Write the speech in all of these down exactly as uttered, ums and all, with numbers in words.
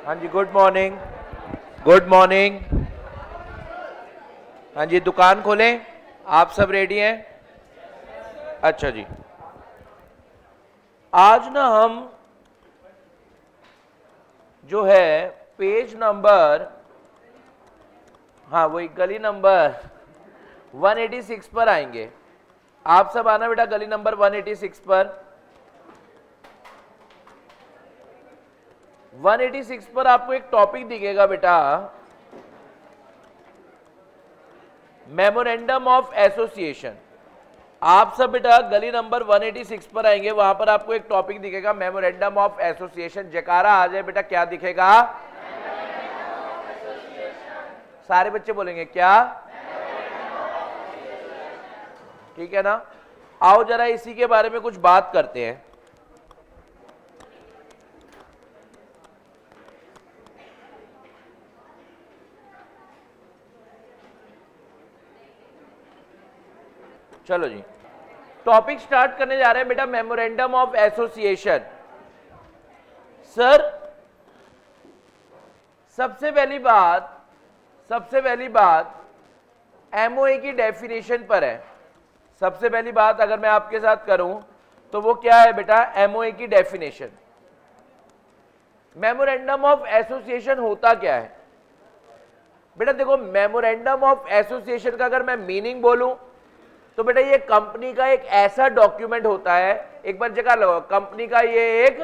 हाँ जी, good morning, good morning. हाँ जी, दुकान खोलें। आप सब रेडी हैं? अच्छा जी, आज ना हम जो है पेज नंबर, हाँ वही गली नंबर एक सौ छियासी पर आएंगे। आप सब आना बेटा गली नंबर एक सौ छियासी पर। एक सौ छियासी पर आपको एक टॉपिक दिखेगा बेटा, मेमोरेंडम ऑफ एसोसिएशन। आप सब बेटा गली नंबर एक सौ छियासी पर आएंगे, वहां पर आपको एक टॉपिक दिखेगा मेमोरेंडम ऑफ एसोसिएशन। जयकारा आ जाए बेटा, क्या दिखेगा? सारे बच्चे बोलेंगे क्या? ठीक है ना। आओ जरा इसी के बारे में कुछ बात करते हैं। चलो जी, टॉपिक स्टार्ट करने जा रहे हैं बेटा, मेमोरेंडम ऑफ एसोसिएशन। सर सबसे पहली बात सबसे पहली बात एमओए की डेफिनेशन पर है। सबसे पहली बात अगर मैं आपके साथ करूं तो वो क्या है बेटा? एमओए की डेफिनेशन। मेमोरेंडम ऑफ एसोसिएशन होता क्या है बेटा? देखो, मेमोरेंडम ऑफ एसोसिएशन का अगर मैं मीनिंग बोलूं तो बेटा ये कंपनी का एक ऐसा डॉक्यूमेंट होता है, एक बार जगह लगाओ, कंपनी का ये एक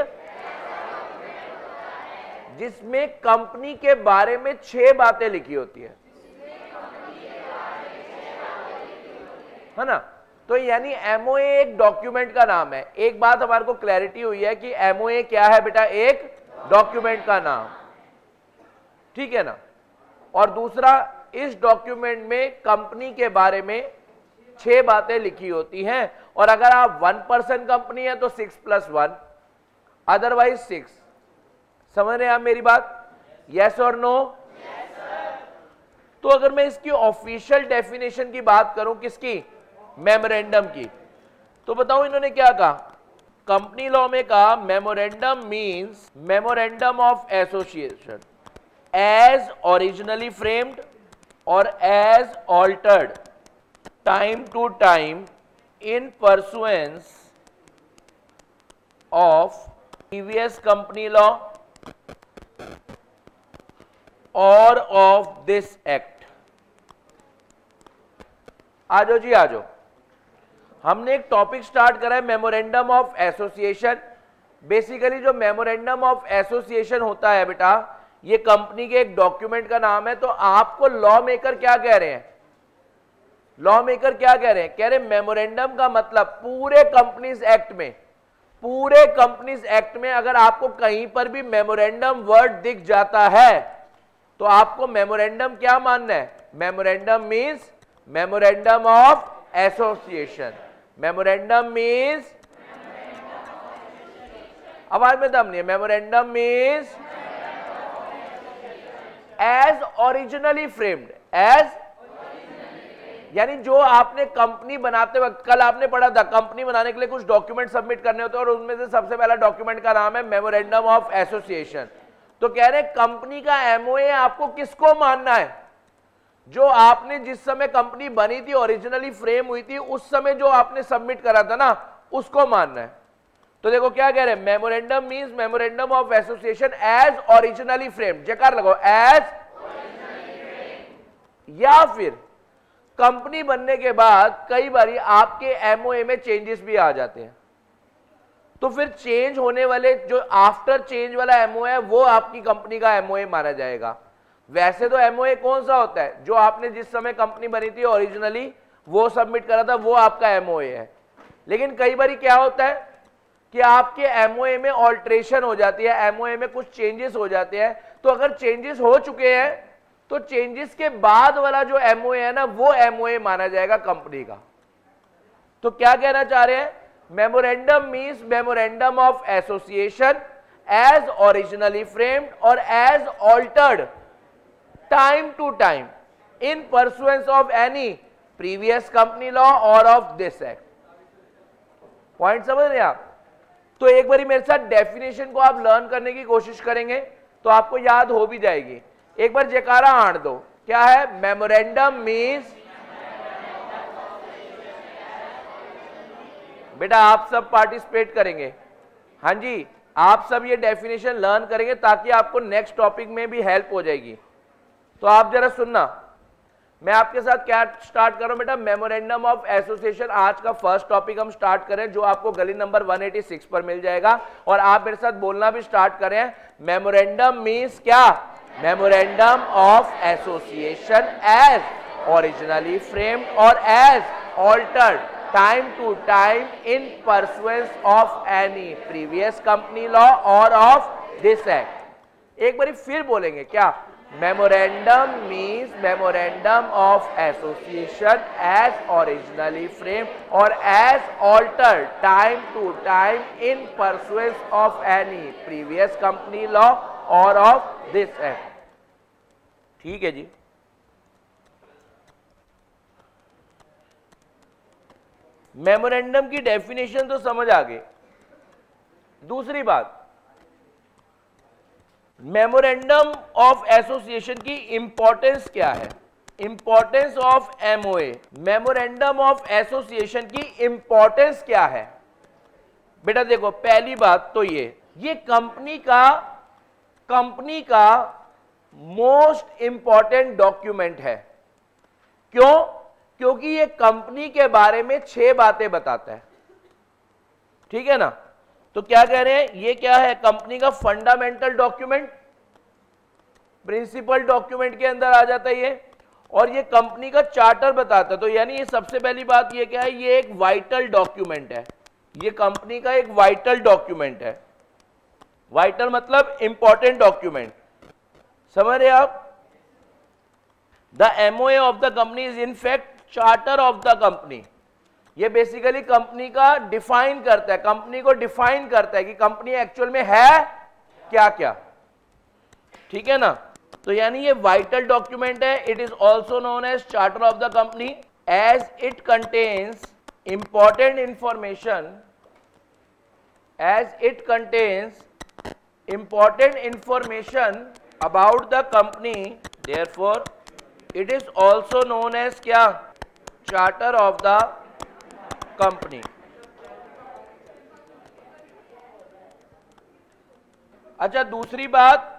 जिसमें कंपनी के बारे में छह बातें लिखी होती है, है ना। तो यानी एमओए एक डॉक्यूमेंट का नाम है। एक बात हमारे को क्लैरिटी हुई है कि एमओए क्या है बेटा? एक डॉक्यूमेंट का नाम, ठीक है ना। और दूसरा, इस डॉक्यूमेंट में कंपनी के बारे में छह बातें लिखी होती हैं, और अगर आप वन परसेंट कंपनी है तो six plus one, otherwise six. समझ रहे हैं आप मेरी बात? यस और नो? तो अगर मैं इसकी ऑफिशियल डेफिनेशन की बात करूं, किसकी? मेमोरेंडम की, तो बताओ इन्होंने क्या कहा? कंपनी लॉ में कहा memorandum means memorandum of association as originally framed और as altered time to time in pursuance of previous company law or of this act। आ जाओ जी, आ जाओ। हमने एक टॉपिक स्टार्ट करा है मेमोरेंडम ऑफ एसोसिएशन। बेसिकली जो मेमोरेंडम ऑफ एसोसिएशन होता है बेटा, ये कंपनी के एक डॉक्यूमेंट का नाम है। तो आपको लॉ मेकर क्या कह रहे हैं? लॉ मेकर क्या कह रहे हैं? कह रहे हैं मेमोरेंडम का मतलब पूरे कंपनीज एक्ट में, पूरे कंपनीज एक्ट में अगर आपको कहीं पर भी मेमोरेंडम वर्ड दिख जाता है तो आपको मेमोरेंडम क्या मानना है? Memorandum means memorandum of association. Memorandum means, आवाज में दम नहीं है, memorandum means as originally framed, as यानी जो आपने कंपनी बनाते वक्त, कल आपने पढ़ा था कंपनी बनाने के लिए कुछ डॉक्यूमेंट सबमिट करने होते हैं और उनमें से सबसे पहला डॉक्यूमेंट का नाम है मेमोरेंडम ऑफ एसोसिएशन। तो कह रहे हैं कंपनी का एमओए आपको किसको मानना है? जो आपने जिस समय कंपनी बनी थी, ओरिजिनली फ्रेम हुई थी, उस समय जो आपने सबमिट करा था ना, उसको मानना है। तो देखो क्या कह रहे हैं, memorandum means memorandum of association as originally frame, जयकार लगाओ, एज, या फिर कंपनी बनने के बाद कई बार आपके एमओए में चेंजेस भी आ जाते हैं, तो फिर चेंज होने वाले जो आफ्टर चेंज वाला एमओए है वो आपकी कंपनी का एमओए माना जाएगा। वैसे तो एमओए कौन सा होता है? जो आपने जिस समय कंपनी बनी थी ओरिजिनली वो सबमिट करा था, वो आपका एमओए है। लेकिन कई बार क्या होता है कि आपके एमओए में ऑल्ट्रेशन हो जाती है, एमओए में कुछ चेंजेस हो जाते हैं। तो अगर चेंजेस हो चुके हैं तो चेंजेस के बाद वाला जो एमओए है ना, वो एमओए माना जाएगा कंपनी का। तो क्या कहना चाह रहे हैं? Memorandum means memorandum of association as originally framed और as altered time to time in pursuance of any previous company law और ऑफ दिस एक्ट। पॉइंट समझ रहे हैं आप? तो एक बार मेरे साथ डेफिनेशन को आप लर्न करने की कोशिश करेंगे। तो आपको याद हो भी जाएगी। एक बार जयकारा आंट दो, क्या है? मेमोरेंडम मीन्स, बेटा आप सब पार्टिसिपेट करेंगे, हाँ जी, आप सब ये डेफिनेशन लर्न करेंगे ताकि आपको नेक्स्ट टॉपिक में भी हेल्प हो जाएगी। तो आप जरा सुनना, मैं आपके साथ क्या स्टार्ट कर रहा हूं बेटा? मेमोरेंडम ऑफ एसोसिएशन आज का फर्स्ट टॉपिक हम स्टार्ट करें, जो आपको गली नंबर एक सौ छियासी पर मिल जाएगा। और आप मेरे साथ बोलना भी स्टार्ट करें, मेमोरेंडम मीन्स क्या? Memorandum of association as originally framed और as altered time to time in pursuance of any previous company law और ऑफ दिस एक्ट। एक बार फिर बोलेंगे, क्या? Memorandum means memorandum of association as originally framed or as altered time to time in pursuance of any previous company law or of this act. ठीक है जी। Memorandum की definition तो समझ आ गई। दूसरी बात, मेमोरेंडम ऑफ एसोसिएशन की इंपॉर्टेंस क्या है? Importance of MOA, memorandum of association की इंपॉर्टेंस क्या है? बेटा देखो, पहली बात तो ये ये कंपनी का कंपनी का मोस्ट इंपॉर्टेंट डॉक्यूमेंट है। क्यों? क्योंकि ये कंपनी के बारे में छह बातें बताता है, ठीक है ना? तो क्या कह रहे हैं, ये क्या है? कंपनी का फंडामेंटल डॉक्यूमेंट, प्रिंसिपल डॉक्यूमेंट के अंदर आ जाता है ये, और ये कंपनी का चार्टर बताता है। तो यानी ये सबसे पहली बात ये क्या है? ये एक वाइटल डॉक्यूमेंट है, ये कंपनी का एक वाइटल डॉक्यूमेंट है। वाइटल मतलब इंपॉर्टेंट डॉक्यूमेंट, समझ रहे आप? The MOA of the company is in fact charter of the company. ये बेसिकली कंपनी का डिफाइन करता है, कंपनी को डिफाइन करता है कि कंपनी एक्चुअल में है क्या क्या, ठीक है ना? तो यानी ये वाइटल डॉक्यूमेंट है। It is also known as charter of the company as it contains important information as it contains important information about the company, therefore it is also known as क्या? Charter of the company. अच्छा, दूसरी बात,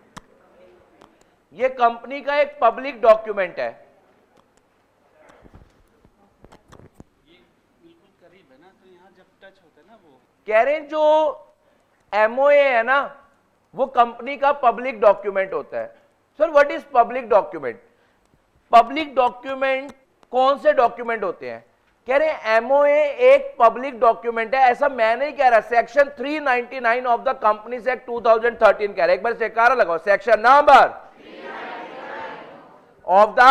ये company का एक public document है। ये बिल्कुल करीब है ना, तो यहां जब टच होता है ना, वो कह रहे हैं जो एमओए है ना, वो कंपनी का पब्लिक डॉक्यूमेंट होता है। Sir what is public document? Public document कौन से डॉक्यूमेंट होते हैं? कह रहे हैं एमओए एक पब्लिक डॉक्यूमेंट है। ऐसा मैं नहीं कह रहा, सेक्शन तीन सौ निन्यानवे ऑफ द कंपनीज एक्ट दो हज़ार तेरह कह रहा है। एक बार चेकारा लगाओ, सेक्शन नंबर ऑफ द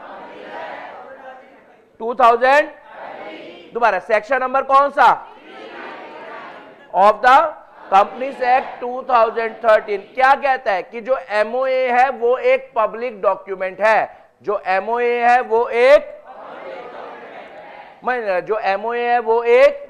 दो हज़ार, दोबारा सेक्शन नंबर कौन सा? ऑफ द कंपनीज एक्ट दो हज़ार तेरह क्या कहता है कि जो एमओए है वो एक पब्लिक डॉक्यूमेंट है। जो एमओए है वो एक मैं जो एमओए है वो एक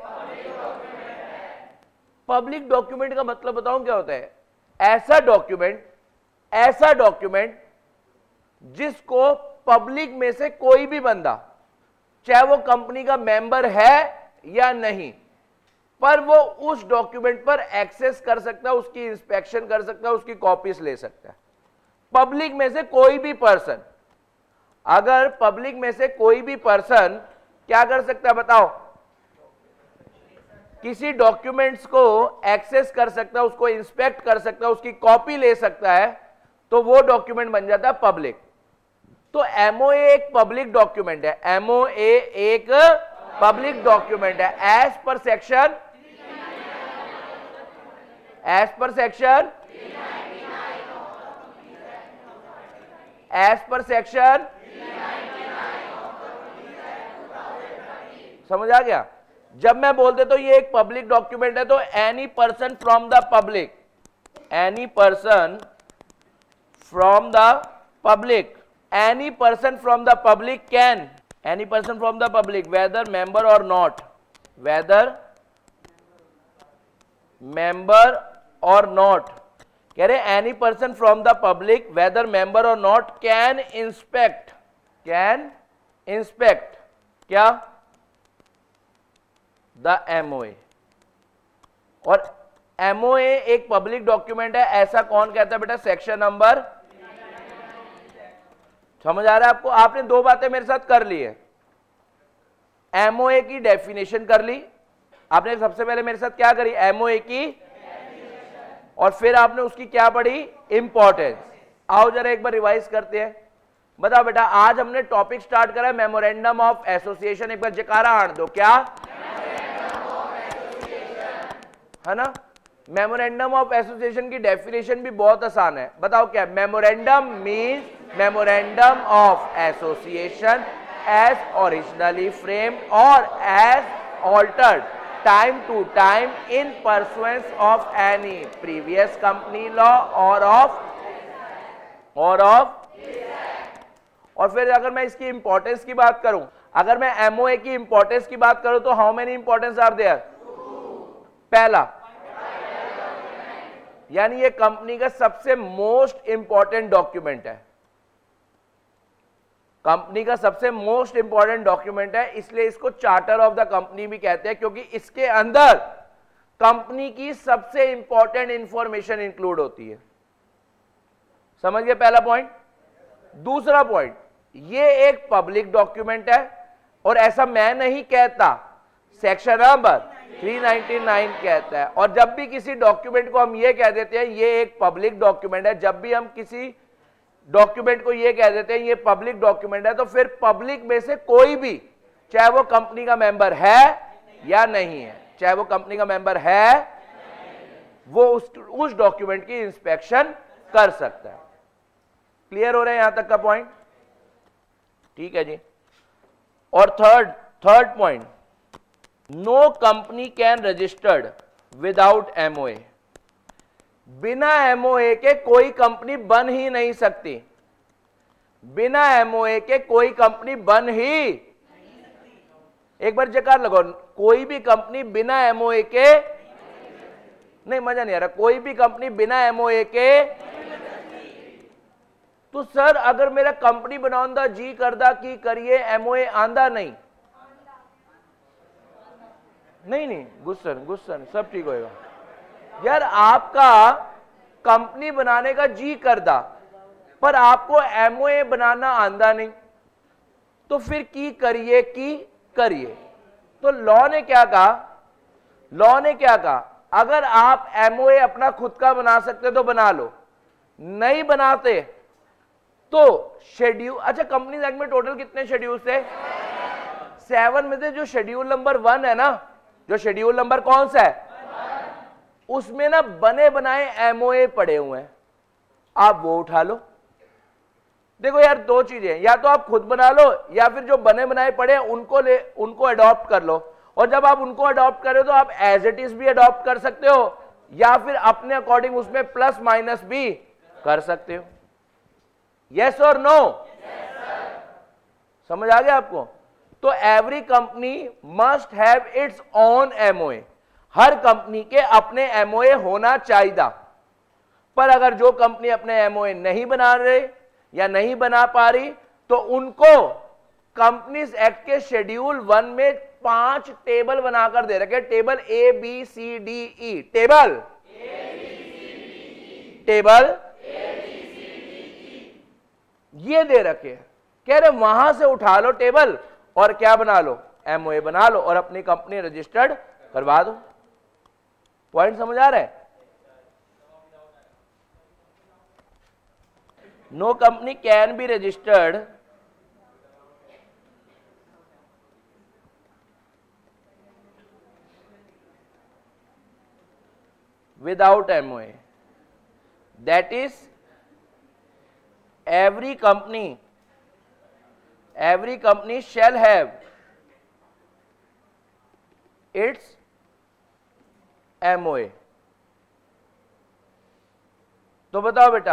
पब्लिक डॉक्यूमेंट का मतलब बताऊं क्या होता है? ऐसा डॉक्यूमेंट ऐसा डॉक्यूमेंट जिसको पब्लिक में से कोई भी बंदा, चाहे वो कंपनी का मेंबर है या नहीं, पर वो उस डॉक्यूमेंट पर एक्सेस कर सकता है, उसकी इंस्पेक्शन कर सकता है, उसकी कॉपीज ले सकता है। पब्लिक में से कोई भी पर्सन, अगर पब्लिक में से कोई भी पर्सन क्या कर सकता है बताओ? किसी डॉक्यूमेंट्स को एक्सेस कर सकता है, उसको इंस्पेक्ट कर सकता है, उसकी कॉपी ले सकता है, तो वो डॉक्यूमेंट बन जाता है पब्लिक। तो एमओए एक पब्लिक डॉक्यूमेंट है। एमओए एक पब्लिक डॉक्यूमेंट है as per section as per section as per section समझ आ गया? जब मैं बोलते तो ये एक पब्लिक डॉक्यूमेंट है, तो any person from the public any person from the public any person from the public can any person from the public whether member और नॉट वेदर मेंबर और नॉट कह रहे any person from the public whether member और not can inspect, can inspect क्या, the MOA. और MOA एक public document है, ऐसा कौन कहता है बेटा, सेक्शन नंबर, समझ आ रहा है आपको। आपने दो बातें मेरे साथ कर ली है, एमओए की डेफिनेशन कर ली आपने, सबसे पहले मेरे साथ क्या करी, एमओए की, और फिर आपने उसकी क्या पढ़ी, इंपॉर्टेंस। आओ जरा एक बार रिवाइज करते हैं। बताओ बेटा, आज हमने टॉपिक स्टार्ट करा मेमोरेंडम ऑफ एसोसिएशन, एक बार जकारा आण दो, क्या है ना। मेमोरेंडम ऑफ एसोसिएशन की डेफिनेशन भी बहुत आसान है, बताओ क्या, memorandum means memorandum of association as originally framed और as altered time to time in pursuance of any previous company law और ऑफ और ऑफ और फिर अगर मैं इसकी इंपॉर्टेंस की बात करूं, अगर मैं एमओए की इंपॉर्टेंस की बात करूं तो how many importance are there, पहला, यानी ये कंपनी का सबसे मोस्ट इंपॉर्टेंट डॉक्यूमेंट है, कंपनी का सबसे मोस्ट इंपॉर्टेंट डॉक्यूमेंट है, इसलिए इसको चार्टर ऑफ द कंपनी भी कहते हैं, क्योंकि इसके अंदर कंपनी की सबसे इंपॉर्टेंट इंफॉर्मेशन इंक्लूड होती है। समझ गए पहला पॉइंट। दूसरा पॉइंट, ये एक पब्लिक डॉक्यूमेंट है, और ऐसा मैं नहीं कहता, सेक्शन नंबर तीन सौ निन्यानवे कहता है। और जब भी किसी डॉक्यूमेंट को हम ये कह देते हैं ये एक पब्लिक डॉक्यूमेंट है, जब भी हम किसी डॉक्यूमेंट को ये कह देते हैं ये पब्लिक डॉक्यूमेंट है, तो फिर पब्लिक में से कोई भी, चाहे वो कंपनी का मेंबर है या नहीं है, चाहे वो कंपनी का मेंबर है, वो उस उस डॉक्यूमेंट की इंस्पेक्शन कर सकता है। क्लियर हो रहा है यहां तक का पॉइंट, ठीक है जी। और third third point, no company can registered without MOA, बिना एमओए के कोई कंपनी बन ही नहीं सकती, बिना एमओए के कोई कंपनी बन ही, एक बार जकार लगाओ, कोई भी कंपनी बिना एमओए के नहीं, मजा नहीं आ रहा, कोई भी कंपनी बिना एमओए के, तो सर अगर मेरा कंपनी बनाउंदा जी करदा की करिए, एमओए आंदा नहीं, नहीं नहीं गुस्सन गुस्सन सब ठीक होएगा यार, आपका कंपनी बनाने का जी करदा पर आपको एमओए बनाना आंदा नहीं, तो फिर की करिए की करिए। तो लॉ ने क्या कहा, लॉ ने क्या कहा, अगर आप एमओए अपना खुद का बना सकते तो बना लो, नहीं बनाते तो शेड्यूल, अच्छा कंपनी एक्ट में टोटल कितने शेड्यूल थे, सेवन में से जो शेड्यूल नंबर वन है ना, जो शेड्यूल नंबर कौन सा है, उसमें ना बने बनाए एमओए पड़े हुए हैं, आप वो उठा लो। देखो यार दो चीजें, या तो आप खुद बना लो या फिर जो बने बनाए पड़े हैं उनको ले उनको अडॉप्ट कर लो, और जब आप उनको अडॉप्ट करो तो आप एज इट इज भी अडॉप्ट कर सकते हो या फिर अपने अकॉर्डिंग उसमें प्लस माइनस भी कर सकते हो। यस और नो, समझ आ गया आपको। तो every company must have its own MOA, हर कंपनी के अपने एमओए होना चाहिए, पर अगर जो कंपनी अपने एमओए नहीं बना रहे या नहीं बना पा रही तो उनको कंपनीज एक्ट के शेड्यूल वन में पांच टेबल बनाकर दे रखे, table A B C D E, table table ये दे रखे, कह रहे वहां से उठा लो टेबल और क्या बना लो, एमओए बना लो और अपनी कंपनी रजिस्टर्ड करवा दो। पॉइंट समझ आ रहा है। No company can be registered without M O A, that is every company every company shall have its M O A। तो बताओ बेटा,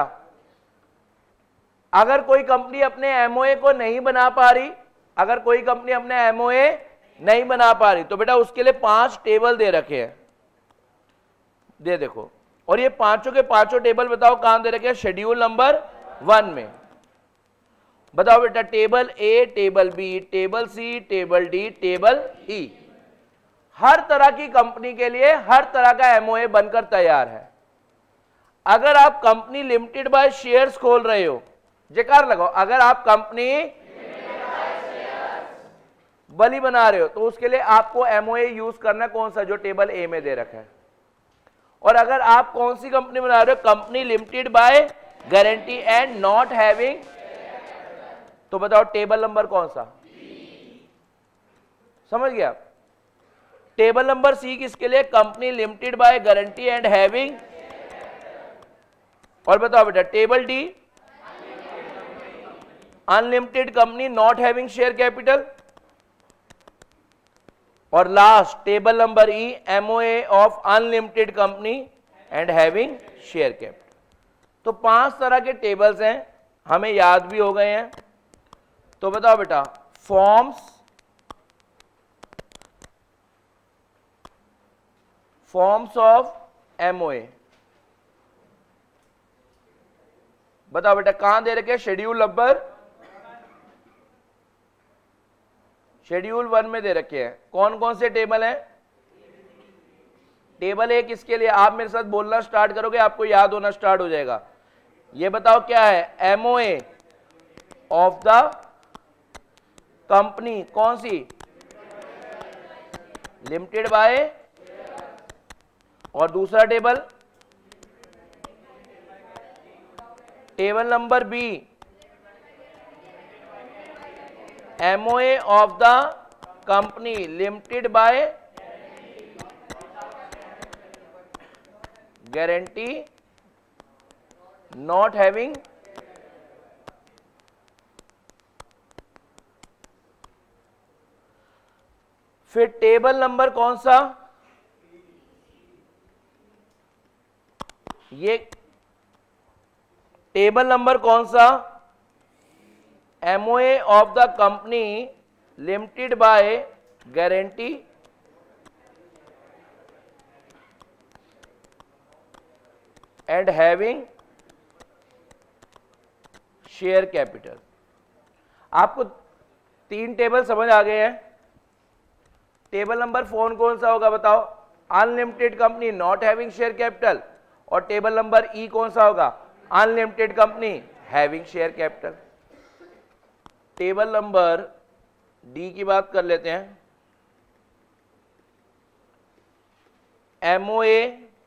अगर कोई कंपनी अपने M O A को नहीं बना पा रही, अगर कोई कंपनी अपने M O A नहीं बना पा रही तो बेटा उसके लिए पांच टेबल दे रखे हैं, दे देखो और ये पांचों के पांचों टेबल बताओ कहां दे रखे हैं, शेड्यूल नंबर वन में। बताओ बेटा, table A, table B, table C, table D, table E, हर तरह की कंपनी के लिए हर तरह का एमओए बनकर तैयार है। अगर आप कंपनी लिमिटेड बाय शेयर्स खोल रहे हो, जयकार लगाओ, अगर आप कंपनी बली बना रहे हो तो उसके लिए आपको एमओए यूज करना कौन सा, जो टेबल ए में दे रखा है। और अगर आप कौन सी कंपनी बना रहे हो, company limited by guarantee and not having, तो बताओ टेबल नंबर कौन सा, समझ गया। टेबल नंबर सी किसके लिए, company limited by guarantee and having. और बताओ बेटा table D, unlimited company not having share capital. और last table number E, MOA of unlimited company and having share capital. तो पांच तरह के टेबल्स हैं, हमें याद भी हो गए हैं। तो बताओ बेटा, फॉर्म्स फॉर्म्स ऑफ एमओए, बताओ बेटा कहां दे रखे, शेड्यूल नंबर, शेड्यूल वन में दे रखे हैं। कौन कौन से टेबल हैं, टेबल एक इसके लिए, आप मेरे साथ बोलना स्टार्ट करोगे आपको याद होना स्टार्ट हो जाएगा। ये बताओ क्या है, एमओए ऑफ द कंपनी, कौन सी, लिमिटेड बाय, और दूसरा table, table number B, MOA of the company limited by guarantee not having, फिर टेबल नंबर कौन सा, ये टेबल नंबर कौन सा, MOA of the company limited by guarantee and having share capital. आपको तीन टेबल समझ आ गए हैं। टेबल नंबर फोर कौन सा होगा बताओ, unlimited company not having share capital. और टेबल नंबर ई कौन सा होगा, unlimited company having share capital. Table number D की बात कर लेते हैं। MOA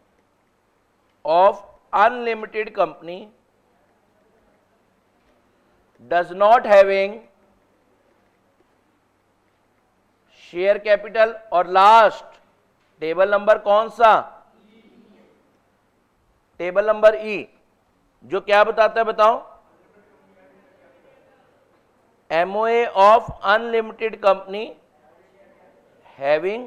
of unlimited company does not having share capital. और लास्ट टेबल नंबर कौन सा, टेबल नंबर ई, जो क्या बताता है बताओ, MOA of unlimited company having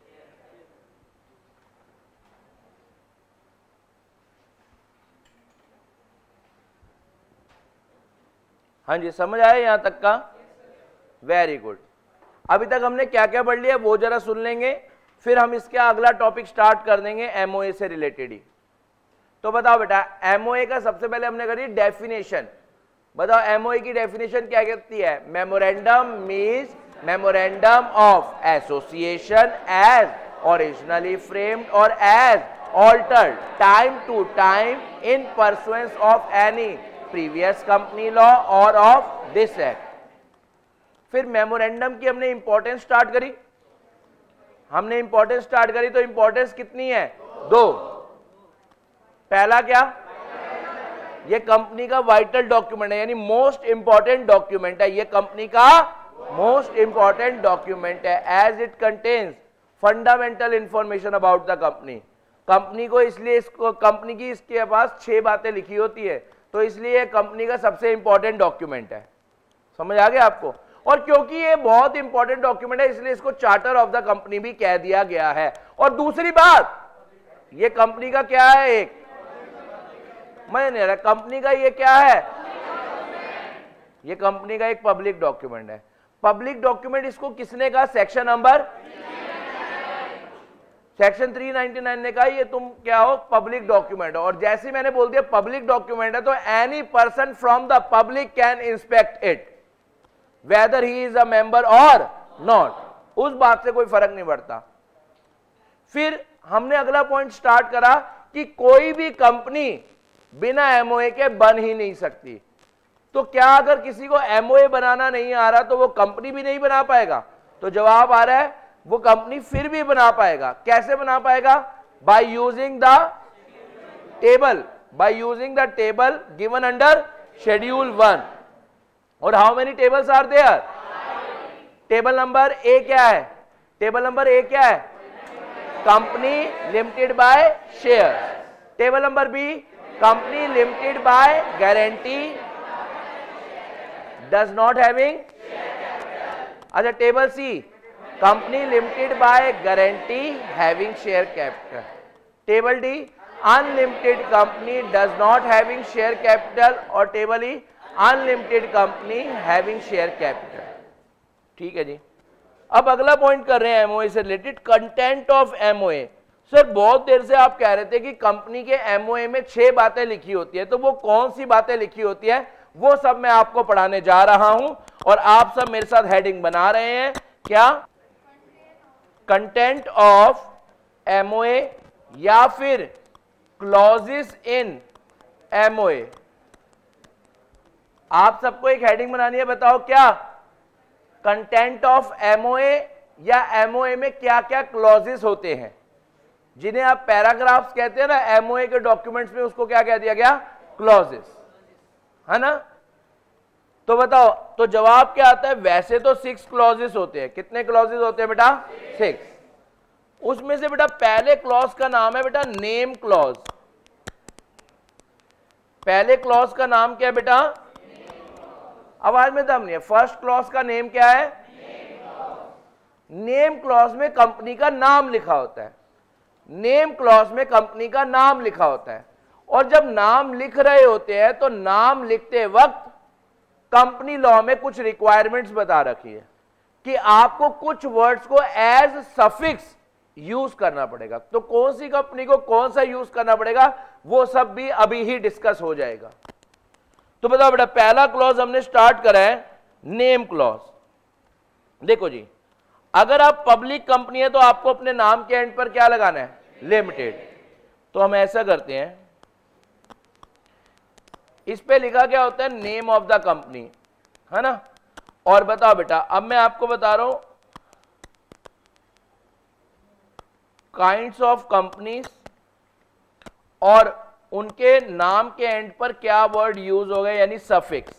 हाँ जी, समझ आया यहां तक का, वेरी गुड। अभी तक हमने क्या क्या पढ़ लिया वो जरा सुन लेंगे, फिर हम इसके अगला टॉपिक स्टार्ट कर देंगे एमओए से रिलेटेड ही। तो बताओ बेटा, एमओए का सबसे पहले हमने करी डेफिनेशन। बताओ एमओए की डेफिनेशन क्या कहती है, memorandum means memorandum of association as originally framed और as altered time to time in pursuance of any previous company law और ऑफ दिस एक्ट। फिर मेमोरेंडम की हमने इंपॉर्टेंस स्टार्ट करी, हमने इंपॉर्टेंस स्टार्ट करी तो इंपॉर्टेंस कितनी है, दो। पहला क्या, ये कंपनी का वाइटल डॉक्यूमेंट है, यानी मोस्ट इंपॉर्टेंट डॉक्यूमेंट है, ये कंपनी का मोस्ट इंपॉर्टेंट डॉक्यूमेंट है as it contains fundamental information about the company. Company को इसलिए इसको कंपनी की इसके पास छह बातें लिखी होती है, तो इसलिए कंपनी का सबसे इंपॉर्टेंट डॉक्यूमेंट है। समझ आ गया आपको। और क्योंकि ये बहुत इंपॉर्टेंट डॉक्यूमेंट है इसलिए इसको चार्टर ऑफ द कंपनी भी कह दिया गया है। और दूसरी बात, ये कंपनी का क्या है, एक मैं नहीं रहा, कंपनी का ये क्या है, ये कंपनी का एक पब्लिक डॉक्यूमेंट है। पब्लिक डॉक्यूमेंट इसको किसने कहा, सेक्शन नंबर सेक्शन तीन सौ निन्यानवे ने कहा ये तुम क्या हो, पब्लिक डॉक्यूमेंट हो, और जैसे मैंने बोल दिया पब्लिक डॉक्यूमेंट है तो any person from the public can inspect it whether he is a member और नॉट, उस बात से कोई फर्क नहीं पड़ता। फिर हमने अगला पॉइंट स्टार्ट करा कि कोई भी कंपनी बिना एमओए के बन ही नहीं सकती। तो क्या अगर किसी को एमओए बनाना नहीं आ रहा तो वो कंपनी भी नहीं बना पाएगा? तो जवाब आ रहा है वो कंपनी फिर भी बना पाएगा। कैसे बना पाएगा? By using the table, by using the table given under schedule one. और how many tables are there? Table number A क्या है? टेबल नंबर ए क्या है? Company limited by share. Table number B company limited by guarantee does not having. अच्छा table C company limited by guarantee having share capital. Table D unlimited company does not having share capital. और table E unlimited company having share capital. ठीक है जी। अब अगला point कर रहे हैं MOA से related, content of MOA. Sir बहुत देर से आप कह रहे थे कि कंपनी के एमओए में छह बातें लिखी होती है, तो वो कौन सी बातें लिखी होती है वो सब मैं आपको पढ़ाने जा रहा हूं और आप सब मेरे साथ हेडिंग बना रहे हैं। क्या? कंटेंट ऑफ एमओए या फिर क्लॉजेस इन एमओए। आप सबको एक हेडिंग बनानी है, बताओ क्या? कंटेंट ऑफ एमओए या एमओए में क्या क्या क्लॉजेस होते हैं, जिन्हें आप पैराग्राफ्स कहते हैं ना एमओए के डॉक्यूमेंट्स में, उसको क्या कह दिया गया? क्लॉजेस, है ना? तो बताओ, तो जवाब क्या आता है? वैसे तो सिक्स क्लॉजेस होते हैं। कितने क्लॉजेस होते हैं बेटा? सिक्स। उसमें से बेटा पहले क्लॉज का नाम है बेटा नेम क्लॉज। पहले क्लॉज का नाम क्या है बेटा? आवाज में दम नहीं है। फर्स्ट क्लॉज का नेम क्या है? नेम क्लॉज में कंपनी का नाम लिखा होता है। नेम क्लॉज में कंपनी का नाम लिखा होता है। और जब नाम लिख रहे होते हैं तो नाम लिखते वक्त कंपनी लॉ में कुछ रिक्वायरमेंट्स बता रखी है कि आपको कुछ वर्ड्स को एज सफिक्स यूज करना पड़ेगा। तो कौन सी कंपनी को कौन सा यूज करना पड़ेगा वो सब भी अभी ही डिस्कस हो जाएगा। तो बताओ बेटा, पहला क्लॉज हमने स्टार्ट करा है नेम क्लॉज। देखो जी, अगर आप पब्लिक कंपनी है तो आपको अपने नाम के एंड पर क्या लगाना है? लिमिटेड। तो हम ऐसा करते हैं, इस पे लिखा क्या होता है? नेम ऑफ द कंपनी, है ना? और बताओ बेटा, अब मैं आपको बता रहा हूं काइंड्स ऑफ कंपनीज और उनके नाम के एंड पर क्या वर्ड यूज हो गए, यानी सफिक्स।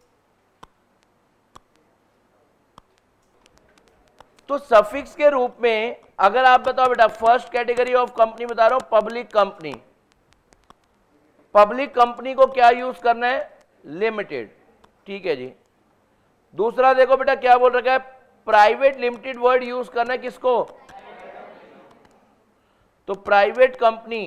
तो सफिक्स के रूप में अगर आप बताओ बेटा, फर्स्ट कैटेगरी ऑफ कंपनी बता रहा हूं पब्लिक कंपनी। पब्लिक कंपनी को क्या यूज करना है? लिमिटेड। ठीक है जी। दूसरा देखो बेटा क्या बोल रखा है? प्राइवेट लिमिटेड वर्ड यूज करना है किसको? तो प्राइवेट कंपनी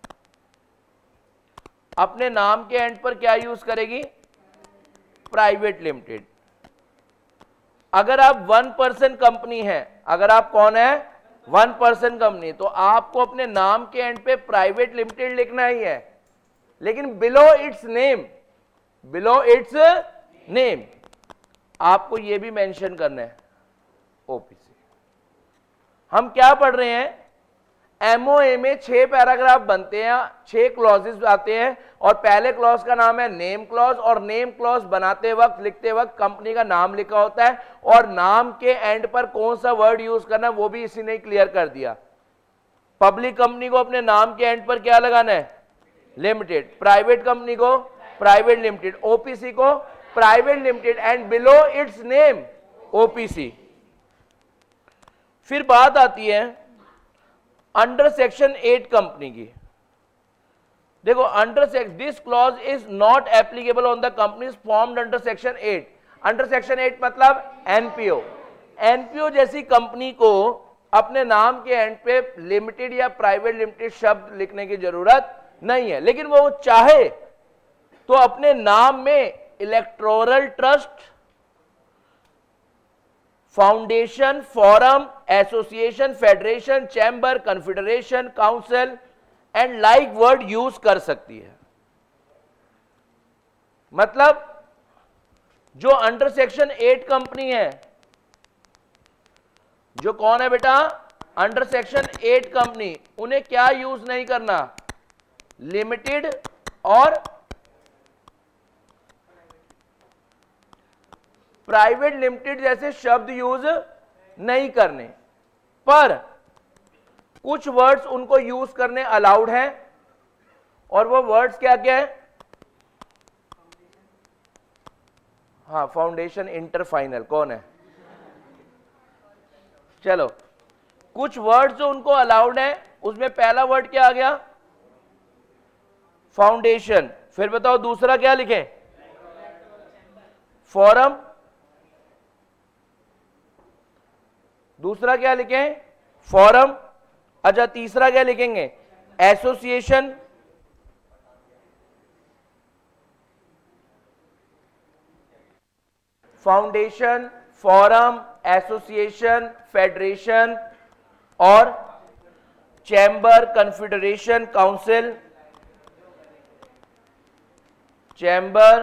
अपने नाम के एंड पर क्या यूज करेगी? Private limited. अगर आप वन पर्सन कंपनी है, अगर आप कौन है? वन पर्सन कंपनी, तो आपको अपने नाम के एंड पे प्राइवेट लिमिटेड लिखना ही है, लेकिन below its name, below its name आपको यह भी मेंशन करना है ओपीसी। हम क्या पढ़ रहे हैं? एमओए में छह पैराग्राफ बनते हैं, छह क्लॉजेस आते हैं, और पहले क्लॉज का नाम है नेम क्लॉज। और नेम क्लॉज बनाते वक्त, लिखते वक्त कंपनी का नाम लिखा होता है, और नाम के एंड पर कौन सा वर्ड यूज करना है वो भी इसी ने क्लियर कर दिया। पब्लिक कंपनी को अपने नाम के एंड पर क्या लगाना है? लिमिटेड। प्राइवेट कंपनी को प्राइवेट लिमिटेड। ओपीसी को private limited and below its name OPC. फिर बात आती है अंडर सेक्शन एट कंपनी की। देखो, under section this clause is not applicable on the companies formed under section eight. Under section eight मतलब NPO. NPO जैसी company को अपने नाम के एंड पे लिमिटेड या प्राइवेट लिमिटेड शब्द लिखने की जरूरत नहीं है, लेकिन वो चाहे तो अपने नाम में electoral trust, foundation, forum association, federation, chamber, confederation, council and like word use कर सकती है। मतलब जो अंडर सेक्शन एट कंपनी है, जो कौन है बेटा, अंडर सेक्शन एट कंपनी, उन्हें क्या यूज नहीं करना, लिमिटेड और प्राइवेट लिमिटेड जैसे शब्द यूज नहीं करने, पर कुछ वर्ड्स उनको यूज करने अलाउड हैं, और वो वर्ड्स क्या क्या है, हाँ फाउंडेशन, इंटर, फाइनल, कौन है, चलो कुछ वर्ड्स जो उनको अलाउड है, उसमें पहला वर्ड क्या आ गया, फाउंडेशन। फिर बताओ दूसरा क्या लिखें, फोरम, दूसरा क्या लिखें, फोरम। अच्छा तीसरा क्या लिखेंगे, association, foundation, forum, association, federation और chamber, confederation, council, chamber,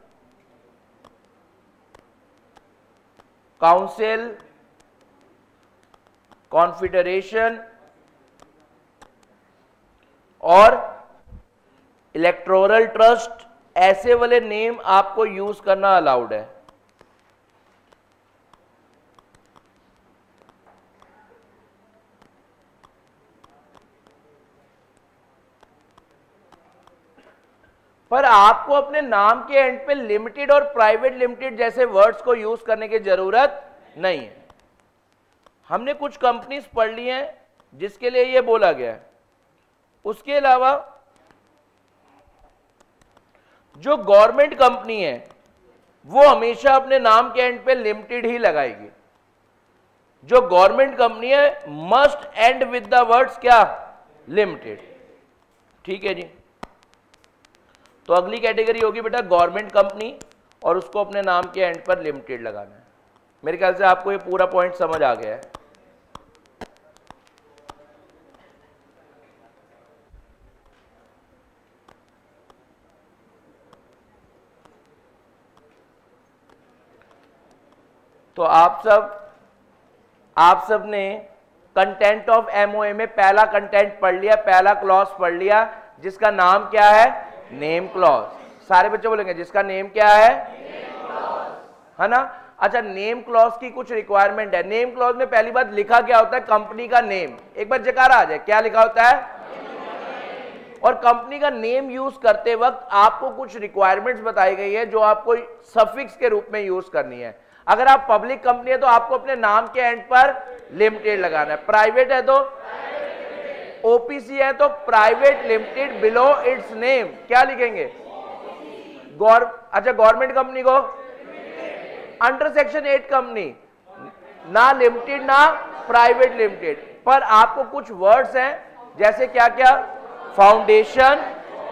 council, confederation और इलेक्टोरल ट्रस्ट, ऐसे वाले नेम आपको यूज करना अलाउड है। पर आपको अपने नाम के एंड पे लिमिटेड और प्राइवेट लिमिटेड जैसे वर्ड्स को यूज करने की जरूरत नहीं है। हमने कुछ कंपनीज पढ़ ली हैं जिसके लिए ये बोला गया है। उसके अलावा जो गवर्नमेंट कंपनी है वो हमेशा अपने नाम के एंड पे लिमिटेड ही लगाएगी। जो गवर्नमेंट कंपनी है must end with the words क्या, लिमिटेड। ठीक है जी। तो अगली कैटेगरी होगी बेटा गवर्नमेंट कंपनी, और उसको अपने नाम के एंड पर लिमिटेड लगाना है। मेरे ख्याल से आपको ये पूरा पॉइंट समझ आ गया है। तो आप सब आप सब ने कंटेंट ऑफ एमओए में पहला कंटेंट पढ़ लिया, पहला क्लॉज पढ़ लिया, जिसका नाम क्या है, नेम क्लॉज। सारे बच्चे बोलेंगे जिसका नेम क्या है, है ना। अच्छा, नेम क्लॉज की कुछ रिक्वायरमेंट है। नेम क्लॉज में पहली बात लिखा क्या होता है, कंपनी का नेम। एक बार जकारा आ जाए, क्या लिखा होता है, और कंपनी का नेम यूज करते वक्त आपको कुछ रिक्वायरमेंट्स बताई गई है जो आपको सफिक्स के रूप में यूज करनी है। अगर आप पब्लिक कंपनी है तो आपको अपने नाम के एंड पर लिमिटेड लगाना है, प्राइवेट है तो ओपीसी है तो private limited below its name क्या लिखेंगे, गौर अच्छा गवर्नमेंट कंपनी को अंडर सेक्शन एट कंपनी ना लिमिटेड ना प्राइवेट लिमिटेड, पर आपको कुछ वर्ड्स हैं जैसे क्या क्या, फाउंडेशन,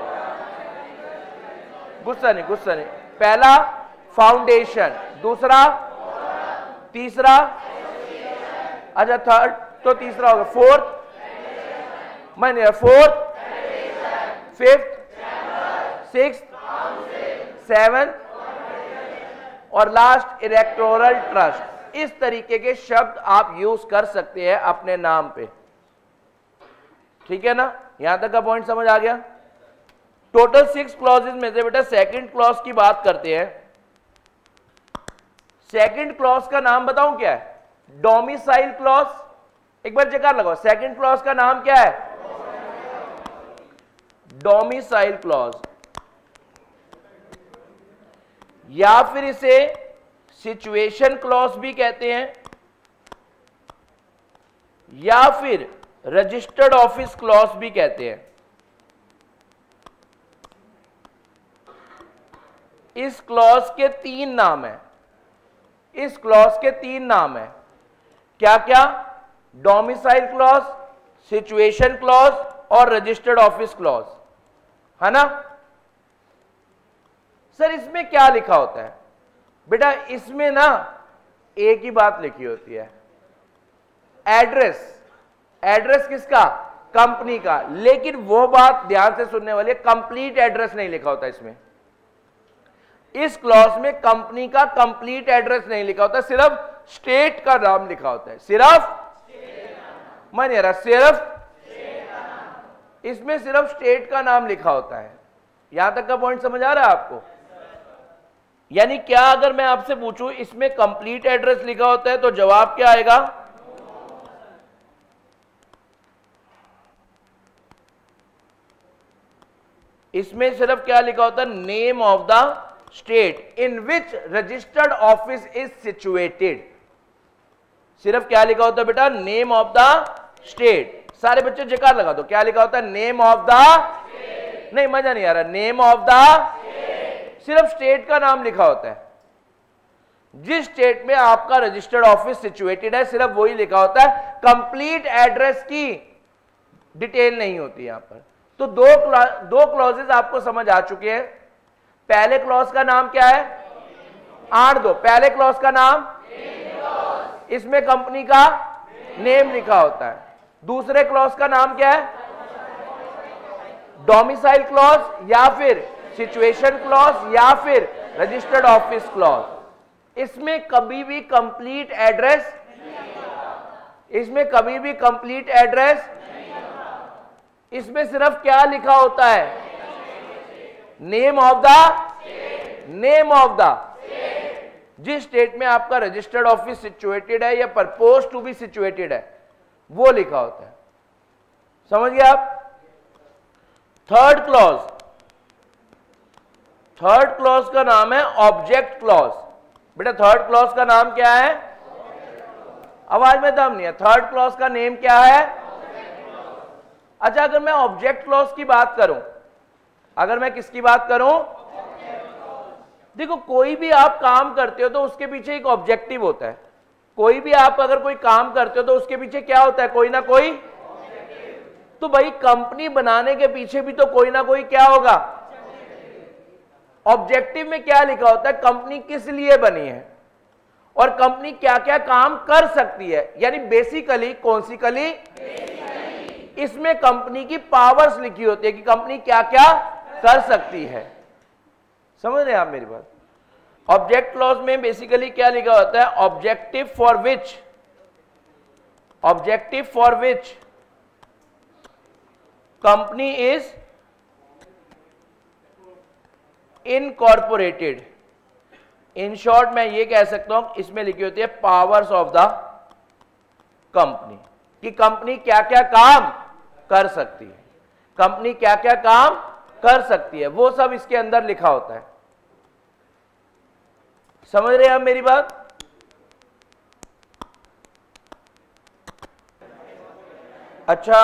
गुस्सा नहीं गुस्सा नहीं, पहला फाउंडेशन, दूसरा, तीसरा, अच्छा थर्ड तो तीसरा होगा, फोर्थ मैंने फोर्थ, फिफ्थ, सिक्स्थ, सेवंथ और लास्ट इलेक्टोरल ट्रस्ट। इस तरीके के शब्द आप यूज कर सकते हैं अपने नाम पे। ठीक है ना, यहां तक का पॉइंट समझ आ गया। टोटल सिक्स क्लॉजेस में से बेटा सेकंड क्लॉज की बात करते हैं। सेकंड क्लॉज का नाम बताऊं क्या है, डोमिसाइल क्लॉज। एक बार जगह लगाओ, सेकंड क्लॉज का नाम क्या है, डोमिसाइल क्लॉज, या फिर इसे सिचुएशन क्लॉज भी कहते हैं, या फिर रजिस्टर्ड ऑफिस क्लॉज भी कहते हैं। इस क्लॉज के तीन नाम हैं, इस क्लॉज के तीन नाम हैं, क्या क्या, डोमिसाइल क्लॉज, सिचुएशन क्लॉज और रजिस्टर्ड ऑफिस क्लॉज, है ना। सर इसमें क्या लिखा होता है, बेटा इसमें ना एक ही बात लिखी होती है, एड्रेस, एड्रेस किसका? कंपनी का। लेकिन वो बात ध्यान से सुनने वाली है, कंप्लीट एड्रेस नहीं लिखा होता इसमें। इस क्लॉज में कंपनी का कंप्लीट एड्रेस नहीं लिखा होता, सिर्फ स्टेट का नाम लिखा होता है। सिर्फ मान रहा सिर्फ इसमें सिर्फ स्टेट का नाम लिखा होता है। यहां तक का पॉइंट समझ आ रहा है आपको? यानी क्या, अगर मैं आपसे पूछूं इसमें कंप्लीट एड्रेस लिखा होता है तो जवाब क्या आएगा? इसमें सिर्फ क्या लिखा होता है? Name of the state in which registered office is situated. सिर्फ क्या लिखा होता है बेटा? Name of the state. सारे बच्चे जकार लगा दो, क्या लिखा होता है? नेम ऑफ द, नहीं मजा नहीं आ रहा, नेम ऑफ द, सिर्फ स्टेट का नाम लिखा होता है। जिस स्टेट में आपका रजिस्टर्ड ऑफिस सिचुएटेड है सिर्फ वही लिखा होता है, कंप्लीट एड्रेस की डिटेल नहीं होती यहां पर। तो दो दो क्लॉजेस आपको समझ आ चुके हैं। पहले क्लॉज का नाम क्या है? आठ दो। पहले क्लॉज का नाम, इसमें कंपनी का नेम लिखा होता है। दूसरे क्लॉज का नाम क्या है? डोमिसाइल क्लॉज या फिर सिचुएशन क्लॉज या फिर रजिस्टर्ड ऑफिस क्लॉज। इसमें कभी भी कंप्लीट एड्रेस, इसमें कभी भी कंप्लीट एड्रेस, इसमें सिर्फ क्या लिखा होता है? Name of the, name of the, जिस स्टेट में आपका रजिस्टर्ड ऑफिस सिचुएटेड है या परपोज टू बी सिचुएटेड है वो लिखा होता है। समझ गए आप? थर्ड क्लॉज, थर्ड क्लॉज का नाम है ऑब्जेक्ट क्लॉज। बेटा थर्ड क्लॉज का नाम क्या है? आवाज में दम नहीं है। थर्ड क्लॉज का नेम क्या है? अच्छा, अगर मैं ऑब्जेक्ट क्लॉज की बात करूं, अगर मैं किसकी बात करूं? देखो, कोई भी आप काम करते हो तो उसके पीछे एक ऑब्जेक्टिव होता है। कोई भी आप अगर कोई काम करते हो तो उसके पीछे क्या होता है? कोई ना कोई। तो भाई कंपनी बनाने के पीछे भी तो कोई ना कोई क्या होगा? ऑब्जेक्टिव में क्या लिखा होता है? कंपनी किस लिए बनी है और कंपनी क्या क्या काम कर सकती है। यानी बेसिकली कौन सी कली? इसमें कंपनी की पावर्स लिखी होती है कि कंपनी क्या क्या कर सकती है। समझ रहे हैं आप मेरी बात? ऑब्जेक्ट क्लॉज में बेसिकली क्या लिखा होता है? Objective for which, objective for which company is incorporated. In short मैं ये कह सकता हूं, इसमें लिखी होती है पावर्स ऑफ द कंपनी, कि कंपनी क्या क्या काम कर सकती है, कंपनी क्या क्या काम कर सकती है, वो सब इसके अंदर लिखा होता है। समझ रहे हैं आप मेरी बात? अच्छा,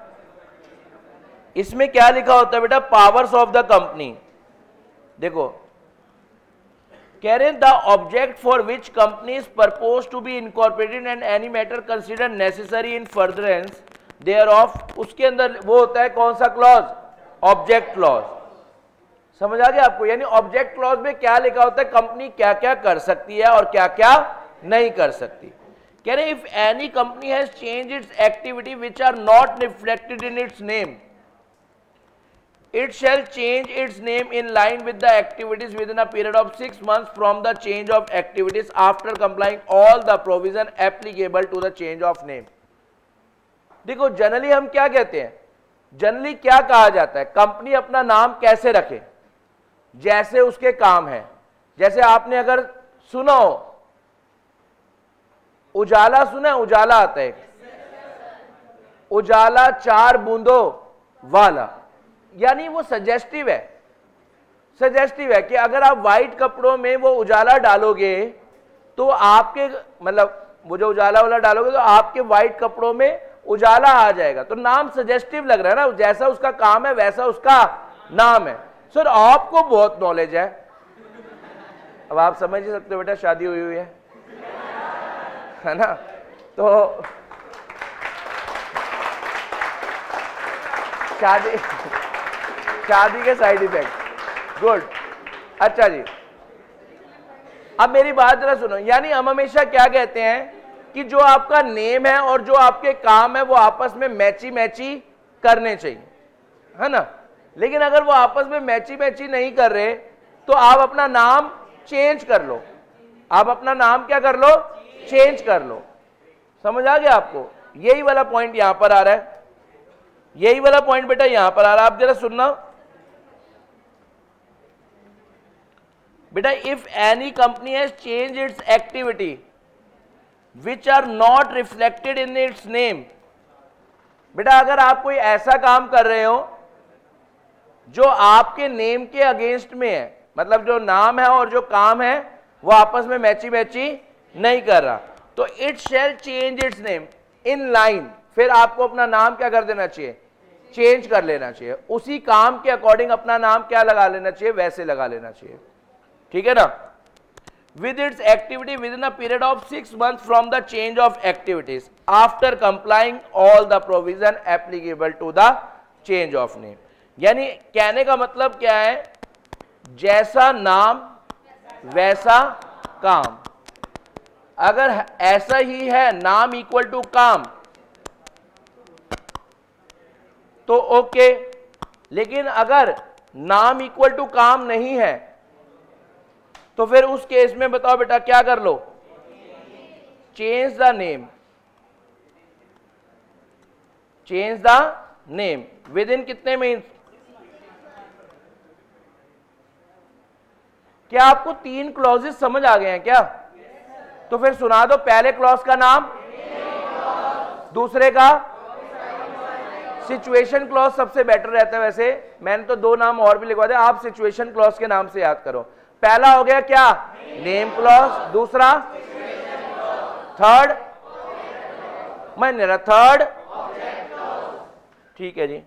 इसमें क्या लिखा होता है बेटा? Powers of the company. देखो, कह रहे हैं the object for which company is purpose to be incorporated and any matter consider necessary in furtherance thereof. उसके अंदर वो होता है कौन सा क्लॉज? Object clause. समझ आ गया आपको? यानी ऑब्जेक्ट क्लॉज में क्या लिखा होता है? कंपनी क्या क्या कर सकती है और क्या क्या नहीं कर सकती। कह रहे if any company has change its activity which are not reflected in its name, it shall change its name in line with the activities within a period of six months from the change of activities after complying all the provision applicable to the change of name। देखो, generally हम क्या कहते हैं? Generally क्या कहा जाता है? Company अपना नाम कैसे रखे? जैसे उसके काम है। जैसे आपने अगर सुना हो, उजाला सुना है? उजाला आता है, उजाला चार बूंदों वाला, यानी वो सजेस्टिव है। सजेस्टिव है कि अगर आप व्हाइट कपड़ों में वो उजाला डालोगे तो आपके, मतलब वो जो उजाला वाला डालोगे तो आपके व्हाइट कपड़ों में उजाला आ जाएगा। तो नाम सजेस्टिव लग रहा है ना, जैसा उसका काम है वैसा उसका नाम है। सर आपको बहुत नॉलेज है। अब आप समझ ही सकते हो बेटा, शादी हुई हुई है है ना? तो शादी शादी के साइड इफेक्ट। गुड। अच्छा जी, अब मेरी बात जरा सुनो। यानी हम हमेशा क्या कहते हैं कि जो आपका नेम है और जो आपके काम है वो आपस में मैची मैची करने चाहिए, है ना। लेकिन अगर वो आपस में मैची मैची नहीं कर रहे तो आप अपना नाम चेंज कर लो, आप अपना नाम क्या कर लो, चेंज कर लो। समझ आ गया आपको? यही वाला पॉइंट यहां पर आ रहा है, यही वाला पॉइंट बेटा यहां पर आ रहा है। आप जरा सुनना बेटा, if any company has change its activity which are not reflected in its name. बेटा अगर आप कोई ऐसा काम कर रहे हो जो आपके नेम के अगेंस्ट में है, मतलब जो नाम है और जो काम है वो आपस में मैची मैची नहीं कर रहा, तो it shall change its name in line. फिर आपको अपना नाम क्या कर देना चाहिए, चेंज कर लेना चाहिए, उसी काम के अकॉर्डिंग अपना नाम क्या लगा लेना चाहिए, वैसे लगा लेना चाहिए, ठीक है ना। with its activity within a period of six months from the change of activities after complying all the provision applicable to the change of name। यानी कहने का मतलब क्या है, जैसा नाम वैसा काम। अगर ऐसा ही है नाम इक्वल टू काम तो ओके, लेकिन अगर नाम इक्वल टू काम नहीं है तो फिर उस केस में बताओ बेटा क्या कर लो, change the name, change the name within कितने मीन्स। क्या आपको तीन क्लॉजेस समझ आ गए हैं क्या? तो फिर सुना दो, पहले क्लॉज का नाम, दूसरे का सिचुएशन क्लॉज सबसे बेटर रहता है। वैसे मैंने तो दो नाम और भी लिखवा दिया, आप सिचुएशन क्लॉज के नाम से याद करो। पहला हो गया क्या, नेम क्लॉज, दूसरा थर्ड मैंने थर्ड ठीक है जी।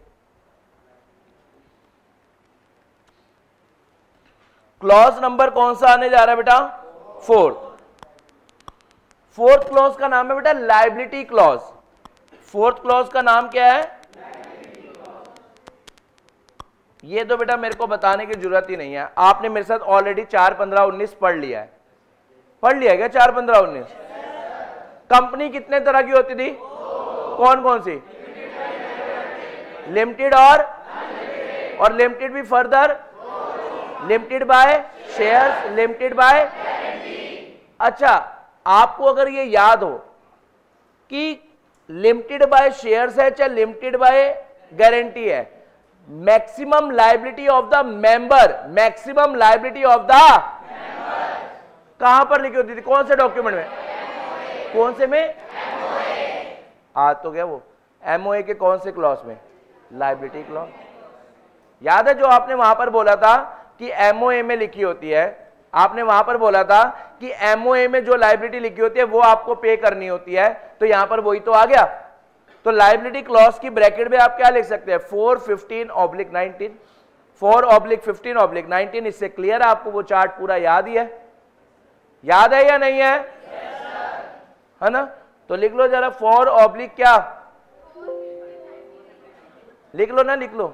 क्लॉज नंबर कौन सा आने जा रहा है बेटा, फोर्थ। फोर्थ क्लॉज का नाम है बेटा लायबिलिटी क्लॉज। फोर्थ क्लॉज का नाम क्या है, ये तो बेटा मेरे को बताने की जरूरत ही नहीं है, आपने मेरे साथ ऑलरेडी चार पंद्रह उन्नीस पढ़ लिया है। पढ़ लिया है क्या चार पंद्रह उन्नीस? कंपनी कितने तरह की होती थी, कौन कौन सी, लिमिटेड और और लिमिटेड भी further, limited by shares, limited by. अच्छा आपको अगर ये याद हो कि लिमिटेड बाय शेयर्स है चाहे लिमिटेड बाय गारंटी है, maximum liability of the member, maximum liability of the कहां पर लिखी होती थी, कौन से डॉक्यूमेंट में, कौन से में, आ तो गया वो एमओए के कौन से क्लॉज में, लायबिलिटी क्लॉज। याद है जो आपने वहां पर बोला था कि एमओए में लिखी होती है, आपने वहां पर बोला था कि एमओए में जो लायबिलिटी लिखी होती है वो आपको पे करनी होती है, तो यहां पर वही तो आ गया। तो लायबिलिटी क्लॉज की ब्रैकेट में आप क्या लिख सकते हैं, four fifteen oblique nineteen, four oblique fifteen oblique nineteen. इससे क्लियर है आपको, वो चार्ट पूरा याद ही है, याद है या नहीं है, है ना। तो लिख लो जरा, फोर ऑब्लिक क्या, लिख लो ना, लिख लो।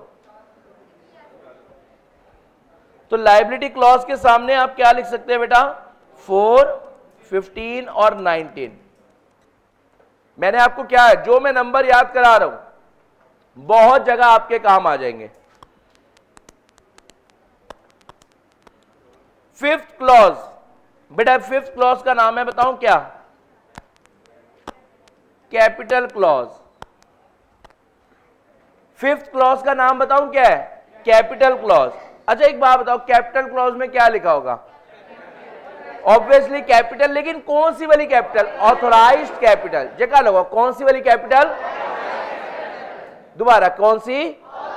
तो लायबिलिटी क्लॉज के सामने आप क्या लिख सकते हैं बेटा, फोर फिफ्टीन और नाइनटीन। मैंने आपको क्या है, जो मैं नंबर याद करा रहा हूं बहुत जगह आपके काम आ जाएंगे। फिफ्थ क्लॉज बेटा, फिफ्थ क्लॉज का नाम है बताऊं क्या, कैपिटल क्लॉज। फिफ्थ क्लॉज का नाम बताऊं क्या है, कैपिटल क्लॉज। अच्छा एक बात बताओ, कैपिटल क्लॉज में क्या लिखा होगा, ऑब्वियसली कैपिटल, लेकिन कौन सी वाली कैपिटल, ऑथोराइज्ड कैपिटल। जगह लगा कौन सी वाली कैपिटल, दोबारा कौन सी,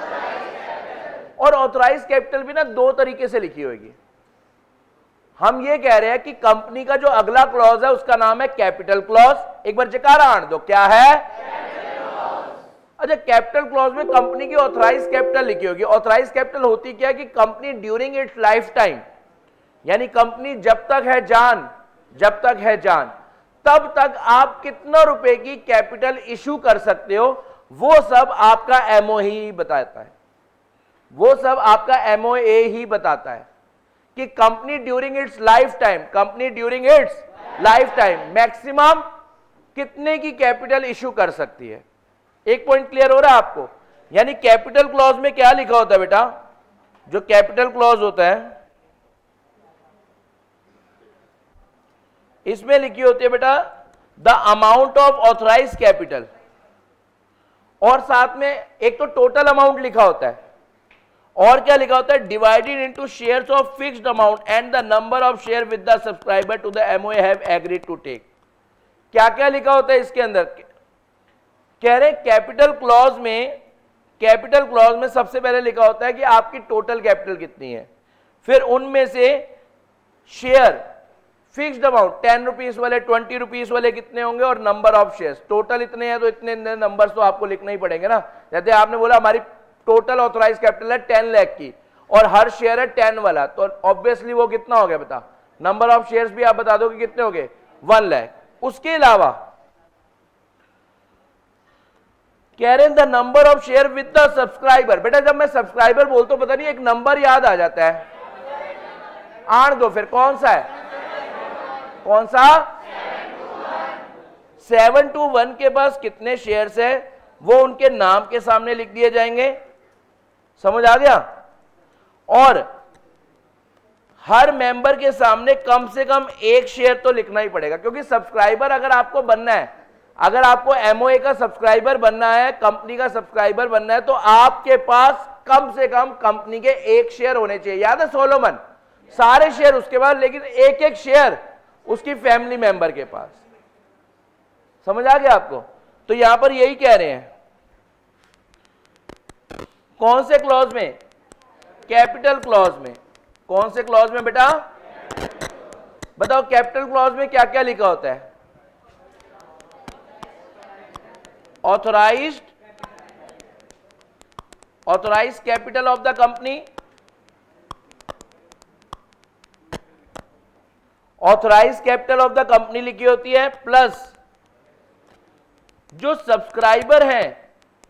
और ऑथोराइज्ड कैपिटल भी ना दो तरीके से लिखी होगी। हम ये कह रहे हैं कि कंपनी का जो अगला क्लॉज है उसका नाम है कैपिटल क्लॉज। एक बार जकारा आने दो, क्या है, अच्छा कैपिटल क्लॉज में कंपनी की ऑथराइज कैपिटल लिखी होगी। ऑथराइज कैपिटल होती क्या है कि company during its lifetime, यानी कंपनी जब तक है जान, जब तक है जान तब तक आप कितना रुपए की कैपिटल इशू कर सकते हो, वो सब आपका एमओ ही बताता है, वो सब आपका एमओए ही बताता है कि company during its lifetime, company during its lifetime maximum कितने की कैपिटल इशू कर सकती है। एक पॉइंट क्लियर हो रहा है आपको? यानी कैपिटल क्लॉज में क्या लिखा होता है बेटा, जो कैपिटल क्लॉज होता है इसमें लिखी होती है बेटा the amount of authorise capital, और साथ में एक तो टोटल अमाउंट लिखा होता है और क्या लिखा होता है, divided into shares of fixed amount and the number of share with the subscriber to the MOA have agreed to take. क्या क्या लिखा होता है इसके अंदर? कह रहे कैपिटल क्लॉज में, कैपिटल क्लॉज में सबसे पहले लिखा होता है कि आपकी टोटल कैपिटल कितनी है, फिर उनमें से share fixed amount ten rupees वाले, ट्वेंटी रुपीज वाले कितने होंगे, और नंबर ऑफ शेयर्स। टोटल इतने हैं तो इतने नंबर्स तो आपको लिखना ही पड़ेंगे ना। जैसे आपने बोला हमारी टोटल ऑथराइज कैपिटल है टेन लाख की और हर शेयर है टेन वाला, तो ऑब्वियसली वो कितना हो गया बता, नंबर ऑफ शेयर्स भी आप बता दो कि कितने हो गए, वन लाख। उसके अलावा कह रहे हैं the number of share with the subscriber. बेटा जब मैं सब्सक्राइबर बोलता हूं पता नहीं एक नंबर याद आ जाता है, आठ दो, फिर कौन सा है, कौन सा, सेवन टू वन के पास कितने शेयर्स है वो उनके नाम के सामने लिख दिए जाएंगे। समझ आ गया? और हर मेंबर के सामने कम से कम एक शेयर तो लिखना ही पड़ेगा, क्योंकि सब्सक्राइबर अगर आपको बनना है, अगर आपको एमओए का सब्सक्राइबर बनना है, कंपनी का सब्सक्राइबर बनना है, तो आपके पास कम से कम कंपनी के एक शेयर होने चाहिए। याद है सोलोमन, सारे शेयर उसके पास, लेकिन एक एक शेयर उसकी फैमिली मेंबर के पास। समझ आ गया आपको? तो यहां पर यही कह रहे हैं, कौन से क्लॉज में, कैपिटल क्लॉज में। कौन से क्लॉज में बेटा, बताओ कैपिटल क्लॉज में क्या क्या लिखा होता है, authorised, authorised capital of the company, authorised capital of the company लिखी होती है, प्लस जो सब्सक्राइबर हैं,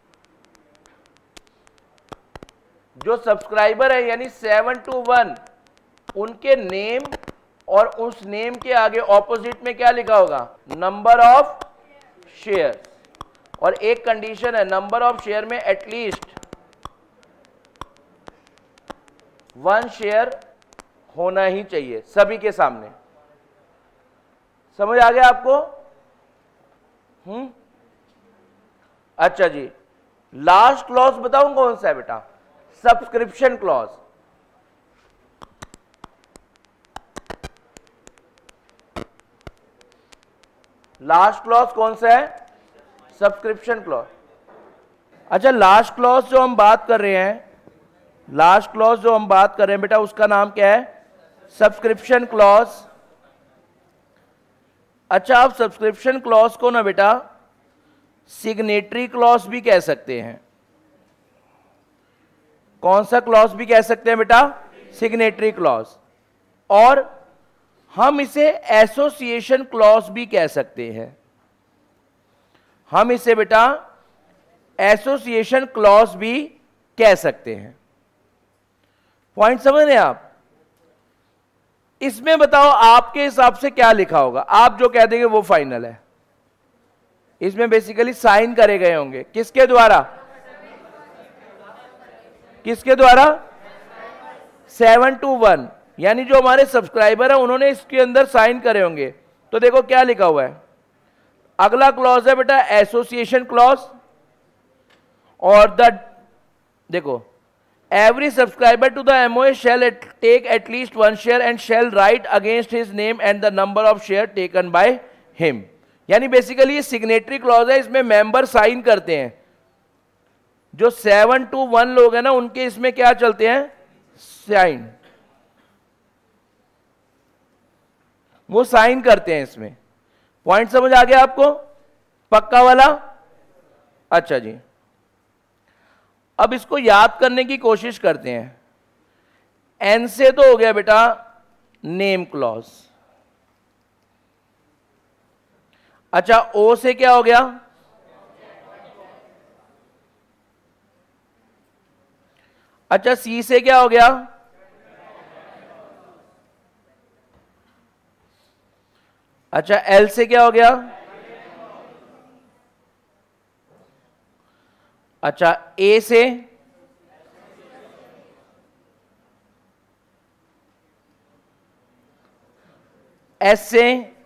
जो सब्सक्राइबर है यानी सेवन टू वन, उनके नेम, और उस नेम के आगे ऑपोजिट में क्या लिखा होगा, नंबर ऑफ शेयर। और एक कंडीशन है, नंबर ऑफ शेयर में एटलीस्ट वन शेयर होना ही चाहिए सभी के सामने। समझ आ गया आपको? हम्म अच्छा जी, लास्ट क्लॉज बताऊं कौन सा है बेटा, सब्सक्रिप्शन क्लॉज। लास्ट क्लॉज कौन सा है, सब्सक्रिप्शन क्लॉज। अच्छा, लास्ट क्लॉज जो हम बात कर रहे हैं, लास्ट क्लॉज जो हम बात कर रहे हैं बेटा, उसका नाम क्या है, सब्सक्रिप्शन क्लॉज। अच्छा, आप सब्सक्रिप्शन क्लॉज को ना बेटा सिग्नेटरी क्लॉज भी कह सकते हैं। कौन सा क्लॉज भी कह सकते हैं बेटा, सिग्नेटरी क्लॉज। और हम इसे एसोसिएशन क्लॉज भी कह सकते हैं। हम इसे बेटा एसोसिएशन क्लॉज भी कह सकते हैं। पॉइंट समझ रहे हैं आप? इसमें बताओ आपके हिसाब से क्या लिखा होगा, आप जो कह देंगे वो फाइनल है। इसमें बेसिकली साइन करे गए होंगे, किसके द्वारा, किसके द्वारा, सेवन टू वन, यानी जो हमारे सब्सक्राइबर है उन्होंने इसके अंदर साइन करे होंगे। तो देखो क्या लिखा हुआ है, अगला क्लॉज है बेटा एसोसिएशन क्लॉज, और द देखो every subscriber to the M O A shall at, take at least one share and shall write against his name and the number of share taken by him। यानी basically ये signatory clause है, इसमें member sign करते हैं। जो seven two one लोग हैं ना, उनके इसमें क्या चलते हैं, साइन, वो साइन करते हैं इसमें। पॉइंट समझ आ गया आपको, पक्का वाला? अच्छा जी, अब इसको याद करने की कोशिश करते हैं। एन से तो हो गया बेटा नेम क्लॉज। अच्छा, ओ से क्या हो गया, अच्छा सी से क्या हो गया, अच्छा एल से क्या हो गया, अच्छा, ए से एस से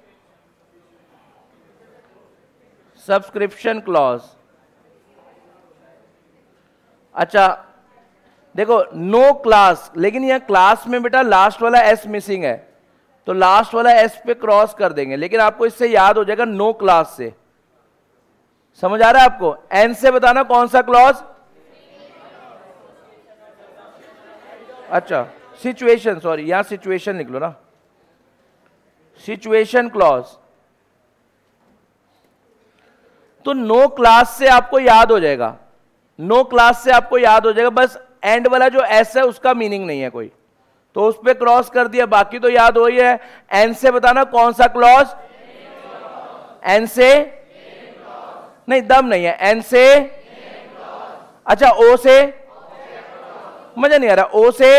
सब्सक्रिप्शन क्लॉज। अच्छा देखो, नो क्लास, लेकिन यह क्लास में बेटा लास्ट वाला एस मिसिंग है, तो लास्ट वाला एस पे क्रॉस कर देंगे, लेकिन आपको इससे याद हो जाएगा नो क्लास से। समझ आ रहा है आपको? एन से बताना कौन सा क्लॉज? अच्छा, सिचुएशन, सॉरी यहां सिचुएशन लिख लो ना, सिचुएशन क्लॉज। तो नो क्लास से आपको याद हो जाएगा, नो क्लास से आपको याद हो जाएगा, बस एंड वाला जो एस है उसका मीनिंग नहीं है कोई, तो उस पे क्रॉस कर दिया, बाकी तो याद हो ही है। एन से बताना कौन सा क्लॉज? एन से नहीं, दम नहीं है। एन से, अच्छा ओ से, मजा नहीं आ रहा, ओ से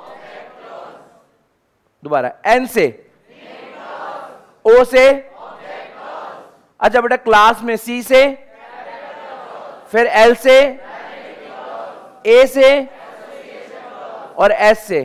दोबारा, एन से, ओ से, अच्छा बेटा क्लास में सी से, फिर एल से, ए से और एस से।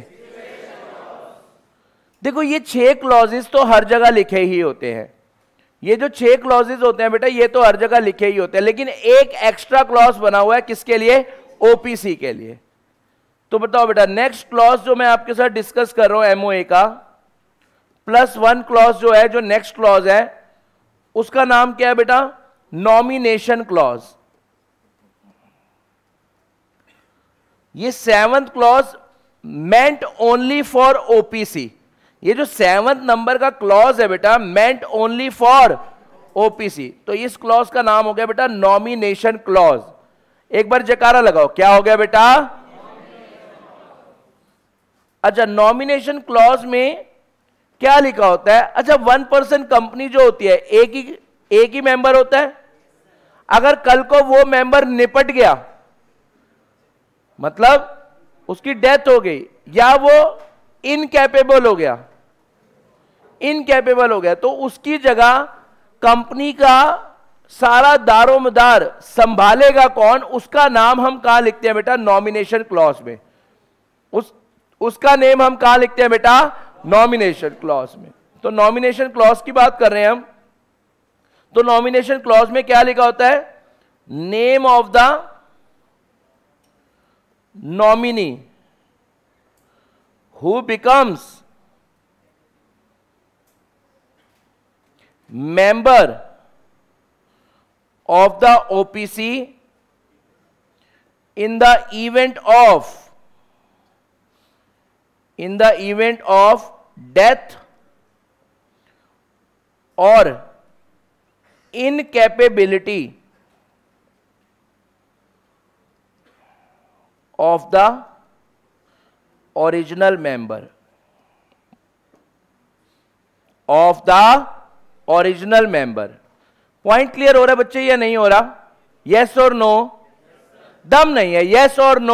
देखो ये छह क्लॉजेस तो हर जगह लिखे ही होते हैं, ये जो छह क्लॉजेस होते हैं बेटा ये तो हर जगह लिखे ही होते हैं, लेकिन एक एक्स्ट्रा क्लॉज बना हुआ है किसके लिए? ओपीसी के लिए। तो बताओ बेटा, नेक्स्ट क्लॉज जो मैं आपके साथ डिस्कस कर रहा हूं एमओए का, प्लस वन क्लॉज जो है, जो नेक्स्ट क्लॉज है उसका नाम क्या है बेटा? Nomination clause. ये seventh clause meant only for OPC. ये जो सेवंथ नंबर का क्लॉज है बेटा, मेंट ओनली फॉर ओपीसी, तो इस क्लॉज का नाम हो गया बेटा नॉमिनेशन क्लॉज। एक बार जयकारा लगाओ, क्या हो गया बेटा? अच्छा, नॉमिनेशन क्लॉज में क्या लिखा होता है? अच्छा, वन पर्सन कंपनी जो होती है, एक ही एक ही मेंबर होता है। अगर कल को वो मेंबर निपट गया, मतलब उसकी डेथ हो गई या वो इनकैपेबल हो गया, इनकैपेबल हो गया, तो उसकी जगह कंपनी का सारा दारोमदार संभालेगा कौन? उसका नाम हम कहां लिखते हैं बेटा? नॉमिनेशन क्लॉज में। उस उसका नेम हम कहां लिखते हैं बेटा? नॉमिनेशन क्लॉज में। तो नॉमिनेशन क्लॉज की बात कर रहे हैं हम, तो नॉमिनेशन क्लॉज में क्या लिखा होता है? Name of the nominee who becomes member of the O P C in the event of in the event of death or incapability of the original member of the original member. Point clear हो रहा है बच्चे या नहीं हो रहा? Yes और no? दम नहीं है, यस और नो?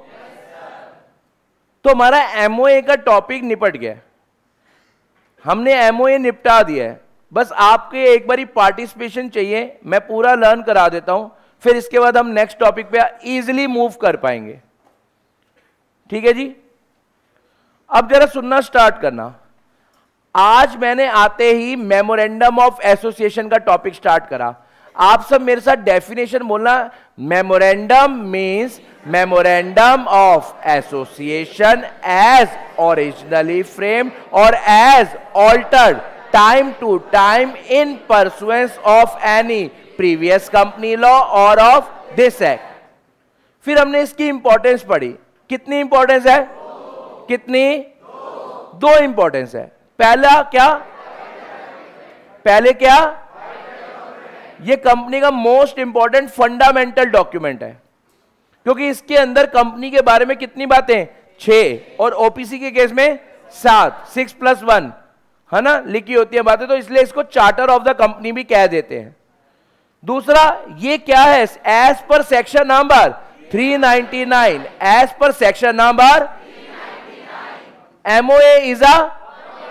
तो हमारा एमओए का टॉपिक निपट गया, हमने एमओए निपटा दिया है। बस आपके एक बारी पार्टिसिपेशन चाहिए, मैं पूरा लर्न करा देता हूं, फिर इसके बाद हम नेक्स्ट टॉपिक पे इजीली मूव कर पाएंगे। ठीक है जी? अब जरा सुनना स्टार्ट करना। आज मैंने आते ही मेमोरेंडम ऑफ एसोसिएशन का टॉपिक स्टार्ट करा। आप सब मेरे साथ डेफिनेशन बोलना। Memorandum means memorandum of association as originally framed और as altered time to time in pursuance of any previous company law और ऑफ दिस एक्ट। फिर हमने इसकी इंपॉर्टेंस पढ़ी। कितनी इंपॉर्टेंस है? कितनी? दो इंपॉर्टेंस है। पहला क्या? पहले क्या? ये कंपनी का मोस्ट इंपॉर्टेंट फंडामेंटल डॉक्यूमेंट है, क्योंकि इसके अंदर कंपनी के बारे में कितनी बातें? छह, और ओपीसी के केस में सात, सिक्स प्लस वन, है ना, लिखी होती है बातें, तो इसलिए इसको चार्टर ऑफ द कंपनी भी कह देते हैं। दूसरा, ये क्या है? As per section number three ninety nine, as per section number MOA is a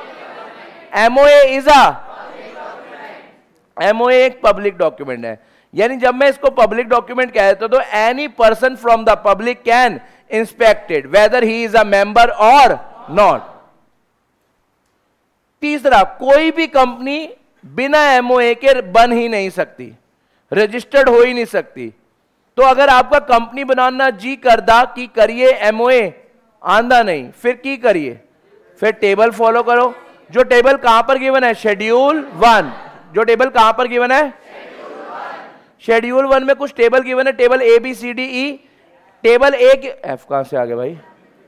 MOA is a MOA एक पब्लिक डॉक्यूमेंट है। यानी जब मैं इसको पब्लिक डॉक्यूमेंट कहता हूं तो any person from the public can inspected whether he is a member और नॉट। तीसरा, कोई भी कंपनी बिना एमओए के बन ही नहीं सकती, रजिस्टर्ड हो ही नहीं सकती। तो अगर आपका कंपनी बनाना जी करदा कि करिए, एमओए आंदा नहीं, फिर की करिए, फिर टेबल फॉलो करो। जो टेबल कहां पर गिवन है? Schedule one. जो टेबल कहां पर गिवन है? शेड्यूल वन में कुछ टेबल गिवन है, table A B C D E. Table A के एफ कहां से आ गया भाई?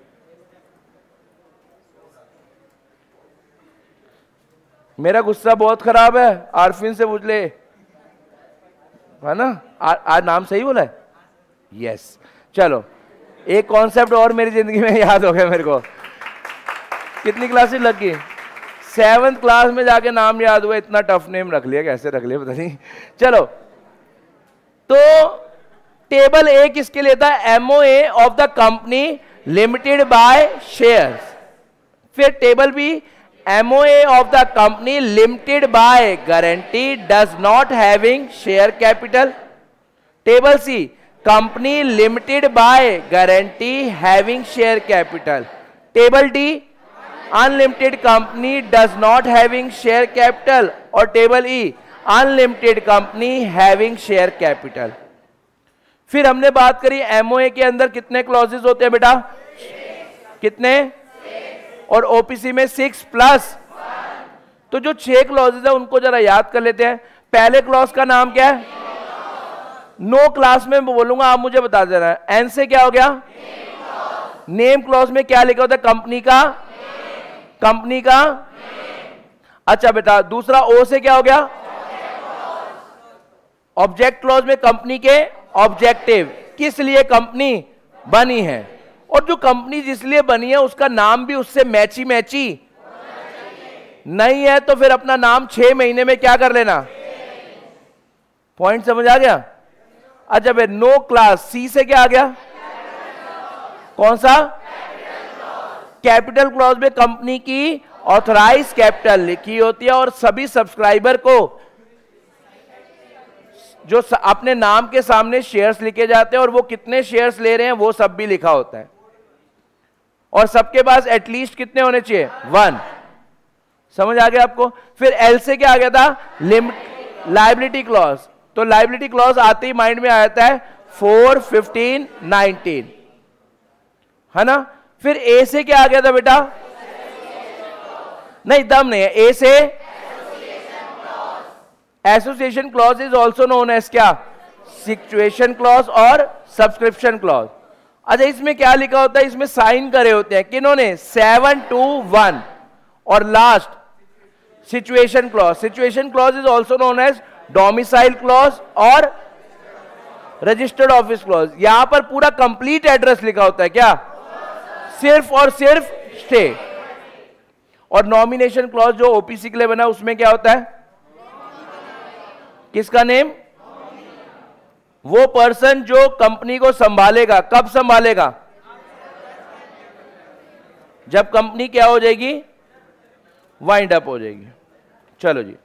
मेरा गुस्सा बहुत खराब है, आरफिन से पूछ ले, है ना? आज नाम सही बोला है? यस। चलो, एक कॉन्सेप्ट और मेरी जिंदगी में याद हो गया मेरे को। कितनी क्लासेस लग गई? सेवंथ क्लास में जाके नाम याद हुआ, इतना टफ नेम रख लिया, कैसे रख लिया पता नहीं। चलो, तो टेबल ए किसके लिए था? MOA of the company limited by shares. फिर table B, MOA of the company limited by guarantee does not having share capital. Table C, company limited by guarantee having share capital. Table D, unlimited company does not having share capital. और table E, unlimited company having share capital. फिर हमने बात करी MOA के अंदर कितने clauses होते हैं बेटा? कितने? और ओपीसी में सिक्स प्लस। तो जो छह क्लॉजेस है उनको जरा याद कर लेते हैं। पहले क्लॉज का नाम क्या है? नो क्लास में बोलूंगा, आप मुझे बता देना। एन से क्या हो गया? नेम क्लॉज में क्या लिखा होता है? कंपनी का, कंपनी का। अच्छा बेटा, दूसरा ओ से क्या हो गया? ऑब्जेक्ट क्लॉज में कंपनी के ऑब्जेक्टिव, किस लिए कंपनी बनी है, और जो कंपनी जिस लिए बनी है उसका नाम भी उससे मैची मैची नहीं है, तो फिर अपना नाम छह महीने में क्या कर लेना। पॉइंट समझ आ गया? अच्छा भाई, नो क्लास सी से क्या आ गया? कौन सा? कैपिटल क्लॉज में कंपनी की ऑथराइज कैपिटल लिखी होती है, और सभी सब्सक्राइबर को जो अपने नाम के सामने शेयर्स लिखे जाते हैं और वो कितने शेयर्स ले रहे हैं वो सब भी लिखा होता है, और सबके पास एटलीस्ट कितने होने चाहिए? वन। समझ आ गया आपको? फिर एल से क्या आ गया था? Limit liability clause. तो लायबिलिटी क्लॉज आते ही माइंड में आ जाता है फोर, फिफ्टीन, नाइनटीन, है ना? फिर ए से क्या आ गया था बेटा? नहीं, दम नहीं है। ए से association clause is also known as क्या? सिचुएशन क्लॉज और सब्सक्रिप्शन क्लॉज। अच्छा, इसमें क्या लिखा होता है? इसमें साइन करे होते हैं किन्होंने? Seven two one. और last situation clause. Situation clause is also known as domicile clause और रजिस्टर्ड ऑफिस क्लॉज। यहां पर पूरा कंप्लीट एड्रेस लिखा होता है क्या? सिर्फ और सिर्फ स्टे। और नॉमिनेशन क्लॉज जो ओपीसी के लिए बना उसमें क्या होता है? किसका नेम? वो पर्सन जो कंपनी को संभालेगा। कब संभालेगा? जब कंपनी क्या हो जाएगी? वाइंड अप हो जाएगी। चलो जी,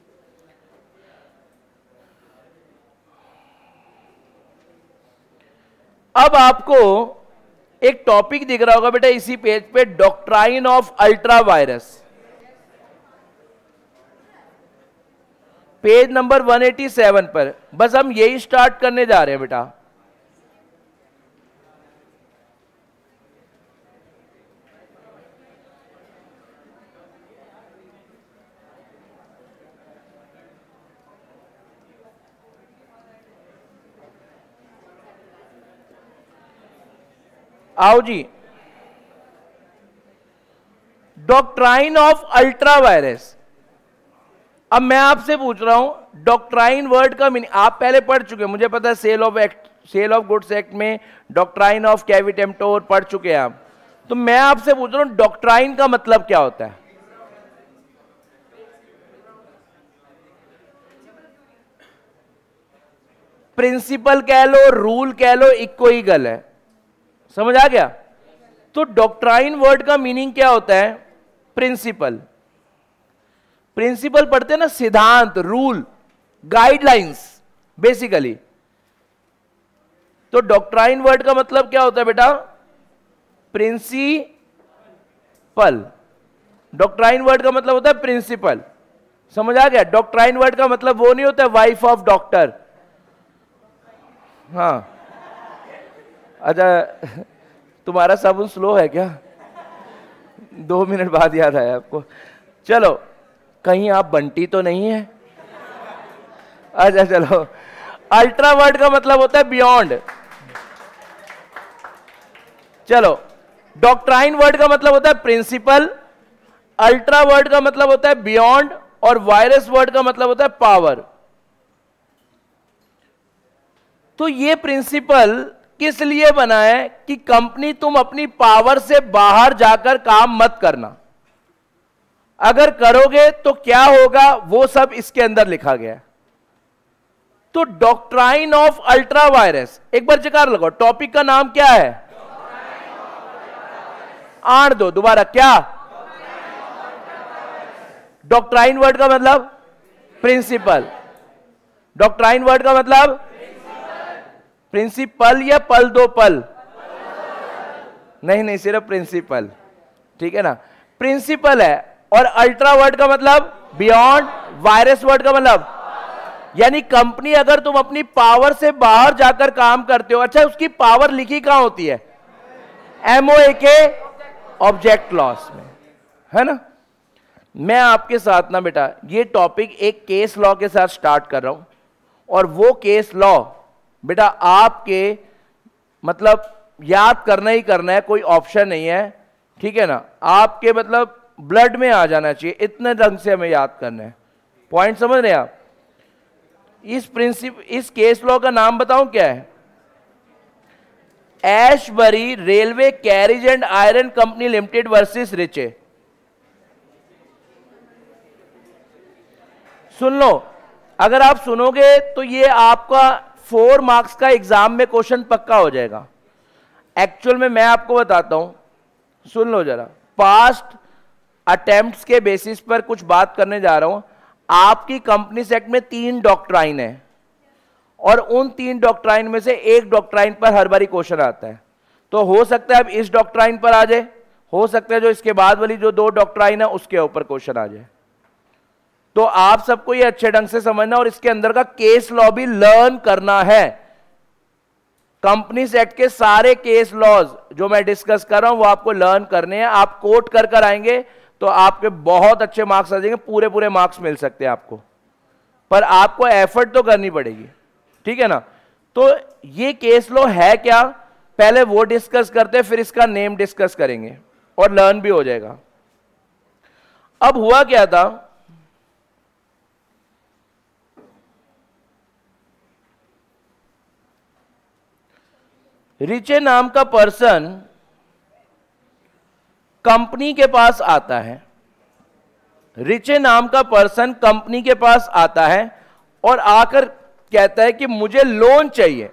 अब आपको एक टॉपिक दिख रहा होगा बेटा इसी पेज पे, doctrine of ultra vires. Page number one eighty seven पर। बस हम यही स्टार्ट करने जा रहे हैं बेटा। आओ जी, डॉक्ट्राइन ऑफ अल्ट्रा वायरस। अब मैं आपसे पूछ रहा हूं डॉक्ट्राइन वर्ड का मीनिंग आप पहले पढ़ चुके हैं, मुझे पता है। Sale of act, sale of goods act में डॉक्ट्राइन ऑफ कैविटेम्प्टोर पढ़ चुके हैं आप। तो मैं आपसे पूछ रहा हूं डॉक्ट्राइन का मतलब क्या होता है? प्रिंसिपल कह लो, रूल कह लो, इक्को ही गल है। समझ आ गया? तो डॉक्ट्राइन वर्ड का मीनिंग क्या होता है? प्रिंसिपल। प्रिंसिपल पढ़ते हैं ना, सिद्धांत, रूल, गाइडलाइंस। बेसिकली। तो डॉक्ट्राइन वर्ड का मतलब क्या होता है बेटा? प्रिंसिपल। डॉक्ट्राइन वर्ड का मतलब होता है प्रिंसिपल। समझ आ गया? डॉक्ट्राइन वर्ड का मतलब वो नहीं होता वाइफ ऑफ डॉक्टर। हाँ, अच्छा, तुम्हारा साबुन स्लो है क्या? दो मिनट बाद याद आया आपको। चलो, कहीं आप बंटी तो नहीं है? अच्छा चलो। अल्ट्रा वर्ड का मतलब होता है बियॉन्ड। चलो, डॉक्ट्राइन वर्ड का मतलब होता है प्रिंसिपल, अल्ट्रा वर्ड का मतलब होता है बियॉन्ड, और वायरस वर्ड का मतलब होता है पावर। तो ये प्रिंसिपल किस लिए बना है? कि कंपनी तुम अपनी पावर से बाहर जाकर काम मत करना। अगर करोगे तो क्या होगा, वो सब इसके अंदर लिखा गया है। तो डॉक्ट्राइन ऑफ अल्ट्रा वायरस, एक बार जकार लगाओ, टॉपिक का नाम क्या है? आण दो दोबारा, क्या? डॉक्ट्राइन वर्ड का मतलब प्रिंसिपल। डॉक्ट्राइन वर्ड का मतलब प्रिंसिपल या पल दो पल? नहीं नहीं, सिर्फ प्रिंसिपल, ठीक है ना? प्रिंसिपल है। और अल्ट्रा वर्ड का मतलब बियॉन्ड, वायरस वर्ड का मतलब, यानी कंपनी अगर तुम अपनी पावर से बाहर जाकर काम करते हो, अच्छा उसकी पावर लिखी कहां होती है? एमओए के ऑब्जेक्ट क्लॉज में, है ना? मैं आपके साथ ना बेटा ये टॉपिक एक केस लॉ के साथ स्टार्ट कर रहा हूं, और वो केस लॉ बेटा आपके मतलब याद करना ही करना है, कोई ऑप्शन नहीं है, ठीक है ना? आपके मतलब ब्लड में आ जाना चाहिए, इतने ढंग से हमें याद करना है। पॉइंट समझ रहे हैं आप? इस प्रिंसिप इस केस लॉ का नाम बताऊं क्या है? Ashbury railway carriage and iron company limited versus Riche. सुन लो, अगर आप सुनोगे तो ये आपका फोर मार्क्स का एग्जाम में क्वेश्चन पक्का हो जाएगा। एक्चुअल में मैं आपको बताता हूं, सुन लो जरा। पास्ट अटेम्प्ट्स के बेसिस पर कुछ बात करने जा रहा हूं। आपकी कंपनी सेक्ट में तीन डॉक्ट्राइन है, और उन तीन डॉक्ट्राइन में से एक डॉक्ट्राइन पर हर बारी क्वेश्चन आता है। तो हो सकता है अब इस डॉक्ट्राइन पर आ जाए, हो सकता है जो इसके बाद वाली जो दो डॉक्ट्राइन है उसके ऊपर क्वेश्चन आ जाए। तो आप सबको ये अच्छे ढंग से समझना, और इसके अंदर का केस लॉ भी लर्न करना है। कंपनीज एक्ट के सारे केस लॉज जो मैं डिस्कस कर रहा हूं वो आपको लर्न करने हैं। आप कोट कर कर आएंगे तो आपके बहुत अच्छे मार्क्स आ जाएंगे, पूरे पूरे मार्क्स मिल सकते हैं आपको, पर आपको एफर्ट तो करनी पड़ेगी, ठीक है ना? तो ये केस लॉ है क्या, पहले वो डिस्कस करते हैं, फिर इसका नेम डिस्कस करेंगे और लर्न भी हो जाएगा। अब हुआ क्या था, रिचे नाम का पर्सन कंपनी के पास आता है। रिचे नाम का पर्सन कंपनी के पास आता है और आकर कहता है कि मुझे लोन चाहिए।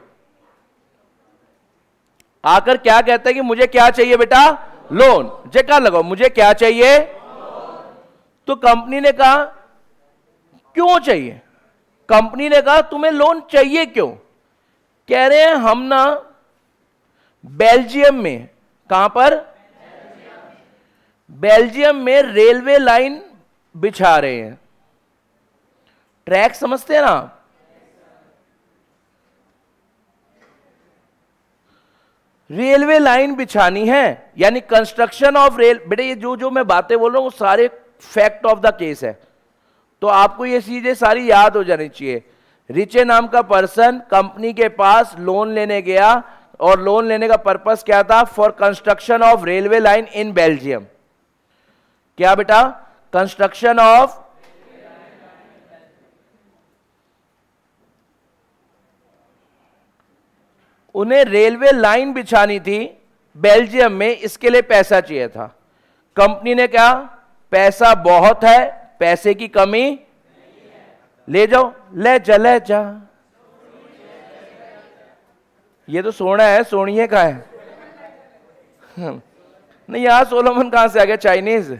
आकर क्या कहता है कि मुझे क्या चाहिए बेटा? लोन। जगह लगाओ, मुझे क्या चाहिए? तो कंपनी ने कहा क्यों चाहिए? कंपनी ने कहा तुम्हें लोन चाहिए क्यों? कह रहे हैं हम ना बेल्जियम में, कहां पर? बेल्जियम में रेलवे लाइन बिछा रहे हैं। ट्रैक समझते हैं ना? रेलवे लाइन बिछानी है, यानी कंस्ट्रक्शन ऑफ रेल। बेटे ये जो जो मैं बातें बोल रहा हूं वो सारे फैक्ट ऑफ द केस है, तो आपको ये चीजें सारी याद हो जानी चाहिए। रिचे नाम का पर्सन कंपनी के पास लोन लेने गया, और लोन लेने का पर्पस क्या था? For construction of railway line in Belgium. क्या बेटा? कंस्ट्रक्शन ऑफ उन्हें रेलवे लाइन बिछानी थी बेल्जियम में, इसके लिए पैसा चाहिए था। कंपनी ने कहा पैसा बहुत है, पैसे की कमी ले जाओ। ले जा ले जा, ये तो सोना है, सोनिए का है। नहीं, यहां सोलोमन कहां से आ गया? चाइनीज।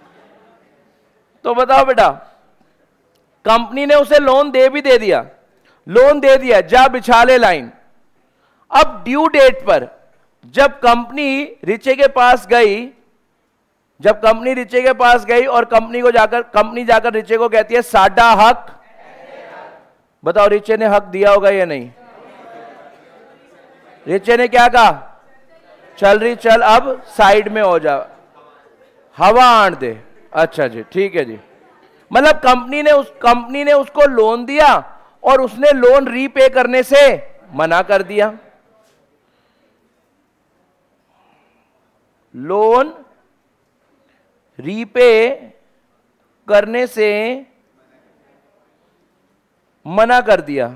तो बताओ बेटा, कंपनी ने उसे लोन दे भी दे दिया। लोन दे दिया, जा बिछा ले लाइन। अब ड्यू डेट पर जब कंपनी रिचे के पास गई, जब कंपनी रिचे के पास गई और कंपनी को जाकर कंपनी जाकर रिचे को कहती है साडा हक, बताओ रिचे ने हक दिया होगा या नहीं? रिचे ने क्या कहा? चल रही चल, अब साइड में हो जा, हवा आण दे। अच्छा जी, ठीक है जी। मतलब कंपनी ने उस कंपनी ने उसको लोन दिया और उसने लोन रीपे करने से मना कर दिया। लोन रीपे करने से मना कर दिया,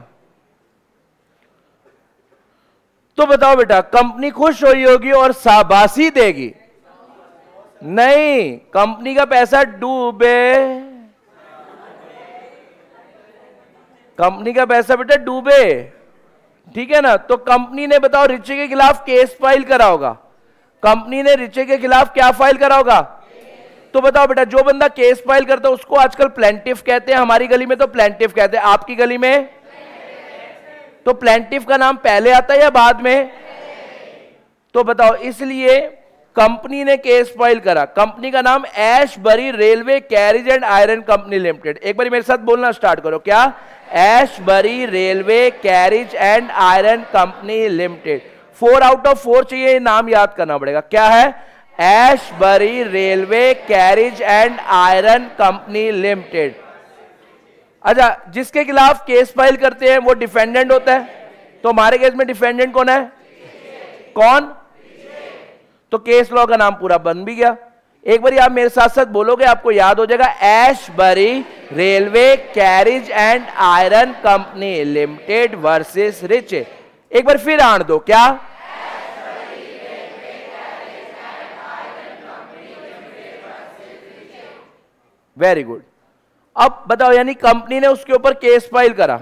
तो बताओ बेटा कंपनी खुश हुई होगी और शाबाशी देगी? नहीं, कंपनी का पैसा डूबे, कंपनी का पैसा बेटा डूबे, ठीक है ना। तो कंपनी ने बताओ रिचे के खिलाफ केस फाइल करा होगा, कंपनी ने रिचे के खिलाफ क्या फाइल करा होगा? तो बताओ बेटा जो बंदा केस फाइल करता है उसको आजकल प्लेंटिफ कहते हैं, हमारी गली में तो प्लेंटिफ कहते हैं, आपकी गली में? तो प्लेंटिफ का नाम पहले आता है या बाद में? तो बताओ, इसलिए कंपनी ने केस फाइल करा। कंपनी का नाम Ashbury railway carriage and iron company limited. एक बार मेरे साथ बोलना स्टार्ट करो, क्या? Ashbury railway carriage and iron company limited. Four out of four चाहिए, नाम याद करना पड़ेगा। क्या है? Ashbury railway carriage and iron company limited. अच्छा, जिसके खिलाफ केस फाइल करते हैं वो डिफेंडेंट होता है। तो हमारे केस में डिफेंडेंट कौन है? कौन? तो केस लॉ का नाम पूरा बन भी गया। एक बार आप मेरे साथ साथ बोलोगे, आपको याद हो जाएगा, Ashbury railway carriage and iron company limited versus Riche. एक बार फिर आण दो, क्या? Very good. अब बताओ, यानी कंपनी ने उसके ऊपर केस फाइल करा,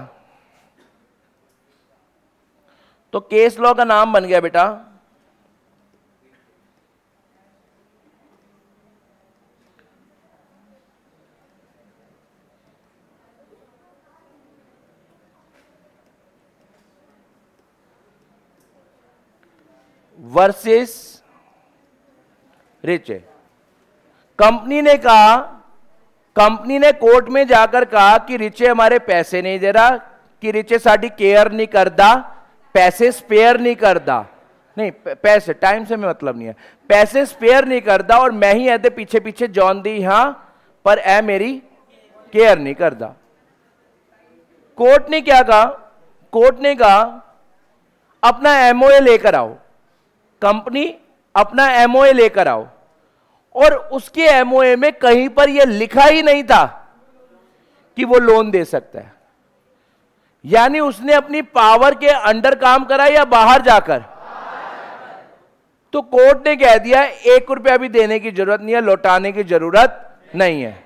तो केस लॉ का नाम बन गया बेटा वर्सेस रिचे। कंपनी ने कहा, कंपनी ने कोर्ट में जाकर कहा कि रिचे हमारे पैसे नहीं दे रहा, कि रिचे साडी केयर नहीं करता, पैसे स्पेयर नहीं करता, नहीं पैसे टाइम से में मतलब नहीं है, पैसे स्पेयर नहीं करता और मैं ही ऐसे पीछे पीछे जॉन दी हां पर ए मेरी केयर नहीं करता। कोर्ट ने क्या कहा? कोर्ट ने कहा अपना एमओए लेकर आओ, कंपनी अपना एमओए लेकर आओ, और उसके एमओए में कहीं पर यह लिखा ही नहीं था कि वो लोन दे सकता है। यानी उसने अपनी पावर के अंडर काम करा या बाहर जाकर? तो कोर्ट ने कह दिया एक रुपया भी देने की जरूरत नहीं है, लौटाने की जरूरत नहीं है।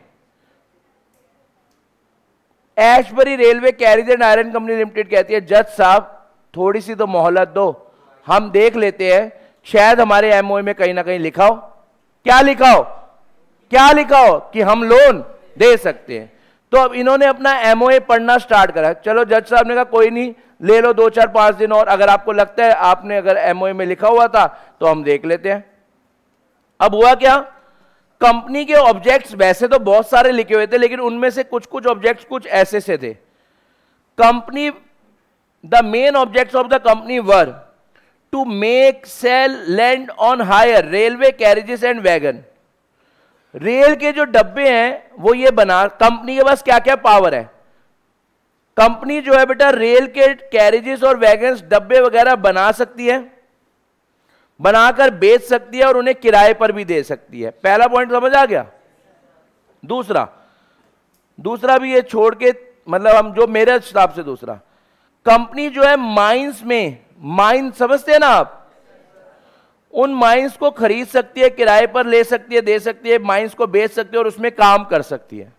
Ashbury railway carriage and iron company limited कहती है जज साहब थोड़ी सी तो मोहलत दो, हम देख लेते हैं, शायद हमारे एमओए में कहीं ना कहीं लिखा हो। क्या लिखा हो? क्या लिखा हो? कि हम लोन दे सकते हैं। तो अब इन्होंने अपना एमओए पढ़ना स्टार्ट करा। चलो जज साहब ने कहा कोई नहीं, ले लो दो चार पांच दिन और, अगर आपको लगता है आपने अगर एमओए में लिखा हुआ था तो हम देख लेते हैं। अब हुआ क्या? कंपनी के ऑब्जेक्ट्स वैसे तो बहुत सारे लिखे हुए थे, लेकिन उनमें से कुछ कुछ ऑब्जेक्ट्स कुछ ऐसे से थे। Company, the main objects of the company were to make, sell, lend on hire railway carriages and wagon. Rail के जो डब्बे हैं वो ये बना, कंपनी के पास क्या क्या पावर है? कंपनी जो है बेटा रेल के कैरेजेस और वैगन्स डब्बे वगैरह बना सकती है, बनाकर बेच सकती है और उन्हें किराए पर भी दे सकती है। पहला पॉइंट समझ आ गया। दूसरा दूसरा भी ये छोड़ के, मतलब हम जो मेरे हिसाब से दूसरा, कंपनी जो है माइंस में, माइन समझते हैं ना आप, उन माइंस को खरीद सकती है, किराए पर ले सकती है, दे सकती है, माइंस को बेच सकती है और उसमें काम कर सकती है।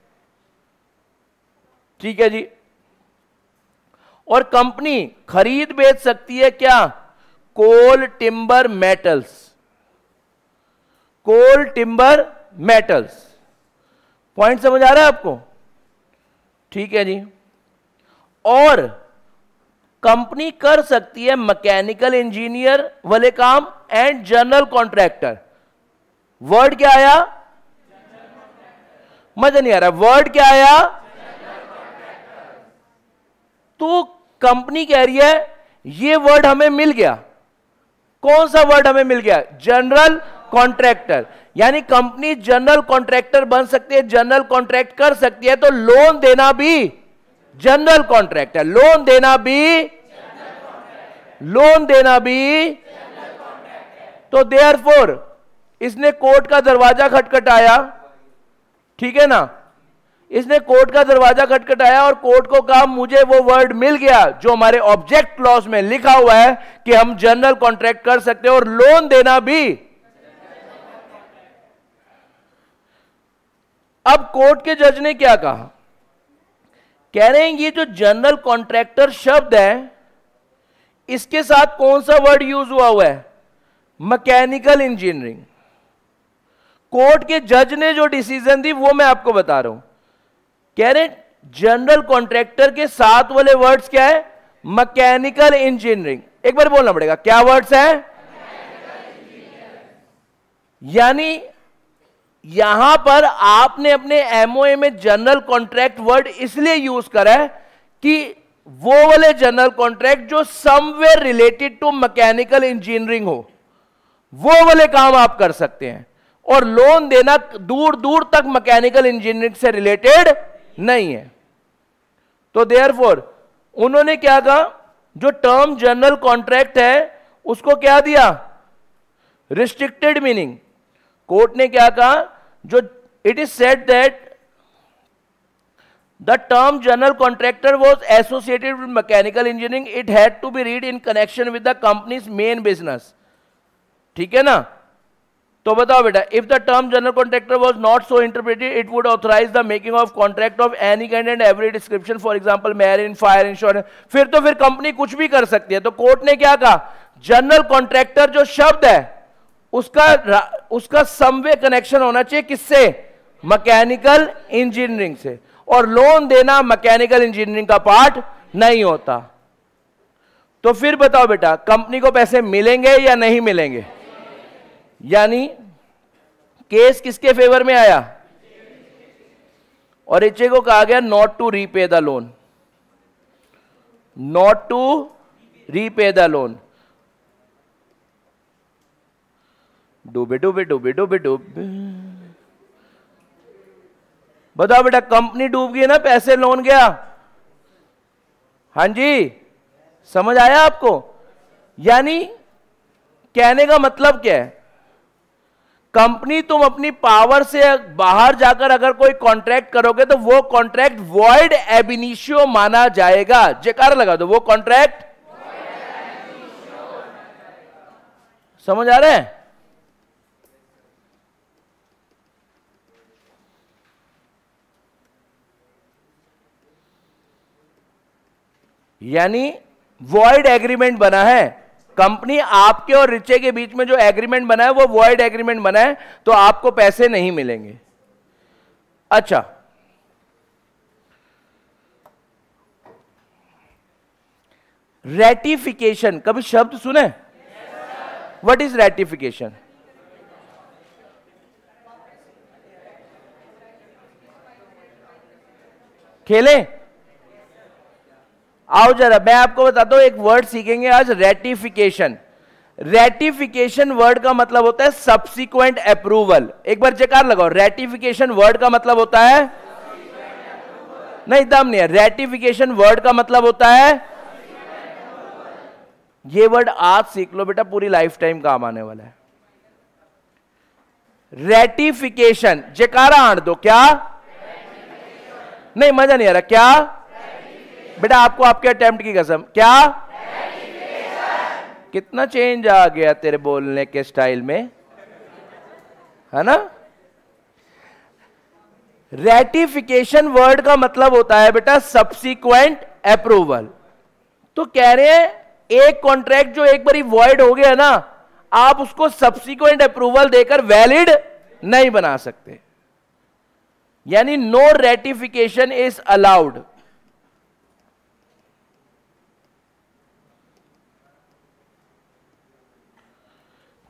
ठीक है जी। और कंपनी खरीद बेच सकती है क्या? Coal, timber, metals, coal, timber, metals. Point समझ आ रहा है आपको? ठीक है जी। और कंपनी कर सकती है मैकेनिकल इंजीनियर वाले काम एंड जनरल कॉन्ट्रैक्टर। वर्ड क्या आया? मजा नहीं आ रहा, वर्ड क्या आया? तो कंपनी कह रही है ये वर्ड हमें मिल गया। कौन सा वर्ड हमें मिल गया? General contractor. यानी कंपनी जनरल कॉन्ट्रैक्टर बन सकती है, जनरल कॉन्ट्रैक्ट कर सकती है, तो लोन देना भी जनरल कॉन्ट्रैक्ट है, लोन देना भी लोन देना भी तो देयरफॉर इसने कोर्ट का दरवाजा खटखटाया, ठीक है ना, इसने कोर्ट का दरवाजा खटखटाया और कोर्ट को कहा मुझे वो वर्ड मिल गया जो हमारे ऑब्जेक्ट क्लॉज में लिखा हुआ है कि हम जनरल कॉन्ट्रैक्ट कर सकते हैं और लोन देना भी। अब कोर्ट के जज ने क्या कहा? कह रहे हैं ये जो जनरल कॉन्ट्रैक्टर शब्द है इसके साथ कौन सा वर्ड यूज हुआ हुआ है? Mechanical engineering. कोर्ट के जज ने जो डिसीजन दी वो मैं आपको बता रहा हूं। कह रहे जनरल कॉन्ट्रैक्टर के साथ वाले वर्ड्स क्या है? Mechanical engineering. एक बार बोलना पड़ेगा, क्या वर्ड्स है? यानी यहां पर आपने अपने एमओए में जनरल कॉन्ट्रैक्ट वर्ड इसलिए यूज करा है कि वो वाले जनरल कॉन्ट्रैक्ट जो somewhere related to mechanical engineering हो वो वाले काम आप कर सकते हैं, और लोन देना दूर दूर तक मैकेनिकल इंजीनियरिंग से रिलेटेड नहीं है। तो देयरफॉर उन्होंने क्या कहा? जो टर्म जनरल कॉन्ट्रैक्ट है उसको क्या दिया? Restricted meaning. कोर्ट ने क्या कहा? जो it is said that the term general contractor was associated with mechanical engineering, it had to be read in connection with the company's main business. ठीक है ना? तो बताओ बेटा, if the term general contractor was not so interpreted it would authorise the making of contract of any kind and every description, for example marine, fire, insurance. फिर तो फिर company कुछ भी कर सकती है। तो कोर्ट ने क्या कहा? जनरल कॉन्ट्रैक्टर जो शब्द है उसका उसका समवे कनेक्शन होना चाहिए किससे? मैकेनिकल इंजीनियरिंग से, और लोन देना मैकेनिकल इंजीनियरिंग का पार्ट नहीं होता। तो फिर बताओ बेटा, कंपनी को पैसे मिलेंगे या नहीं मिलेंगे? यानी केस किसके फेवर में आया? और एचए को कहा गया not to repay the loan, not to repay the loan. डूबे डूबे डूबे डूबे डूबे। बताओ बेटा, कंपनी डूब गई ना, पैसे लोन गया। हां जी, समझ आया आपको? यानी कहने का मतलब क्या है? कंपनी तुम अपनी पावर से बाहर जाकर अगर कोई कॉन्ट्रैक्ट करोगे तो वो कॉन्ट्रैक्ट वॉइड एब इनिशियो माना जाएगा। जयकार लगा दो, वो कॉन्ट्रैक्ट समझ आ रहा है? यानी वॉइड एग्रीमेंट बना है, कंपनी आपके और रिचे के बीच में जो एग्रीमेंट बना है वो वॉइड एग्रीमेंट बना है, तो आपको पैसे नहीं मिलेंगे। अच्छा, रेटिफिकेशन कभी शब्द सुने? What is ratification? खेले? आओ जरा मैं आपको बताता हूं, एक वर्ड सीखेंगे आज, रेटिफिकेशन। रेटिफिकेशन वर्ड का मतलब होता है सब्सिक्वेंट अप्रूवल। एक बार जयकार लगाओ, रेटिफिकेशन वर्ड का मतलब होता है, नहीं दम नहीं है, रेटिफिकेशन वर्ड का मतलब होता है, ये वर्ड आज सीख लो बेटा, पूरी लाइफ टाइम काम आने वाला है। रेटिफिकेशन, जयकारा आंट दो, क्या? नहीं मजा नहीं आ रहा, क्या बेटा? आपको आपके अटेम्प्ट की कसम, क्या? कितना चेंज आ गया तेरे बोलने के स्टाइल में, है ना? रेटिफिकेशन वर्ड का मतलब होता है बेटा सब्सिक्वेंट अप्रूवल। तो कह रहे हैं एक कॉन्ट्रैक्ट जो एक बारी वॉइड हो गया ना, आप उसको सब्सिक्वेंट अप्रूवल देकर वैलिड नहीं बना सकते। यानी नो रेटिफिकेशन इज अलाउड।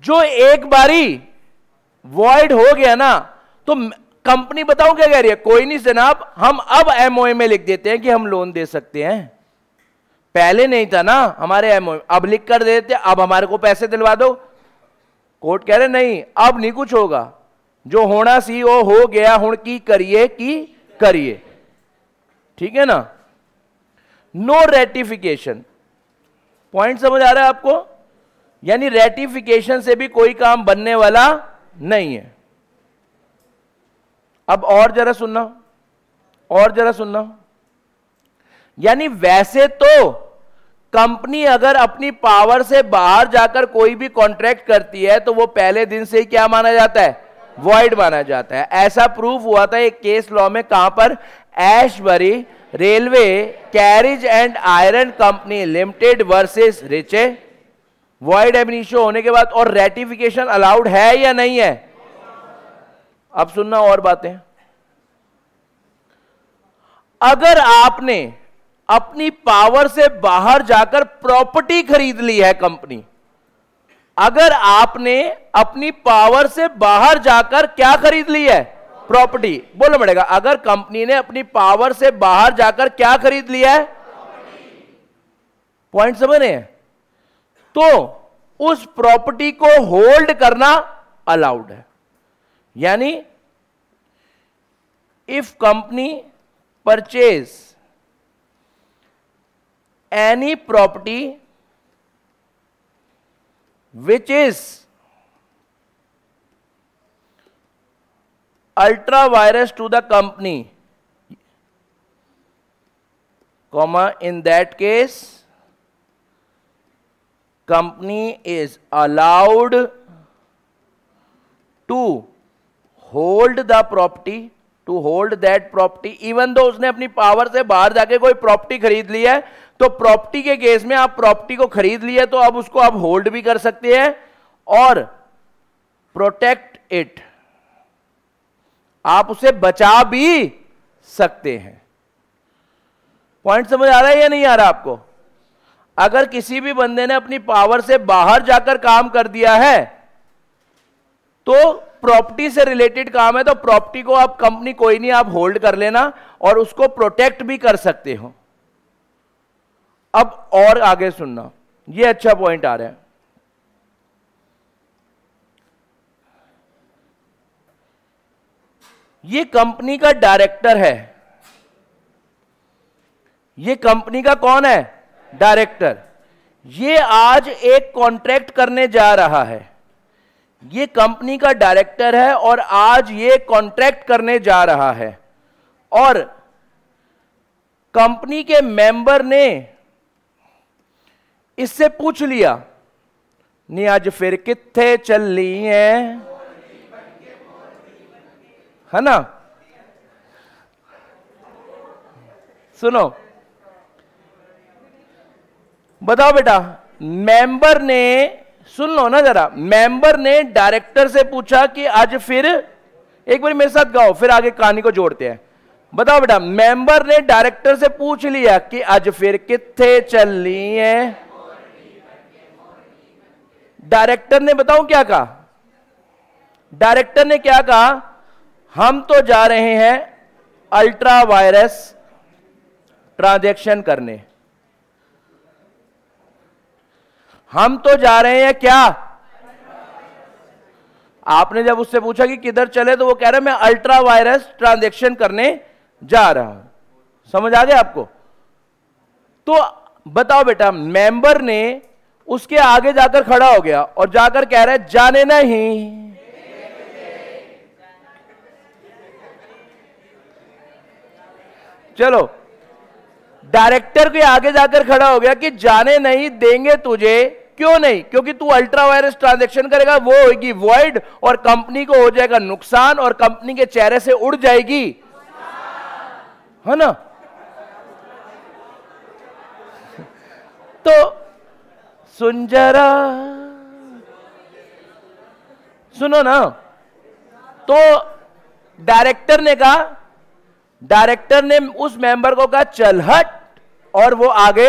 जो एक बारी वॉइड हो गया ना, तो कंपनी बताऊं क्या कह रही है, कोई नहीं जनाब, हम अब एमओए में लिख देते हैं कि हम लोन दे सकते हैं। पहले नहीं था ना हमारे एमओए, अब लिख कर देते, अब हमारे को पैसे दिलवा दो। कोर्ट कह रहे नहीं, अब नहीं कुछ होगा, जो होना सी वो हो गया, हुण की करिए की करिए। ठीक है ना। नो रेटिफिकेशन, पॉइंट समझ आ रहा है आपको? यानी रेटिफिकेशन से भी कोई काम बनने वाला नहीं है। अब और जरा सुनना, और जरा सुनना, यानी वैसे तो कंपनी अगर अपनी पावर से बाहर जाकर कोई भी कॉन्ट्रैक्ट करती है तो वो पहले दिन से ही क्या माना जाता है, वॉइड माना जाता है। ऐसा प्रूफ हुआ था एक केस लॉ में, कहां पर, Ashbury railway carriage and iron company limited versus Riche. Void ab initio होने के बाद और रेटिफिकेशन अलाउड है या नहीं है? अब सुनना और बातें। अगर आपने अपनी पावर से बाहर जाकर प्रॉपर्टी खरीद ली है कंपनी, अगर आपने अपनी पावर से बाहर जाकर क्या खरीद ली है, प्रॉपर्टी, बोलना पड़ेगा, अगर कंपनी ने अपनी पावर से बाहर जाकर क्या खरीद लिया है, पॉइंट समझ रहे हैं, तो उस प्रॉपर्टी को होल्ड करना अलाउड है। यानी if company purchase any property which is ultra virus to the company, comma, in that case company is allowed to hold the property, to hold that property even though उसने अपनी power से बाहर जाके कोई property खरीद ली है। तो property के केस में आप प्रॉपर्टी को खरीद लिए तो अब उसको आप होल्ड भी कर सकते हैं और प्रोटेक्ट इट, आप उसे बचा भी सकते हैं। पॉइंट समझ आ रहा है या नहीं आ रहा आपको? अगर किसी भी बंदे ने अपनी पावर से बाहर जाकर काम कर दिया है तो प्रॉपर्टी से रिलेटेड काम है, तो प्रॉपर्टी को आप कंपनी कोई नहीं, आप होल्ड कर लेना और उसको प्रोटेक्ट भी कर सकते हो। अब और आगे सुनना, ये अच्छा पॉइंट आ रहा है। ये कंपनी का डायरेक्टर है, ये कंपनी का कौन है, डायरेक्टर। ये आज एक कॉन्ट्रैक्ट करने जा रहा है, ये कंपनी का डायरेक्टर है और आज ये कॉन्ट्रैक्ट करने जा रहा है और कंपनी के मेंबर ने इससे पूछ लिया, नहीं आज फिर कित्थे चली है, है ना। सुनो, बताओ बेटा, मेंबर ने, सुन लो ना जरा, मेंबर ने डायरेक्टर से पूछा कि आज फिर, एक बार मेरे साथ गाओ फिर आगे कहानी को जोड़ते हैं। बताओ बेटा, मेंबर ने डायरेक्टर से पूछ लिया कि आज फिर कित्थे चली है। डायरेक्टर ने बताऊं क्या कहा, डायरेक्टर ने क्या कहा, हम तो जा रहे हैं अल्ट्रा वायरस ट्रांजैक्शन करने, हम तो जा रहे हैं क्या। आपने जब उससे पूछा कि किधर चले तो वो कह रहा है मैं अल्ट्रा वायरस ट्रांजैक्शन करने जा रहा हूं। समझ आ गया आपको? तो बताओ बेटा, मेंबर ने उसके आगे जाकर खड़ा हो गया और जाकर कह रहा है जाने नहीं, चलो डायरेक्टर के आगे जाकर खड़ा हो गया कि जाने नहीं देंगे तुझे। क्यों नहीं? क्योंकि तू अल्ट्रा वायरस ट्रांजैक्शन करेगा, वो होगी वॉइड और कंपनी को हो जाएगा नुकसान और कंपनी के चेहरे से उड़ जाएगी, है ना। तो सुन जरा, सुनो ना, तो डायरेक्टर ने कहा, डायरेक्टर ने उस मेंबर को कहा चल हट, और वो आगे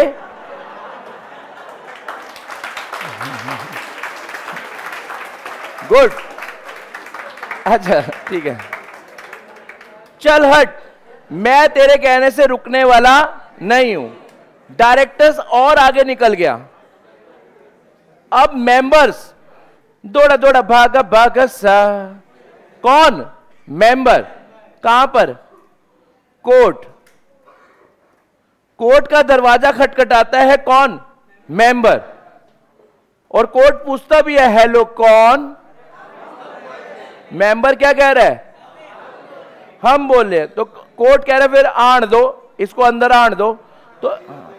गुड, अच्छा ठीक है। चल हट, मैं तेरे कहने से रुकने वाला नहीं हूं। डायरेक्टर्स और आगे निकल गया। अब मेंबर्स दौड़ा दौड़ा भागा भागा सा। कौन? मेंबर। कहां पर? कोर्ट। कोर्ट का दरवाजा खटखटाता है कौन? मेंबर। और कोर्ट पूछता भी है हेलो कौन? मेंबर क्या कह रहा है? हम बोल रहे। तो कोर्ट कह रहा है फिर आण दो इसको, अंदर आण दो। तो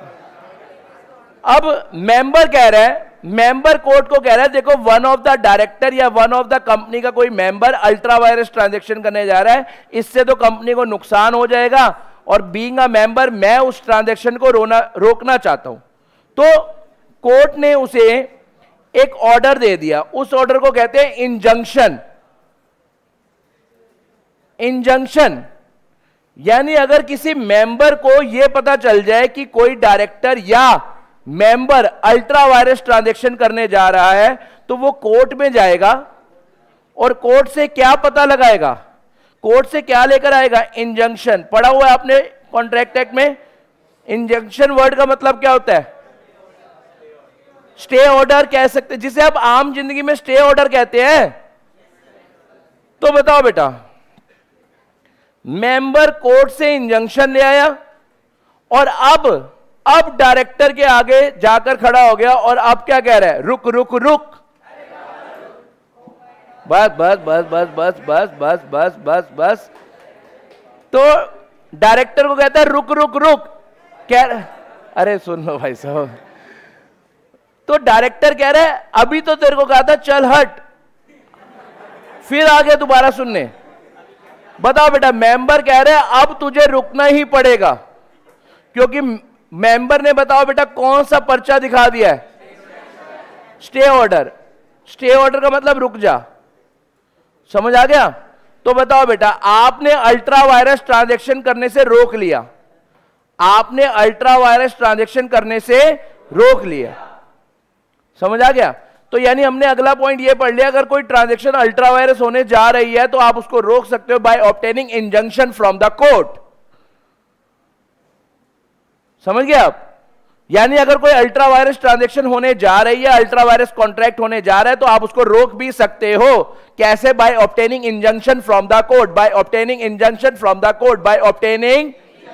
अब मेंबर कह रहा है, मेंबर कोर्ट को कह रहा है देखो वन ऑफ द डायरेक्टर या वन ऑफ द कंपनी का कोई मेंबर अल्ट्रा वायरस ट्रांजैक्शन करने जा रहा है, इससे तो कंपनी को नुकसान हो जाएगा और बीइंग अ मेंबर मैं उस ट्रांजैक्शन को रोना रोकना चाहता हूं। तो कोर्ट ने उसे एक ऑर्डर दे दिया। उस ऑर्डर को कहते हैं इंजंक्शन। इंजंक्शन यानी अगर किसी मेंबर को यह पता चल जाए कि कोई डायरेक्टर या मेंबर अल्ट्रा वायरस ट्रांजैक्शन करने जा रहा है तो वो कोर्ट में जाएगा और कोर्ट से क्या पता लगाएगा? कोर्ट से क्या लेकर आएगा? इंजंक्शन। पढ़ा हुआ है आपने कॉन्ट्रैक्ट एक्ट में। इंजंक्शन वर्ड का मतलब क्या होता है? स्टे ऑर्डर कह सकते हैं, जिसे आप आम जिंदगी में स्टे ऑर्डर कहते हैं। तो बताओ बेटा, मेंबर कोर्ट से इंजंक्शन ले आया और अब अब डायरेक्टर के आगे जाकर खड़ा हो गया और अब क्या कह रहा है? रुक रुक रुक। बस बस बस बस बस बस बस बस बस बस। तो डायरेक्टर को कहता है रुक रुक रुक। कह अरे सुन लो भाई साहब। तो डायरेक्टर कह रहा है अभी तो तेरे को कहा था चल हट, फिर आगे दोबारा सुनने। बताओ बेटा, मेंबर कह रहे हैं अब तुझे रुकना ही पड़ेगा क्योंकि मेंबर ने बताओ बेटा कौन सा पर्चा दिखा दिया है? Stay order. स्टे ऑर्डर का मतलब रुक जा। समझ आ गया? तो बताओ बेटा, आपने अल्ट्रा वायरस ट्रांजैक्शन करने से रोक लिया। आपने अल्ट्रा वायरस ट्रांजैक्शन करने से रोक लिया। समझ आ गया? तो यानी हमने अगला पॉइंट ये पढ़ लिया, अगर कोई ट्रांजैक्शन अल्ट्रा वायरस होने जा रही है तो आप उसको रोक सकते हो by obtaining injunction from the court. समझ गए आप? यानी अगर कोई अल्ट्रा वायरस ट्रांजैक्शन होने जा रही है, अल्ट्रा वायरस कॉन्ट्रैक्ट होने जा रहा है, तो आप उसको रोक भी सकते हो। कैसे? By obtaining injunction from the court. By obtaining injunction from the court. By obtaining.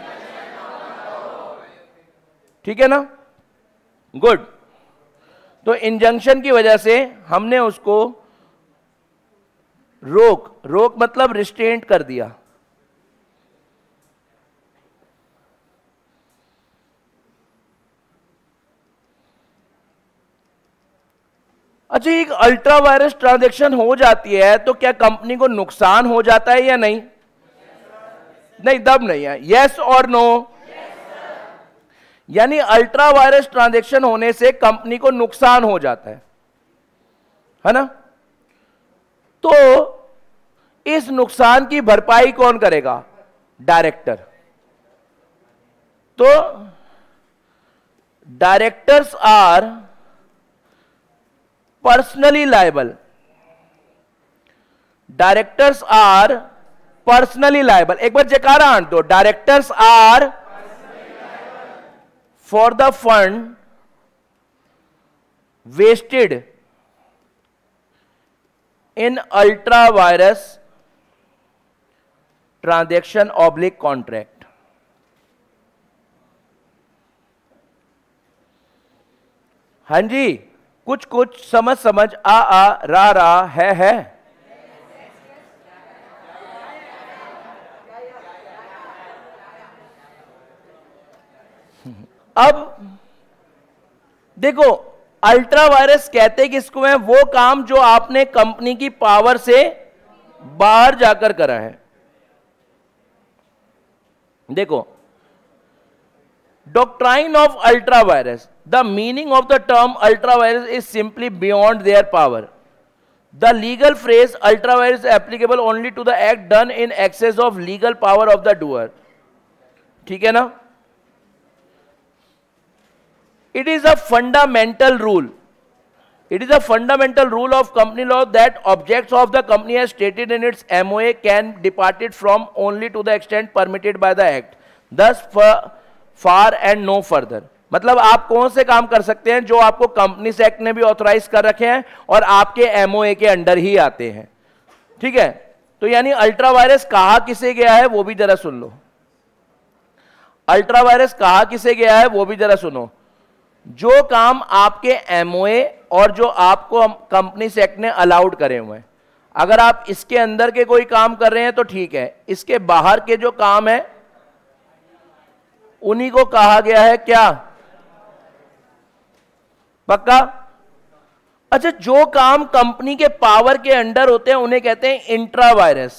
ठीक है ना? गुड। तो इंजंक्शन की वजह से हमने उसको रोक, रोक मतलब रिस्ट्रेंट कर दिया। अच्छा, एक अल्ट्रा वायरस ट्रांजैक्शन हो जाती है तो क्या कंपनी को नुकसान हो जाता है या नहीं? नहीं, दब नहीं है। यस और नो? यानी अल्ट्रा वायरस ट्रांजैक्शन होने से कंपनी को नुकसान हो जाता है, है ना? तो इस नुकसान की भरपाई कौन करेगा? डायरेक्टर। तो directors are personally liable. Directors are personally liable. एक बार जयकारा आंट दो। Directors are for the fund wasted in ultra virus transaction oblique contract। हाँ जी, कुछ कुछ समझ समझ आ आ रा रा है है। अब देखो, अल्ट्रा वायरस कहते किसको है? वो काम जो आपने कंपनी की पावर से बाहर जाकर करा है। देखो, doctrine of ultra vires, the meaning of the term ultra vires is simply beyond their power. The legal phrase ultra vires applicable only to the act done in excess of legal power of the doer. ठीक है ना? It is a fundamental rule. It is a fundamental rule of company law that objects of the company as stated in its M O A can departed from only to the extent permitted by the act. Thus far and no further. मतलब आप कौन से काम कर सकते हैं जो आपको कंपनीज एक्ट ने भी ऑथराइज कर रखे हैं और आपके एमओए के अंडर ही आते हैं, ठीक है। तो यानी अल्ट्रा वायरस कहा किसे गया है वो भी जरा सुन लो। अल्ट्रा वायरस कहा किसे गया है वो भी जरा सुनो। जो काम आपके एमओए और जो आपको कंपनी एक्ट ने अलाउड करे हुए हैं, अगर आप इसके अंदर के कोई काम कर रहे हैं तो ठीक है, इसके बाहर के जो काम है उन्हीं को कहा गया है क्या, पक्का? अच्छा, जो काम कंपनी के पावर के अंडर होते हैं उन्हें कहते हैं इंट्रा वायरस।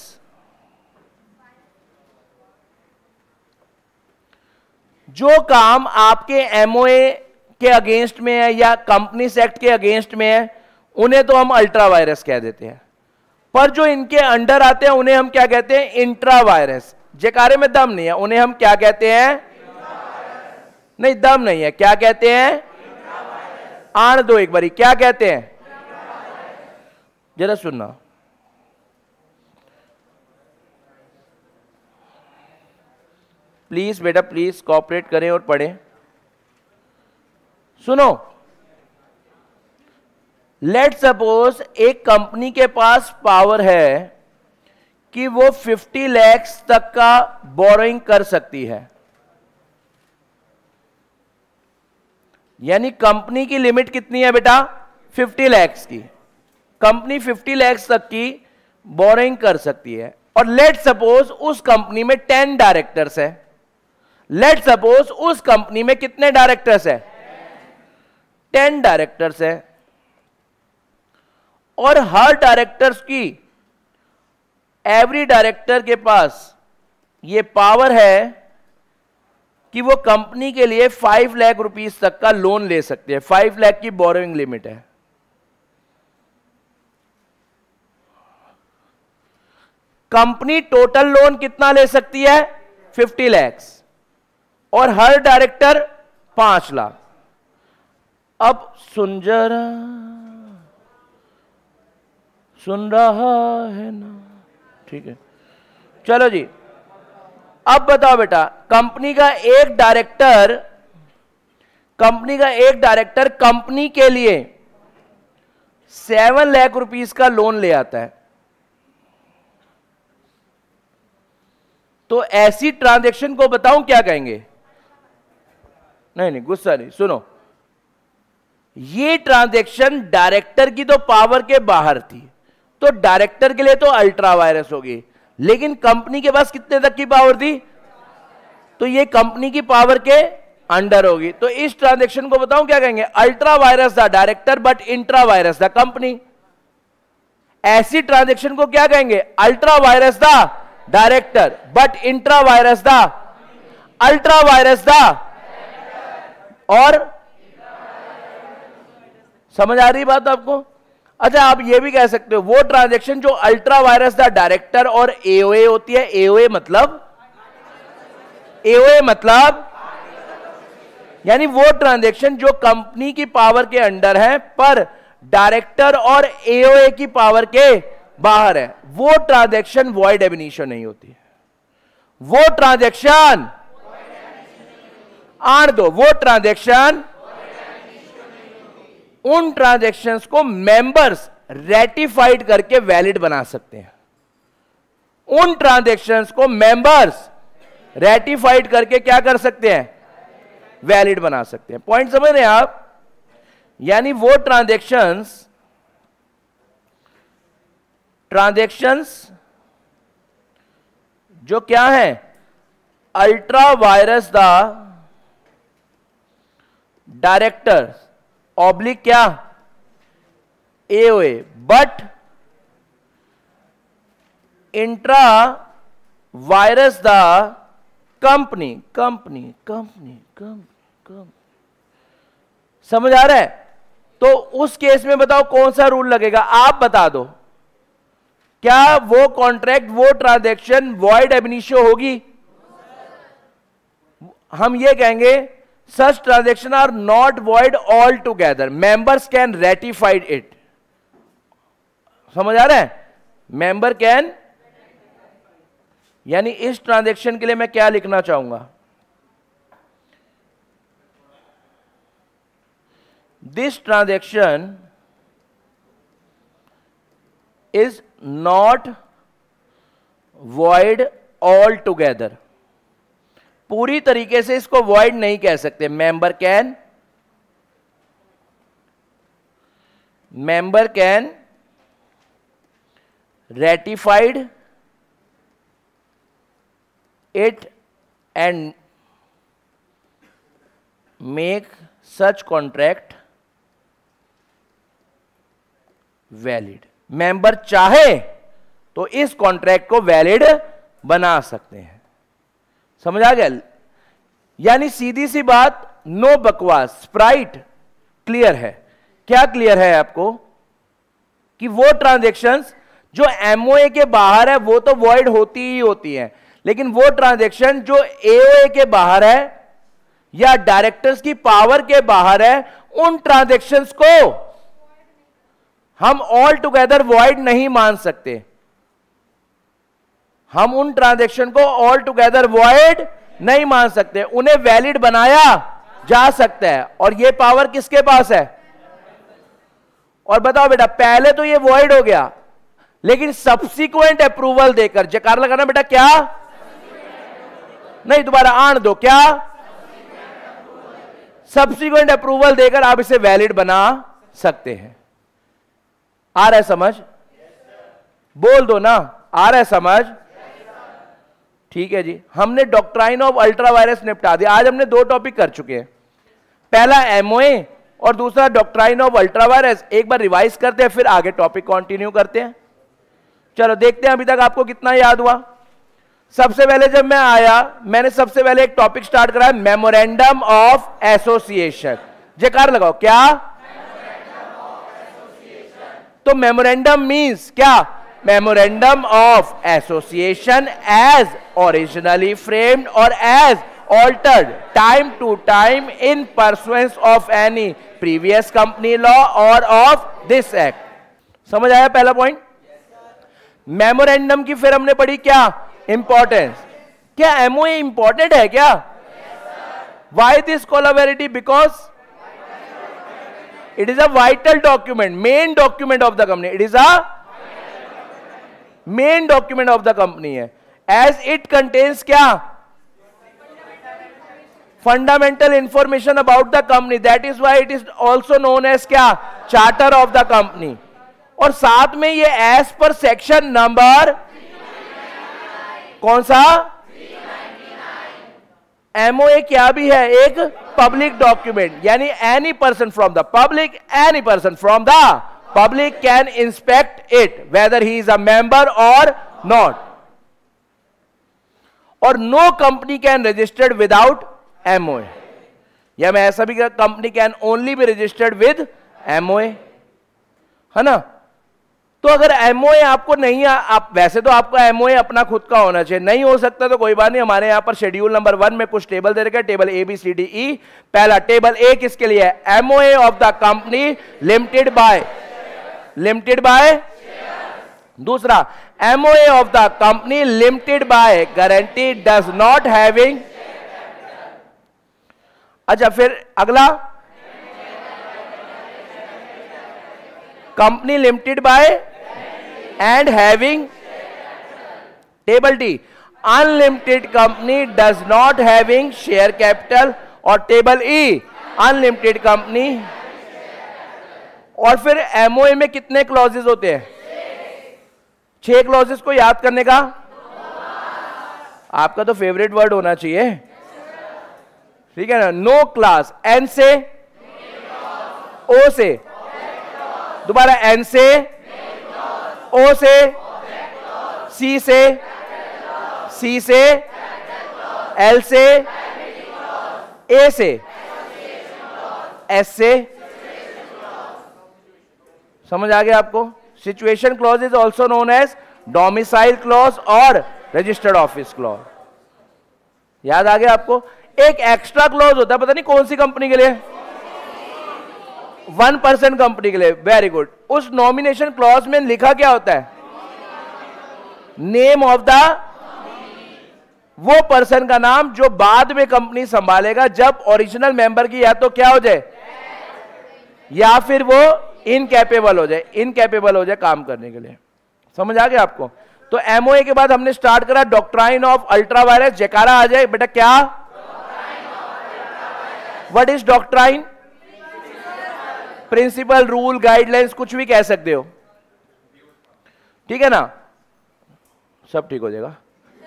जो काम आपके एमओए के अगेंस्ट में है या कंपनी एक्ट के अगेंस्ट में है उन्हें तो हम अल्ट्रा वायरस कह देते हैं, पर जो इनके अंडर आते हैं उन्हें हम क्या कहते हैं, इंट्रा वायरस। जयकारे में दम नहीं है, उन्हें हम क्या कहते हैं, नहीं दम नहीं है, क्या कहते हैं, आण दो एक बारी, क्या कहते हैं, जरा सुनना। प्लीज बेटा प्लीज कोऑपरेट करें और पढ़ें। सुनो, लेट सपोज एक कंपनी के पास पावर है कि वो पचास लाख तक का बोरोइंग कर सकती है, यानी कंपनी की लिमिट कितनी है बेटा, पचास लाख की। कंपनी पचास लाख तक की बोरोइंग कर सकती है और लेट सपोज उस कंपनी में दस डायरेक्टर्स है। लेट सपोज उस कंपनी में कितने डायरेक्टर्स है, दस डायरेक्टर्स है और हर डायरेक्टर्स की, एवरी डायरेक्टर के पास ये पावर है कि वो कंपनी के लिए फाइव लाख रुपीस तक का लोन ले सकते हैं। फाइव लाख की बोरोइंग लिमिट है। कंपनी टोटल लोन कितना ले सकती है, पचास लाख और हर डायरेक्टर पांच लाख। अब सुन जरा, सुन रहा है ना, ठीक है, चलो जी। अब बताओ बेटा, कंपनी का एक डायरेक्टर कंपनी का एक डायरेक्टर कंपनी के लिए सेवन लाख रुपीस का लोन ले आता है, तो ऐसी ट्रांजैक्शन को बताऊं क्या कहेंगे? नहीं नहीं गुस्सा नहीं, सुनो, ये ट्रांजैक्शन डायरेक्टर की तो पावर के बाहर थी, तो डायरेक्टर के लिए तो अल्ट्रा वायरस होगी, लेकिन कंपनी के पास कितने तक की पावर थी, तो ये कंपनी की पावर के अंडर होगी। तो इस ट्रांजैक्शन को बताऊं क्या कहेंगे? Ultra vires the director but intra vires the company. ऐसी ट्रांजैक्शन को क्या कहेंगे? Ultra vires the director but intra vires the, ultra vires the, और समझ आ रही बात आपको? अच्छा, आप ये भी कह सकते हो वो ट्रांजैक्शन जो अल्ट्रा वायरस द डायरेक्टर और एओए होती है। एओए मतलब एओए मतलब यानी वो ट्रांजैक्शन जो कंपनी की पावर के अंडर है पर डायरेक्टर और एओए की पावर के बाहर है, वो ट्रांजैक्शन वॉइड एब इनिशियो नहीं होती है। वो ट्रांजैक्शन आण दो, वो ट्रांजैक्शन, उन ट्रांजैक्शंस को मेंबर्स रेटिफाइड करके वैलिड बना सकते हैं। उन ट्रांजैक्शंस को मेंबर्स रेटिफाइड करके क्या कर सकते हैं? वैलिड बना सकते हैं। पॉइंट समझ रहे हैं आप? यानी वो ट्रांजैक्शंस ट्रांजैक्शंस जो क्या है? Ultra vires the director oblique क्या? AOA but intra vires the company company company company. समझ आ रहा है? तो उस केस में बताओ कौन सा रूल लगेगा? आप बता दो, क्या वो कॉन्ट्रैक्ट, वो ट्रांजैक्शन वॉइड एब इनिशियो होगी? हम ये कहेंगे such transactions are not void altogether. Members can ratify it. समझ आ रहा है? Member can, यानी इस ट्रांजेक्शन के लिए मैं क्या लिखना चाहूंगा? This transaction is not void altogether. पूरी तरीके से इसको void नहीं कह सकते. Member can, member can ratified it and make such contract valid. Member चाहे तो इस कॉन्ट्रैक्ट को वैलिड बना सकते हैं. समझ आ गया? यानी सीधी सी बात, नो बकवास, स्प्राइट क्लियर है. क्या क्लियर है आपको? कि वो ट्रांजैक्शंस जो एमओए के बाहर है वो तो वॉइड होती ही होती हैं, लेकिन वो ट्रांजैक्शन जो एओए के बाहर है या डायरेक्टर्स की पावर के बाहर है, उन ट्रांजैक्शंस को हम ऑल टुगेदर वॉइड नहीं मान सकते. हम उन ट्रांजैक्शन को ऑल टुगेदर वॉइड नहीं मान सकते. उन्हें वैलिड बनाया जा सकता है. और यह पावर किसके पास है? और बताओ बेटा, पहले तो ये वॉइड हो गया, लेकिन सब्सिक्वेंट अप्रूवल देकर, जकार लगाना बेटा, क्या नहीं, दोबारा आन दो, क्या सब्सिक्वेंट अप्रूवल देकर आप इसे वैलिड बना सकते हैं. आ रहा है समझ? बोल दो ना, आ रहा है समझ? ठीक है जी. हमने डॉक्ट्राइन ऑफ अल्ट्रा वायरस निपटा दिया. आज हमने दो टॉपिक कर चुके हैं, पहला एमओए और दूसरा डॉक्ट्राइन ऑफ अल्ट्रा वायरस. एक बार रिवाइज करते हैं, फिर आगे टॉपिक कंटिन्यू करते हैं. चलो देखते हैं अभी तक आपको कितना याद हुआ. सबसे पहले जब मैं आया, मैंने सबसे पहले एक टॉपिक स्टार्ट करा, मेमोरेंडम ऑफ एसोसिएशन. जयकार लगाओ, क्या? तो मेमोरेंडम मींस क्या? Memorandum of association as originally framed और as altered time to time in pursuance of any previous company law और ऑफ दिस एक्ट. समझ आया पहला पॉइंट? मेमोरेंडम की फिर हमने पढ़ी क्या इंपॉर्टेंस. क्या एमओए इंपॉर्टेंट है क्या? Why this collaborative? Because it is a vital document, main document of the company. It is a main document of the company है, as it contains क्या? fundamental information about the company. That is why it is also known as क्या? charter of the company. और साथ में ये as per section number कौन सा? MOA क्या भी है? एक पब्लिक डॉक्यूमेंट. यानी any person from the public, any person from the public can inspect it whether he is a member और नॉट. और no company can registered without MOA. या मैं ऐसा भी, company can only be registered with MOA, है ना? तो अगर एमओए आपको नहीं, आप वैसे तो आपका एमओए अपना खुद का होना चाहिए, नहीं हो सकता तो कोई बात नहीं. हमारे यहां पर शेड्यूल नंबर वन में कुछ टेबल दे रखे हैं, table A B C D E. पहला टेबल ए किसके लिए है? MOA of the company limited by, limited by. दूसरा, MOA of the company limited by guarantee does not having. अच्छा, फिर अगला, company limited by and having. Table D, unlimited company does not having share capital. और table E, unlimited company. और फिर MOA में कितने clauses होते हैं? छह क्लॉजेस को याद करने का आपका तो फेवरेट वर्ड होना चाहिए, ठीक है ना? नो क्लास, एन से, ओ से, दोबारा एन से, ओ से, सी से, सी से, एल से, ए से, एस से. समझ आ गया आपको? Situation clause is also known as domicile clause और रजिस्टर्ड ऑफिस क्लॉज. याद आ गया आपको? एक एक्स्ट्रा क्लॉज होता है, पता नहीं कौन सी कंपनी के लिए, वन परसेंट कंपनी के लिए। Very good. उस नॉमिनेशन क्लॉज में लिखा क्या होता है? नेम ऑफ द, वो पर्सन का नाम जो बाद में कंपनी संभालेगा जब ओरिजिनल मेंबर की या तो क्या हो जाए या फिर वो इनकैपेबल हो जाए, इनकैपेबल हो जाए काम करने के लिए। समझ आ गया आपको? तो एमओए के बाद हमने स्टार्ट करा डॉक्ट्राइन ऑफ अल्ट्रा वायरस। जयकारा आ जाए बेटा, क्या? What is doctrine? Principle, rule, guidelines, कुछ भी कह सकते हो, ठीक है ना? सब ठीक हो जाएगा।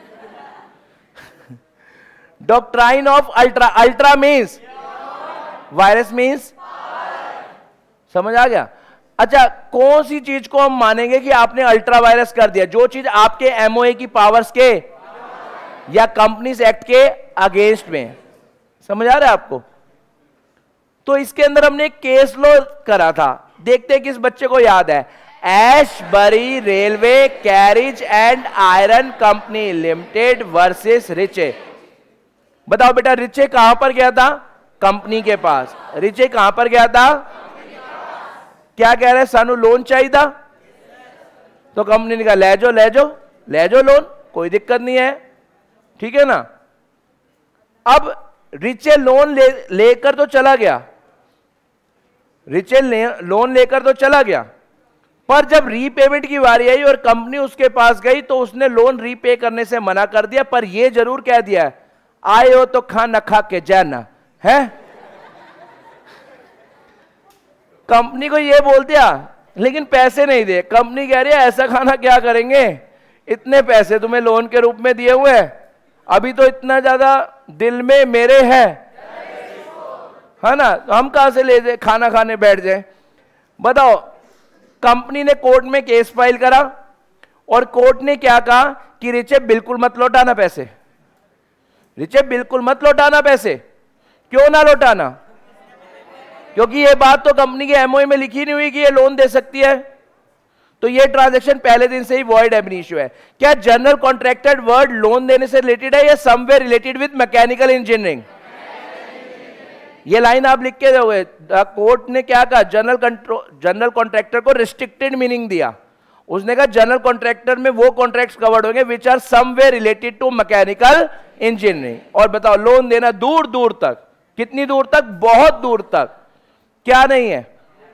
Doctrine of ultra, ultra means vires means, समझ आ गया? अच्छा, कौन सी चीज को हम मानेंगे कि आपने अल्ट्रा वायरस कर दिया? जो चीज आपके एमओए की पावर्स के या कंपनीज एक्ट के अगेंस्ट में। समझ आ रहा है आपको? तो इसके अंदर हमने एक केस लॉ करा था, देखते हैं किस बच्चे को याद है। Ashbury railway carriage and iron company limited versus Riche. बताओ बेटा, रिचे कहां पर गया था? कंपनी के पास। रिचे कहां पर गया था? क्या कह रहे हैं? सानू लोन चाहिए था, तो कंपनी ने कहा ले जाओ ले जाओ ले जाओ लोन, कोई दिक्कत नहीं है, ठीक है ना? अब रिचे लोन ले लेकर तो चला गया, रिचे ले, लोन लेकर तो चला गया, पर जब रीपेमेंट की बारी आई और कंपनी उसके पास गई तो उसने लोन रीपे करने से मना कर दिया, पर यह जरूर कह दिया आए हो तो खा न खा के जाना है। कंपनी को यह बोल दिया, लेकिन पैसे नहीं दे। कंपनी कह रही है ऐसा खाना क्या करेंगे, इतने पैसे तुम्हें लोन के रूप में दिए हुए हैं, अभी तो इतना ज्यादा दिल में मेरे है है ना, तो हम कहां से ले जाए खाना खाने बैठ जाए? बताओ, कंपनी ने कोर्ट में केस फाइल करा और कोर्ट ने क्या कहा कि रिचे बिल्कुल मत लौटाना पैसे, रिचे बिल्कुल मत लौटाना पैसे। क्यों ना लौटाना? क्योंकि ये बात तो कंपनी के एमओए में लिखी नहीं हुई कि ये लोन दे सकती है, तो ये ट्रांजैक्शन पहले दिन से ही वॉइड एब इनिशियो है। क्या जनरल कॉन्ट्रैक्टेड वर्ड लोन देने से रिलेटेड है या somewhere related with mechanical engineering? ये लाइन आप लिख के दोगे। कोर्ट ने क्या कहा? जनरल कंट्रोल जनरल कॉन्ट्रैक्टर को रिस्ट्रिक्टेड मीनिंग दिया। उसने कहा जनरल कॉन्ट्रैक्टर में वो कॉन्ट्रैक्ट्स कवर्ड होंगे which are somewhere related to mechanical engineering. और बताओ, लोन देना दूर दूर तक, कितनी दूर तक? बहुत दूर तक क्या नहीं है,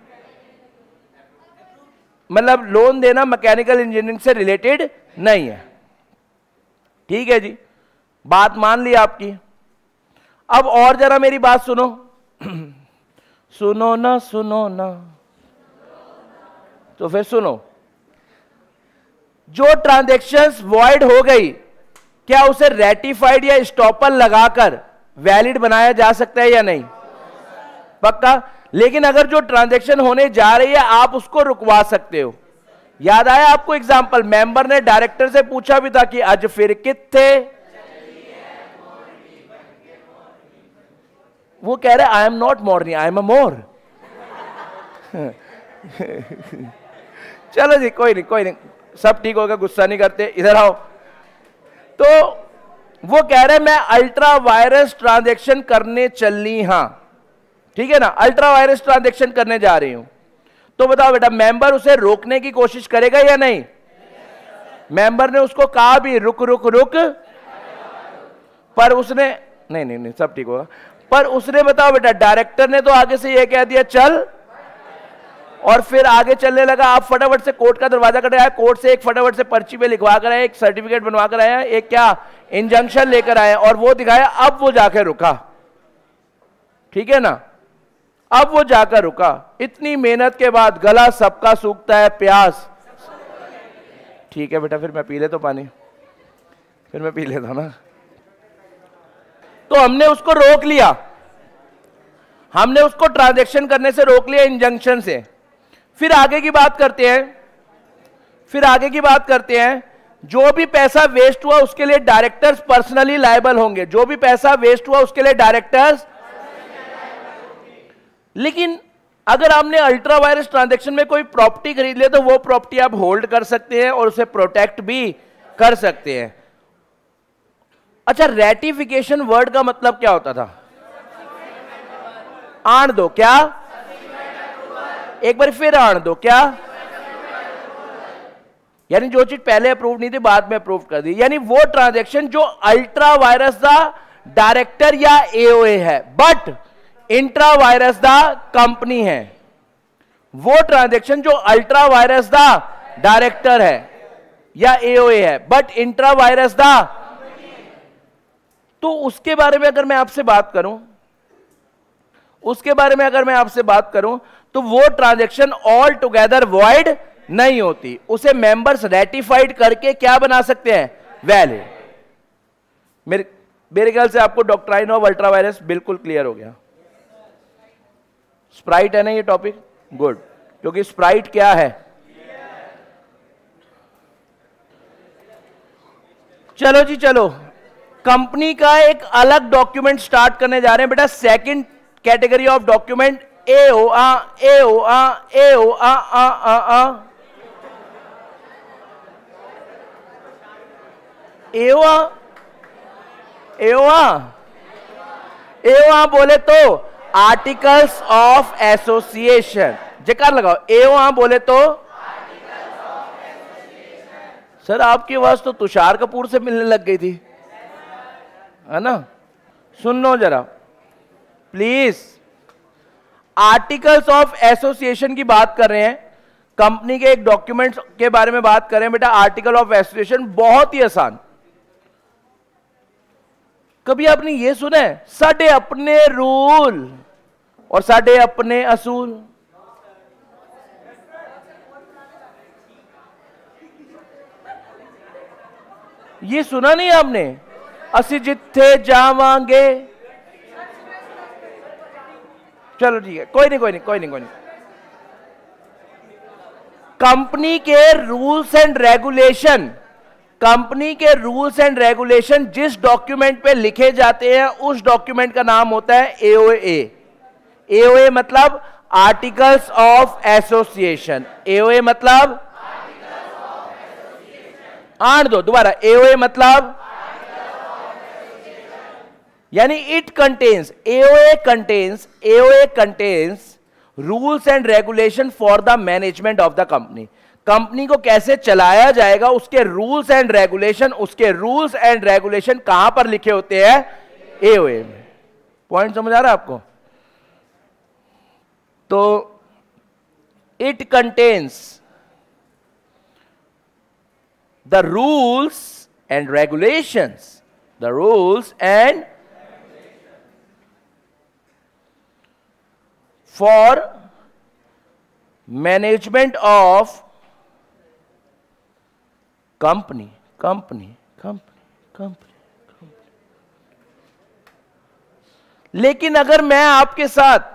मतलब लोन देना मैकेनिकल इंजीनियरिंग से रिलेटेड नहीं है। ठीक है जी, बात मान ली आपकी। अब और जरा मेरी बात सुनो सुनो ना सुनो ना, तो फिर सुनो। जो ट्रांजैक्शंस वॉइड हो गई, क्या उसे रेटिफाइड या स्टॉपर लगाकर वैलिड बनाया जा सकता है या नहीं? पक्का। लेकिन अगर जो ट्रांजैक्शन होने जा रही है आप उसको रुकवा सकते हो। याद आया आपको एग्जांपल? मेंबर ने डायरेक्टर से पूछा भी था कि आज फिर कितने, वो कह रहे I am not morning I am a more. चलो जी, कोई नहीं कोई नहीं, सब ठीक होगा, गुस्सा नहीं करते, इधर आओ। तो वो कह रहे मैं अल्ट्रा वायरस ट्रांजैक्शन करने चलनी, हां ठीक है ना, अल्ट्रा वायरस ट्रांजैक्शन करने जा रही हूं। तो बताओ बेटा, मेंबर उसे रोकने की कोशिश करेगा या नहीं? मेंबर ने उसको कहा भी रुक रुक रुक, पर उसने नहीं नहीं नहीं सब ठीक होगा, पर उसने बताओ बेटा, डायरेक्टर ने तो आगे से यह कह दिया चल, और फिर आगे चलने लगा। आप फटाफट से कोर्ट का दरवाजा कर आया, कोर्ट से एक फटाफट से पर्ची पे लिखवा कर आया, एक सर्टिफिकेट बनवा कर आया, एक क्या इंजंक्शन लेकर आया और वो दिखाया, अब वो जाकर रुका। ठीक है ना, अब वो जाकर रुका। इतनी मेहनत के बाद गला सबका सूखता है, प्यास। ठीक है बेटा, फिर मैं पी ले तो पानी, फिर मैं पी लेता ना। तो हमने उसको रोक लिया, हमने उसको ट्रांजैक्शन करने से रोक लिया इंजंक्शन से। फिर आगे की बात करते हैं, फिर आगे की बात करते हैं। जो भी पैसा वेस्ट हुआ उसके लिए डायरेक्टर्स पर्सनली लायबल होंगे, जो भी पैसा वेस्ट हुआ उसके लिए डायरेक्टर्स। लेकिन अगर आपने अल्ट्रा वायरस ट्रांजैक्शन में कोई प्रॉपर्टी खरीद ले तो वो प्रॉपर्टी आप होल्ड कर सकते हैं और उसे प्रोटेक्ट भी कर सकते हैं। अच्छा, रेटिफिकेशन वर्ड का मतलब क्या होता था? आण दो, क्या? एक बार फिर आण दो, क्या? यानी जो चीज पहले अप्रूव नहीं थी बाद में अप्रूव कर दी। यानी वो ट्रांजैक्शन जो अल्ट्रा वायरस दा डायरेक्टर या एओए है but intra vires the company है, वो ट्रांजैक्शन जो अल्ट्रा वायरस दा डायरेक्टर है या एओए है बट इंट्रा वायरस दा, तो उसके बारे में अगर मैं आपसे बात करूं उसके बारे में अगर मैं आपसे बात करूं तो वो ट्रांजैक्शन ऑल टुगेदर वॉइड नहीं होती, उसे मेंबर्स रेटिफाइड करके क्या बना सकते हैं? वैलिड। मेरे मेरे ख्याल से आपको डॉक्ट्राइन ऑफ अल्ट्रा वायरस बिल्कुल क्लियर हो गया। स्प्राइट है ना ये टॉपिक? गुड, क्योंकि स्प्राइट क्या है? चलो जी चलो, कंपनी का एक अलग डॉक्यूमेंट स्टार्ट करने जा रहे हैं बेटा। Second category of document A O आ ए ओ आ ए ओ आ आ आ आ एओआ एओआ एओआ बोले तो आर्टिकल्स ऑफ एसोसिएशन। जयकार लगाओ। एओआ बोले तो सर आपकी आवाज तो तुषार कपूर से मिलने लग गई थी, है ना? सुन लो जरा प्लीज। आर्टिकल्स ऑफ एसोसिएशन की बात कर रहे हैं, कंपनी के एक डॉक्यूमेंट के बारे में बात कर रहे हैं बेटा। आर्टिकल ऑफ एसोसिएशन बहुत ही आसान। कभी आपने ये सुना है साडे अपने रूल और साडे अपने असूल? ये सुना नहीं आपने? असी जिथे जावांगे। चलो ठीक है, कोई नहीं कोई नहीं कोई नहीं कोई नहीं। कंपनी के रूल्स एंड रेगुलेशन, कंपनी के रूल्स एंड रेगुलेशन जिस डॉक्यूमेंट पे लिखे जाते हैं उस डॉक्यूमेंट का नाम होता है एओए। एओए मतलब आर्टिकल्स ऑफ एसोसिएशन। एओए मतलब आण दो दोबारा। एओए मतलब यानी it contains, AOA contains, AOA contains rules and regulation for the management of the company. Company को कैसे चलाया जाएगा उसके रूल्स एंड रेगुलेशन, उसके रूल्स एंड रेगुलेशन कहां पर लिखे होते हैं? एओए में। पॉइंट समझ आ रहा है आपको? तो it contains the rules and regulations, the rules and for management of company company company company company. लेकिन अगर मैं आपके साथ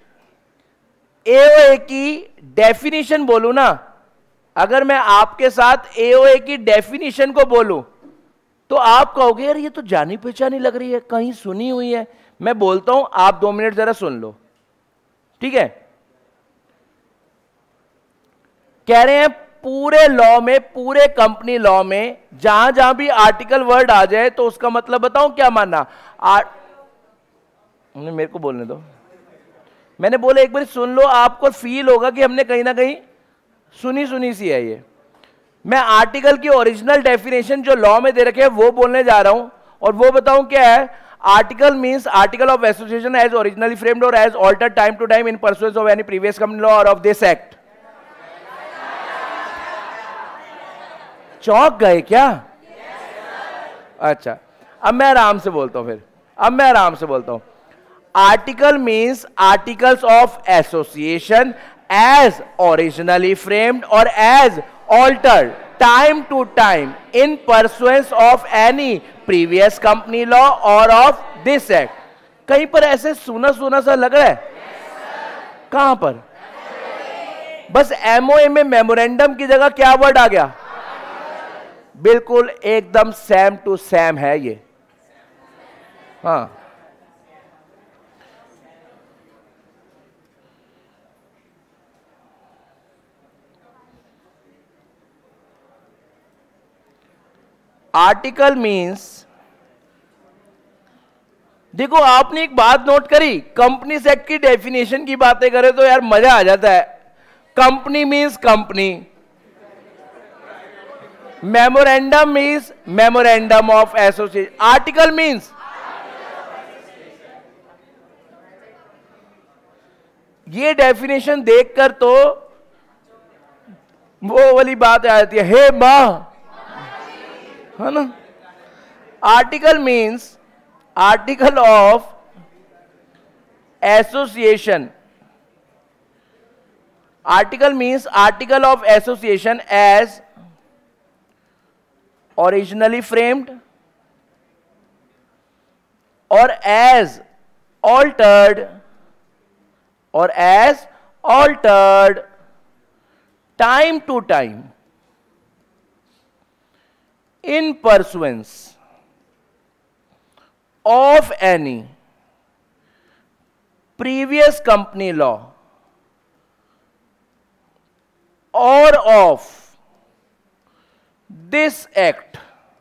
एओए की डेफिनेशन बोलूं ना, अगर मैं आपके साथ एओए की डेफिनेशन को बोलूं तो आप कहोगे यार ये तो जानी पहचानी लग रही है, कहीं सुनी हुई है। मैं बोलता हूं, आप दो मिनट जरा सुन लो, ठीक है? कह रहे हैं पूरे लॉ में, पूरे कंपनी लॉ में जहां जहां भी आर्टिकल वर्ड आ जाए तो उसका मतलब बताऊं क्या मानना? आर्ट मेरे को बोलने दो, मैंने बोला एक बार सुन लो, आपको फील होगा कि हमने कहीं ना कहीं सुनी सुनी सी है ये। मैं आर्टिकल की ओरिजिनल डेफिनेशन जो लॉ में दे रखे हैं वो बोलने जा रहा हूं, और वो बताऊं क्या है। Article means article of association as originally framed और as altered time to time in pursuance of any previous company law और ऑफ दिस एक्ट। चौंक गए क्या? अच्छा, अब मैं आराम से बोलता हूं फिर अब मैं आराम से बोलता हूं। Article means articles of association as originally framed और as altered time to time in pursuance of any previous company law और ऑफ दिस एक्ट। कहीं पर ऐसे सुना सुना सा लग रहा है? yes, कहां पर? बस एमओए में मेमोरेंडम की जगह क्या वर्ड आ गया? बिल्कुल एकदम सेम टू सेम है ये। हाँ, आर्टिकल मीन्स देखो आपने एक बात नोट करी, कंपनी एक्ट की डेफिनेशन की बातें करें तो यार मजा आ जाता है। Company means company, memorandum means memorandum of association, article means ये डेफिनेशन देखकर तो वो वाली बात आ जाती है, हे मां, है ना। Article means article of association, article means article of association as originally framed or as altered or as altered time to time in pursuance of any previous company law or of this act.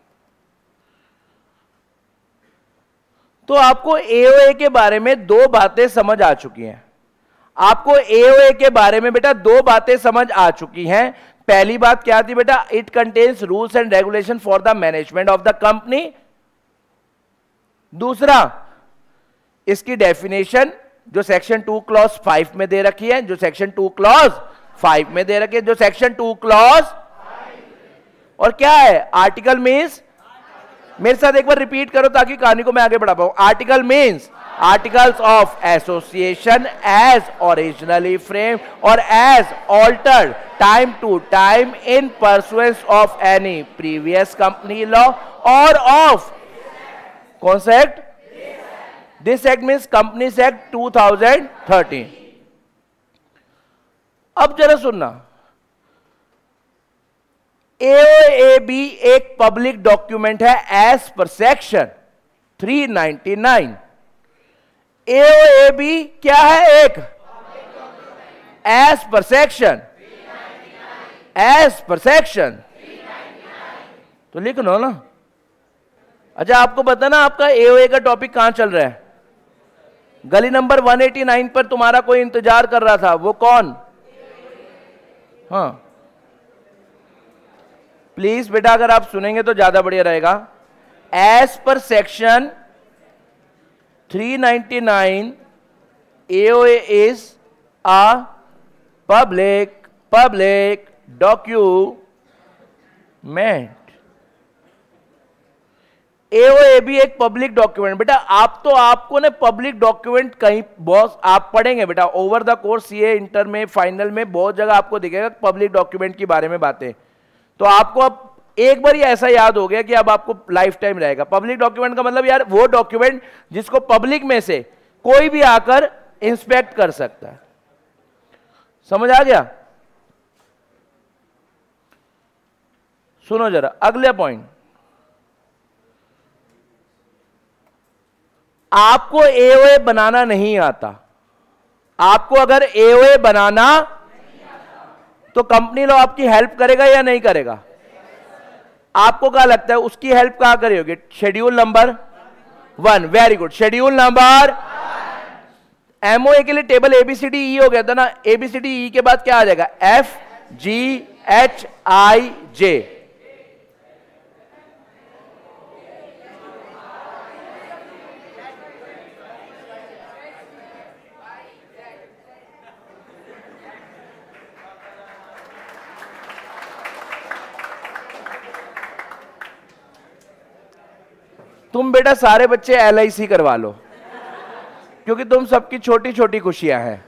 तो आपको AOA के बारे में दो बातें समझ आ चुकी हैं। आपको एओए के बारे में बेटा दो बातें समझ आ चुकी हैं। पहली बात क्या थी बेटा, it contains rules and regulation for the management of the company. दूसरा, इसकी डेफिनेशन जो सेक्शन टू क्लॉज फाइव में दे रखी है, जो सेक्शन टू क्लॉज फाइव में दे रखी है, जो सेक्शन टू क्लॉज और क्या है, आर्टिकल मीन्स, मेरे साथ एक बार रिपीट करो ताकि कहानी को मैं आगे बढ़ा पाऊं। Article means articles of association as originally frame or as altered time to time in pursuance of any previous company law और ऑफ कौन सा act, this act means company act two thousand thirteen. अब जरा सुनना, एओएबी एक public document है as per section three ninety nine. एओएबी क्या है, एक as per section, as per section, तो लिख लो ना। अच्छा आपको पता ना आपका एओए का टॉपिक कहां चल रहा है, गली नंबर वन एटी नाइन पर तुम्हारा कोई इंतजार कर रहा था, वो कौन, हाँ प्लीज बेटा अगर आप सुनेंगे तो ज्यादा बढ़िया रहेगा। As per section three ninety nine AOA is a public public document. AOA भी एक पब्लिक डॉक्यूमेंट। बेटा आप तो आपको ने पब्लिक डॉक्यूमेंट कहीं बहुत आप पढ़ेंगे बेटा ओवर द कोर्स, ये इंटर में फाइनल में बहुत जगह आपको दिखेगा पब्लिक डॉक्यूमेंट के बारे में बातें। तो आपको अब एक बार ही ऐसा याद हो गया कि अब आपको लाइफ टाइम रहेगा। पब्लिक डॉक्यूमेंट का मतलब यार वो डॉक्यूमेंट जिसको पब्लिक में से कोई भी आकर इंस्पेक्ट कर सकता है। समझ आ गया? सुनो जरा अगले पॉइंट, आपको एओए बनाना नहीं आता। आपको अगर एओए बनाना तो कंपनी लॉ आपकी हेल्प करेगा या नहीं करेगा? आपको क्या लगता है उसकी हेल्प कहां करेगी? Schedule number one, very good. Schedule number MOA के लिए टेबल एबीसीडी ई हो गया था ना, एबीसीडी ई के बाद क्या आ जाएगा? F G H I J. तुम बेटा सारे बच्चे एल आई सी करवा लो क्योंकि तुम सबकी छोटी छोटी खुशियां हैं।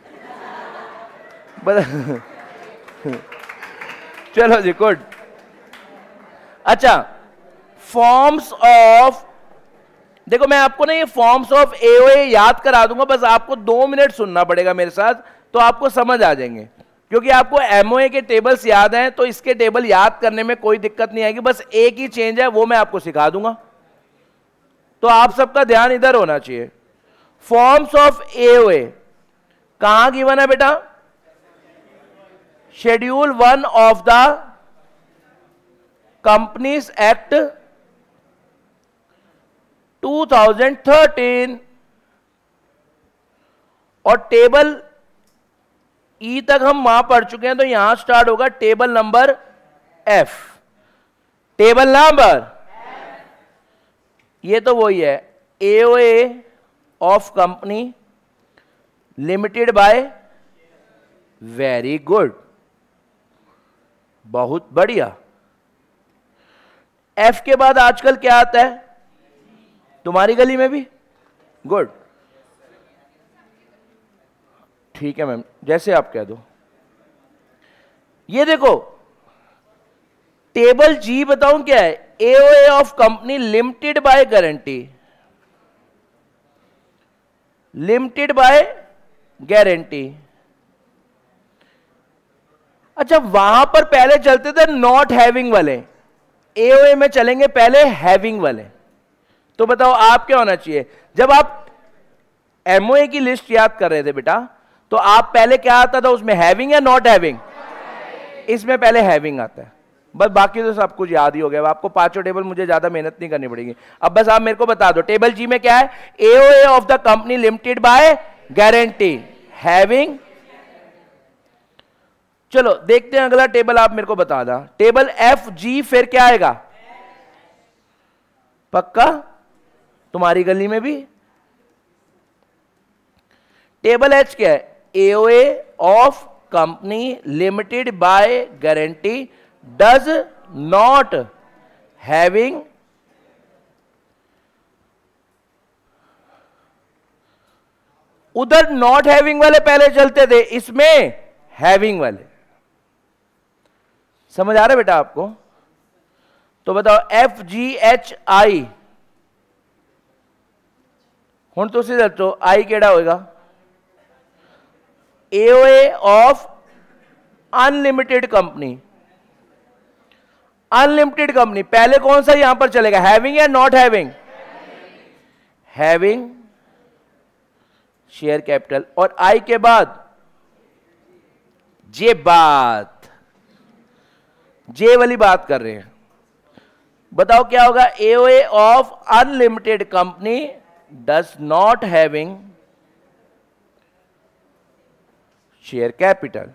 चलो जी गुड। अच्छा फॉर्म्स ऑफ, देखो मैं आपको ना ये फॉर्म्स ऑफ एओए याद करा दूंगा, बस आपको दो मिनट सुनना पड़ेगा मेरे साथ तो आपको समझ आ जाएंगे। क्योंकि आपको एमओए के टेबल्स याद हैं तो इसके टेबल याद करने में कोई दिक्कत नहीं आएगी, बस एक ही चेंज है वो मैं आपको सिखा दूंगा। तो आप सबका ध्यान इधर होना चाहिए। फॉर्म्स ऑफ एओए कहां गिवन है बेटा? Schedule one of the companies act two thousand thirteen. और टेबल ई तक हम वहां पढ़ चुके हैं, तो यहां स्टार्ट होगा table number F. Table number, ये तो वही है, AOA of company limited by, very good, बहुत बढ़िया। एफ के बाद आजकल क्या आता है तुम्हारी गली में भी? गुड, ठीक है मैम, जैसे आप कह दो। ये देखो टेबल जी बताऊं क्या है, AOA of company limited by guarantee, limited by guarantee. अच्छा, वहां पर पहले चलते थे नॉट हैविंग वाले, एओए में चलेंगे पहले हैविंग वाले। तो बताओ आप क्या होना चाहिए? जब आप एमओए की लिस्ट याद कर रहे थे बेटा, तो आप पहले क्या आता था उसमें, हैविंग या नॉट हैविंग? इसमें पहले हैविंग आता है, बस बाकी तो सब कुछ याद ही हो गया। आपको पांचों टेबल मुझे ज्यादा मेहनत नहीं करनी पड़ेगी। अब बस आप मेरे को बता दो टेबल जी में क्या है, AOA of the company limited by guarantee, having. चलो देखते हैं अगला टेबल, आप मेरे को बता दो। टेबल एफ जी फिर क्या आएगा? पक्का तुम्हारी गली में भी? टेबल एच क्या है? AOA of company limited by guarantee does not having, उधर नॉट हैविंग वाले पहले चलते थे, इसमें हैविंग वाले। समझ आ रहा है बेटा आपको? तो बताओ एफ जी एच आई, हुण तुसी दसो आई केड़ा होएगा? AOA of unlimited company, unlimited company पहले कौन सा यहां पर चलेगा, हैविंग या not having? Having share capital, और आई के बाद जे बात, जे वाली बात कर रहे हैं। बताओ क्या होगा? AOA of unlimited company does not having share capital.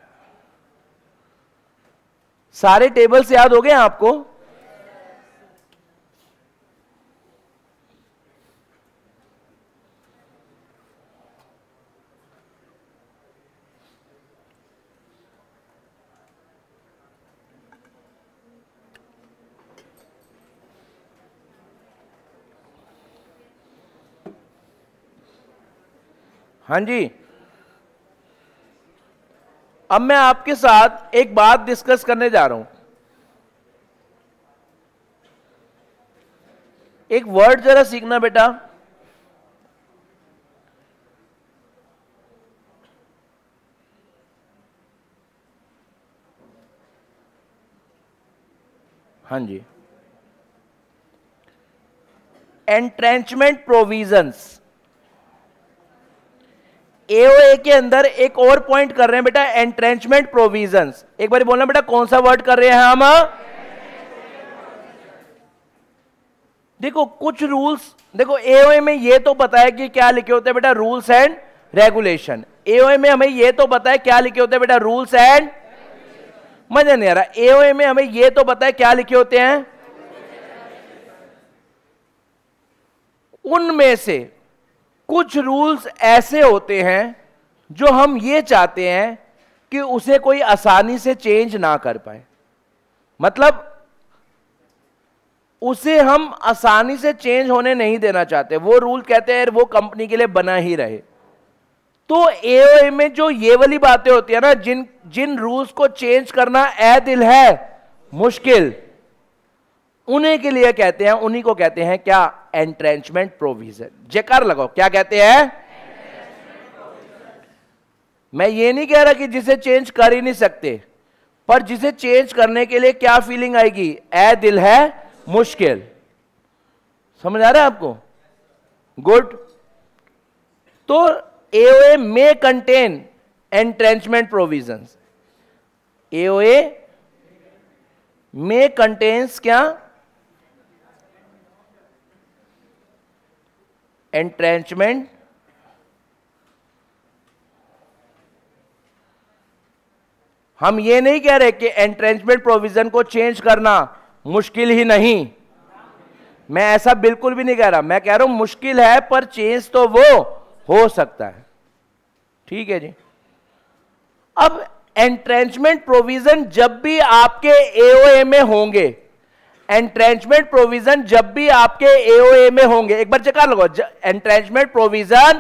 सारे टेबल्स याद हो गए आपको? हाँ जी, अब मैं आपके साथ एक बात डिस्कस करने जा रहा हूं। एक वर्ड जरा सीखना बेटा, हाँ जी, एंट्रेंचमेंट प्रोविजंस। एओए के अंदर एक और पॉइंट कर रहे हैं बेटा, एंट्रेंचमेंट प्रोविजंस। एक बार बोलना बेटा, कौन सा वर्ड कर रहे हैं हम? देखो कुछ रूल्स, देखो एओए में ये तो पता है कि क्या लिखे होते हैं बेटा, रूल्स एंड रेगुलेशन। एओए में हमें ये तो पता है क्या लिखे होते हैं बेटा, रूल्स एंड, मजा नहीं आ रहा। एओए में हमें ये तो पता है क्या लिखे होते हैं, उनमें से कुछ रूल्स ऐसे होते हैं जो हम ये चाहते हैं कि उसे कोई आसानी से चेंज ना कर पाए, मतलब उसे हम आसानी से चेंज होने नहीं देना चाहते। वो रूल कहते हैं वो कंपनी के लिए बना ही रहे। तो एओए में जो ये वाली बातें होती है ना, जिन जिन रूल्स को चेंज करना ए दिल है मुश्किल, उन्हीं के लिए कहते हैं, उन्हीं को कहते हैं क्या, एंट्रेंचमेंट प्रोविजन। जयकार लगाओ, क्या कहते हैं? मैं ये नहीं कह रहा कि जिसे चेंज कर ही नहीं सकते, पर जिसे चेंज करने के लिए क्या फीलिंग आएगी, ए दिल है मुश्किल। समझ आ रहा है आपको? गुड। तो एओए में कंटेन एंट्रेंचमेंट प्रोविजंस। एओए में कंटेन्स क्या, एंट्रेंचमेंट हम ये नहीं कह रहे कि एंट्रेंचमेंट प्रोविजन को चेंज करना मुश्किल ही नहीं, मैं ऐसा बिल्कुल भी नहीं कह रहा, मैं कह रहा हूं मुश्किल है पर चेंज तो वो हो सकता है। ठीक है जी। अब एंट्रेंचमेंट प्रोविजन जब भी आपके एओए में होंगे, एंट्रेंचमेंट प्रोविजन जब भी आपके एओए में होंगे, एक बार चेक लो, एंट्रेंचमेंट प्रोविजन,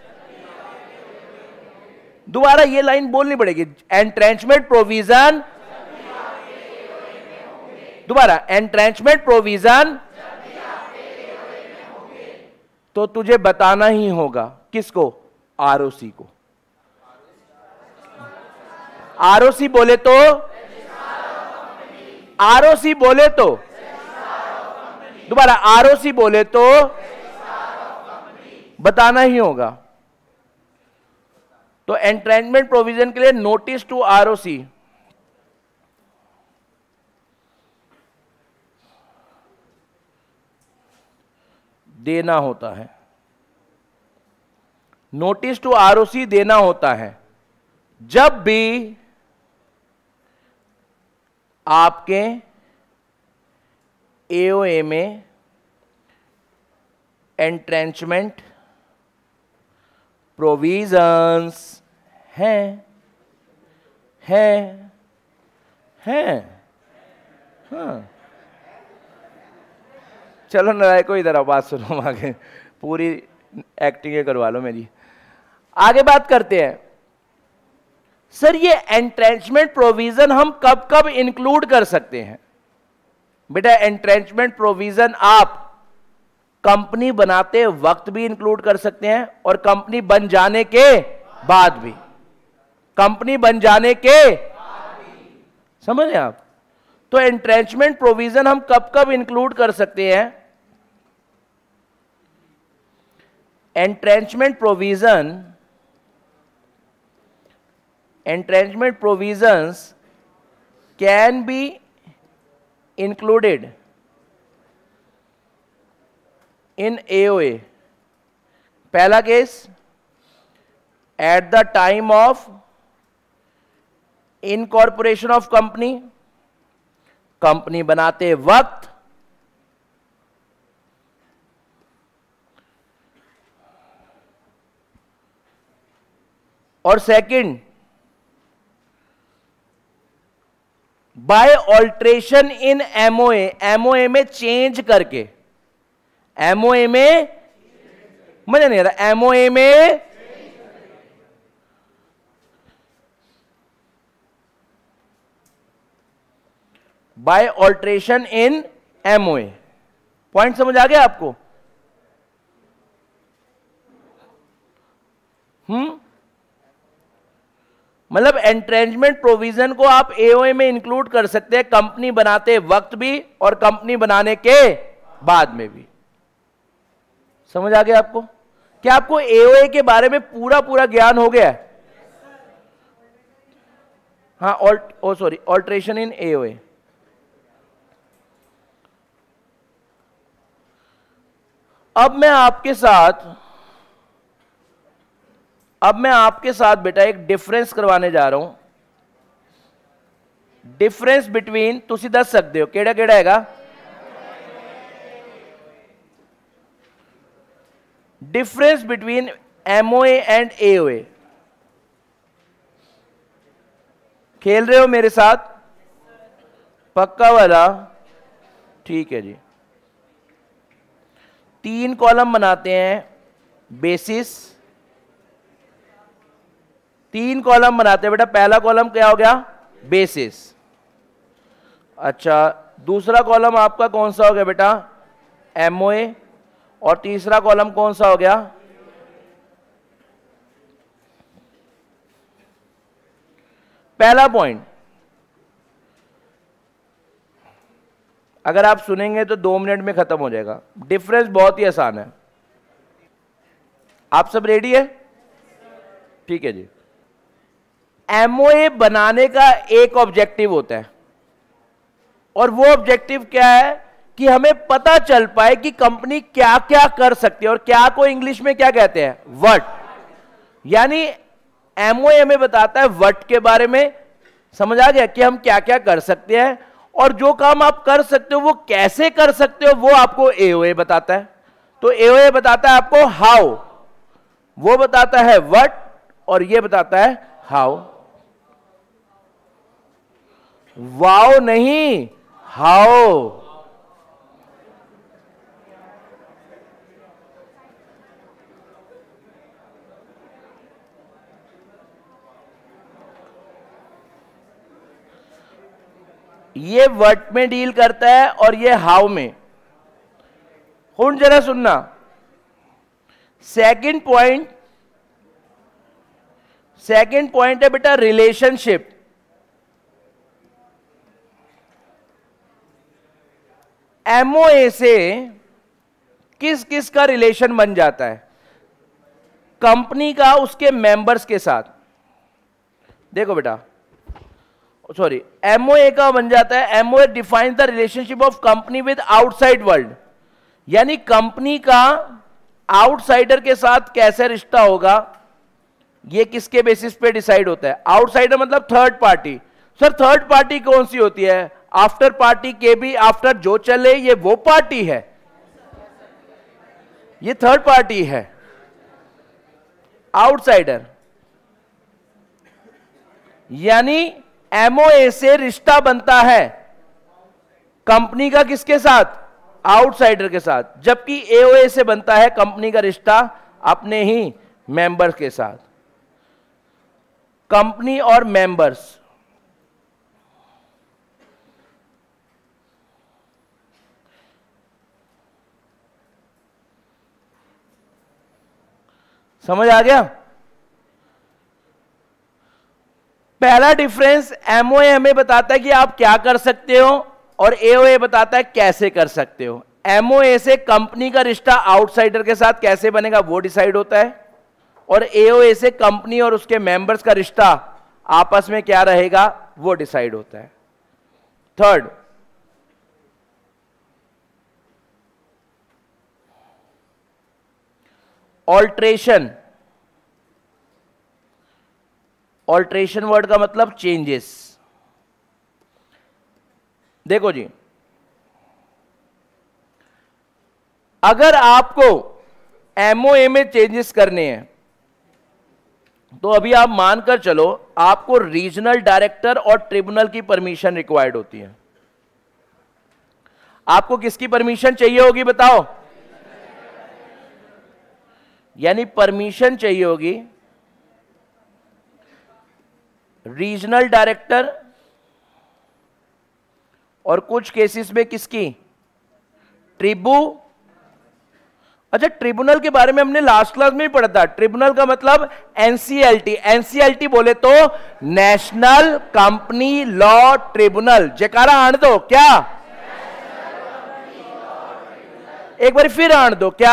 दोबारा ये लाइन बोलनी पड़ेगी, एंट्रेंचमेंट प्रोविजन, दोबारा एंट्रेंचमेंट प्रोविजन, तो तुझे बताना ही होगा किसको, आरओसी को। आरओसी बोले तो, आरओसी बोले तो, दोबारा आरओसी बोले तो बताना ही होगा। तो एंट्रेंचमेंट प्रोविजन के लिए नोटिस टू आरओसी देना होता है, नोटिस टू आरओसी देना होता है जब भी आपके एओए में एंट्रेंचमेंट प्रोविजंस हैं हैं हैं हाँ। चलो नारायण को इधर आओ, बात सुनो, आगे पूरी एक्टिंग करवा लो मेरी। आगे बात करते हैं। सर ये एंट्रेंचमेंट प्रोविजन हम कब कब इंक्लूड कर सकते हैं? बेटा एंट्रेंचमेंट प्रोविजन आप कंपनी बनाते वक्त भी इंक्लूड कर सकते हैं और कंपनी बन जाने के बाद भी, कंपनी बन जाने के समझे आप? तो एंट्रेंचमेंट प्रोविजन हम कब कब इंक्लूड कर सकते हैं? Entrenchment provision, entrenchment provisions can be included in A O A. पहला केस, at the time of incorporation of company, कंपनी बनाते वक्त, और second by alteration in MOA, MOA में चेंज करके, एमओए में मजा नहीं आ रहा, एमओए में by alteration in MOA. Point समझ आ गया आपको? हम्म मतलब एंट्रेंचमेंट प्रोविजन को आप एओए में इंक्लूड कर सकते हैं कंपनी बनाते वक्त भी और कंपनी बनाने के बाद में भी। समझ आ गया आपको? क्या आपको एओए के बारे में पूरा पूरा ज्ञान हो गया? हाँ, alt oh sorry alteration in AOA. अब मैं आपके साथ अब मैं आपके साथ बेटा एक डिफरेंस करवाने जा रहा हूं। डिफरेंस बिटवीन, तुसी दस सकते हो केड़ा केड़ा हैगा? Difference between MOA and AOA. खेल रहे हो मेरे साथ? पक्का वाला? ठीक है जी। तीन कॉलम बनाते हैं, बेसिस, तीन कॉलम बनाते हैं बेटा। पहला कॉलम क्या हो गया? बेसिस। अच्छा, दूसरा कॉलम आपका कौन सा हो गया बेटा? एमओए। और तीसरा कॉलम कौन सा हो गया? पहला पॉइंट अगर आप सुनेंगे तो दो मिनट में खत्म हो जाएगा। डिफरेंस बहुत ही आसान है। आप सब रेडी है? ठीक है जी। एमओए बनाने का एक ऑब्जेक्टिव होता है और वो ऑब्जेक्टिव क्या है कि हमें पता चल पाए कि कंपनी क्या क्या कर सकती है। और क्या को इंग्लिश में क्या कहते हैं? व्हाट। यानी एमओए हमें बताता है व्हाट के बारे में, समझ आ गया कि हम क्या क्या कर सकते हैं, और जो काम आप कर सकते हो वो कैसे कर सकते हो वो आपको एओए बताता है। तो एओए बताता है आपको हाउ, वो बताता है व्हाट, और ये बताता है हाउ। वाओ नहीं, हाउ। ये व्हाट में डील करता है और ये हाउ में। हुन जरा सुनना, सेकंड पॉइंट, सेकंड पॉइंट है बेटा रिलेशनशिप। एमओए से किस किस का रिलेशन बन जाता है? कंपनी का उसके मेंबर्स के साथ। देखो बेटा, सॉरी, एमओए का बन जाता है, MOA defines the relationship of company with outside world, यानी कंपनी का आउटसाइडर के साथ कैसे रिश्ता होगा, ये किसके बेसिस पे डिसाइड होता है? आउटसाइडर मतलब third party. Sir third party कौन सी होती है? आफ्टर पार्टी के भी आफ्टर जो चले ये वो पार्टी है, ये थर्ड पार्टी है आउटसाइडर। यानी एमओए से रिश्ता बनता है कंपनी का किसके साथ? आउटसाइडर के साथ, जबकि एओए से बनता है कंपनी का रिश्ता अपने ही मेंबर्स के साथ। कंपनी और मेंबर्स, समझ आ गया? पहला डिफरेंस, एमओए हमें बताता है कि आप क्या कर सकते हो और एओए बताता है कैसे कर सकते हो। एमओए से कंपनी का रिश्ता आउटसाइडर के साथ कैसे बनेगा वो डिसाइड होता है, और एओए से कंपनी और उसके मेंबर्स का रिश्ता आपस में क्या रहेगा वो डिसाइड होता है। Third, alteration. ऑल्ट्रेशन वर्ड का मतलब चेंजेस। देखो जी, अगर आपको एमओए में चेंजेस करने हैं तो अभी आप मानकर चलो आपको रीजनल डायरेक्टर और ट्रिब्यूनल की परमिशन रिक्वायर्ड होती है। आपको किसकी परमिशन चाहिए होगी बताओ? यानी परमिशन चाहिए होगी रीजनल डायरेक्टर और कुछ केसेस में किसकी? ट्रिब्यू। अच्छा, ट्रिब्यूनल के बारे में हमने लास्ट क्लास में ही पढ़ा था। ट्रिब्यूनल का मतलब एनसीएलटी। एनसीएलटी बोले तो नेशनल कंपनी लॉ ट्रिब्यूनल। जयकारा आण दो क्या? एक बार फिर आण दो क्या?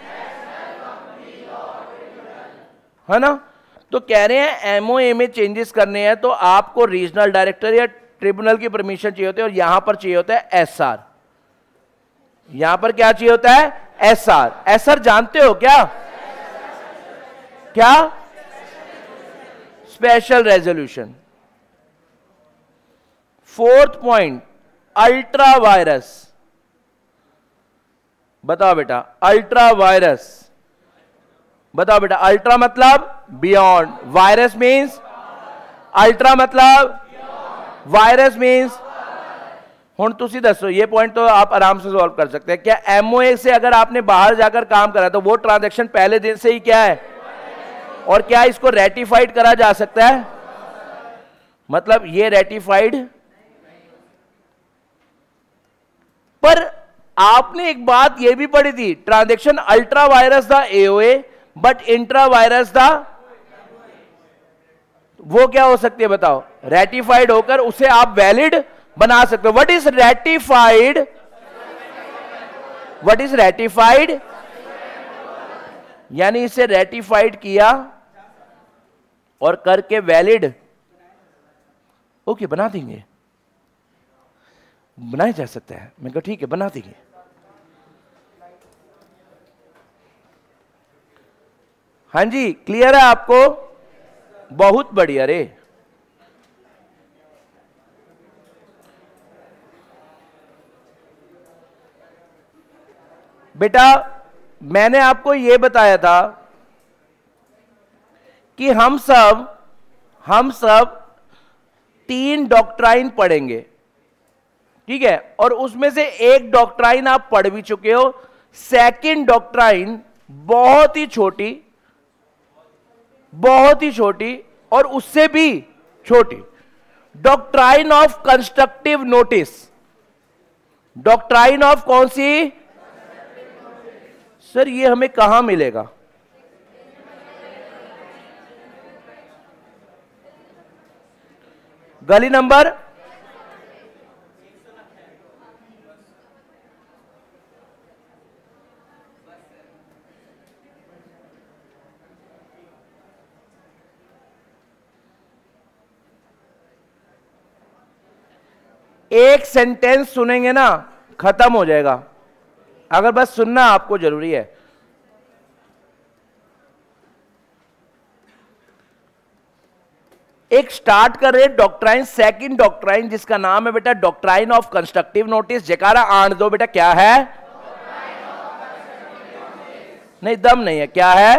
है ना? तो कह रहे हैं एमओए में चेंजेस करने हैं तो आपको रीजनल डायरेक्टर या ट्रिब्यूनल की परमिशन चाहिए होती है, और यहां पर चाहिए होता है एसआर। यहां पर क्या चाहिए होता है? एसआर। एसआर जानते हो क्या? क्या? Special resolution. Fourth point, ultra vires. बताओ बेटा, अल्ट्रा वायरस बताओ बेटा। अल्ट्रा मतलब बियॉन्ड, वायरस मीन्स अल्ट्रा मतलब वायरस मीन्स। हुण तुसी दसो, ये पॉइंट तो आप आराम से सॉल्व कर सकते हैं। क्या एमओए से अगर आपने बाहर जाकर काम करा तो वो ट्रांजैक्शन पहले दिन से ही क्या है, और क्या इसको रेटिफाइड करा जा सकता है? मतलब ये रेटिफाइड। पर आपने एक बात ये भी पढ़ी थी, transaction ultra vires the AOA but intra vires the, वो क्या हो सकती है बताओ? रेटिफाइड होकर उसे आप वैलिड बना सकते हो। What is ratified? What is ratified? यानी इसे रेटिफाइड किया और करके वैलिड, ओके बना देंगे, बनाया जा सकता है। मैं कहा ठीक है बना देंगे। हाँ जी, क्लियर है आपको? बहुत बढ़िया रे। बेटा मैंने आपको यह बताया था कि हम सब हम सब तीन डॉक्ट्राइन पढ़ेंगे, ठीक है, और उसमें से एक डॉक्ट्राइन आप पढ़ भी चुके हो। सेकंड डॉक्ट्राइन बहुत ही छोटी, बहुत ही छोटी और उससे भी छोटी, doctrine of constructive notice. Doctrine of कौन सी? सर ये हमें कहां मिलेगा? गली नंबर एक सेंटेंस सुनेंगे ना खत्म हो जाएगा, अगर बस सुनना आपको जरूरी है। एक स्टार्ट कर रहे डॉक्ट्राइन, सेकंड डॉक्ट्राइन जिसका नाम है बेटा डॉक्ट्राइन ऑफ कंस्ट्रक्टिव नोटिस। जयकारा आंट दो बेटा, क्या है? नहीं दम नहीं है, क्या है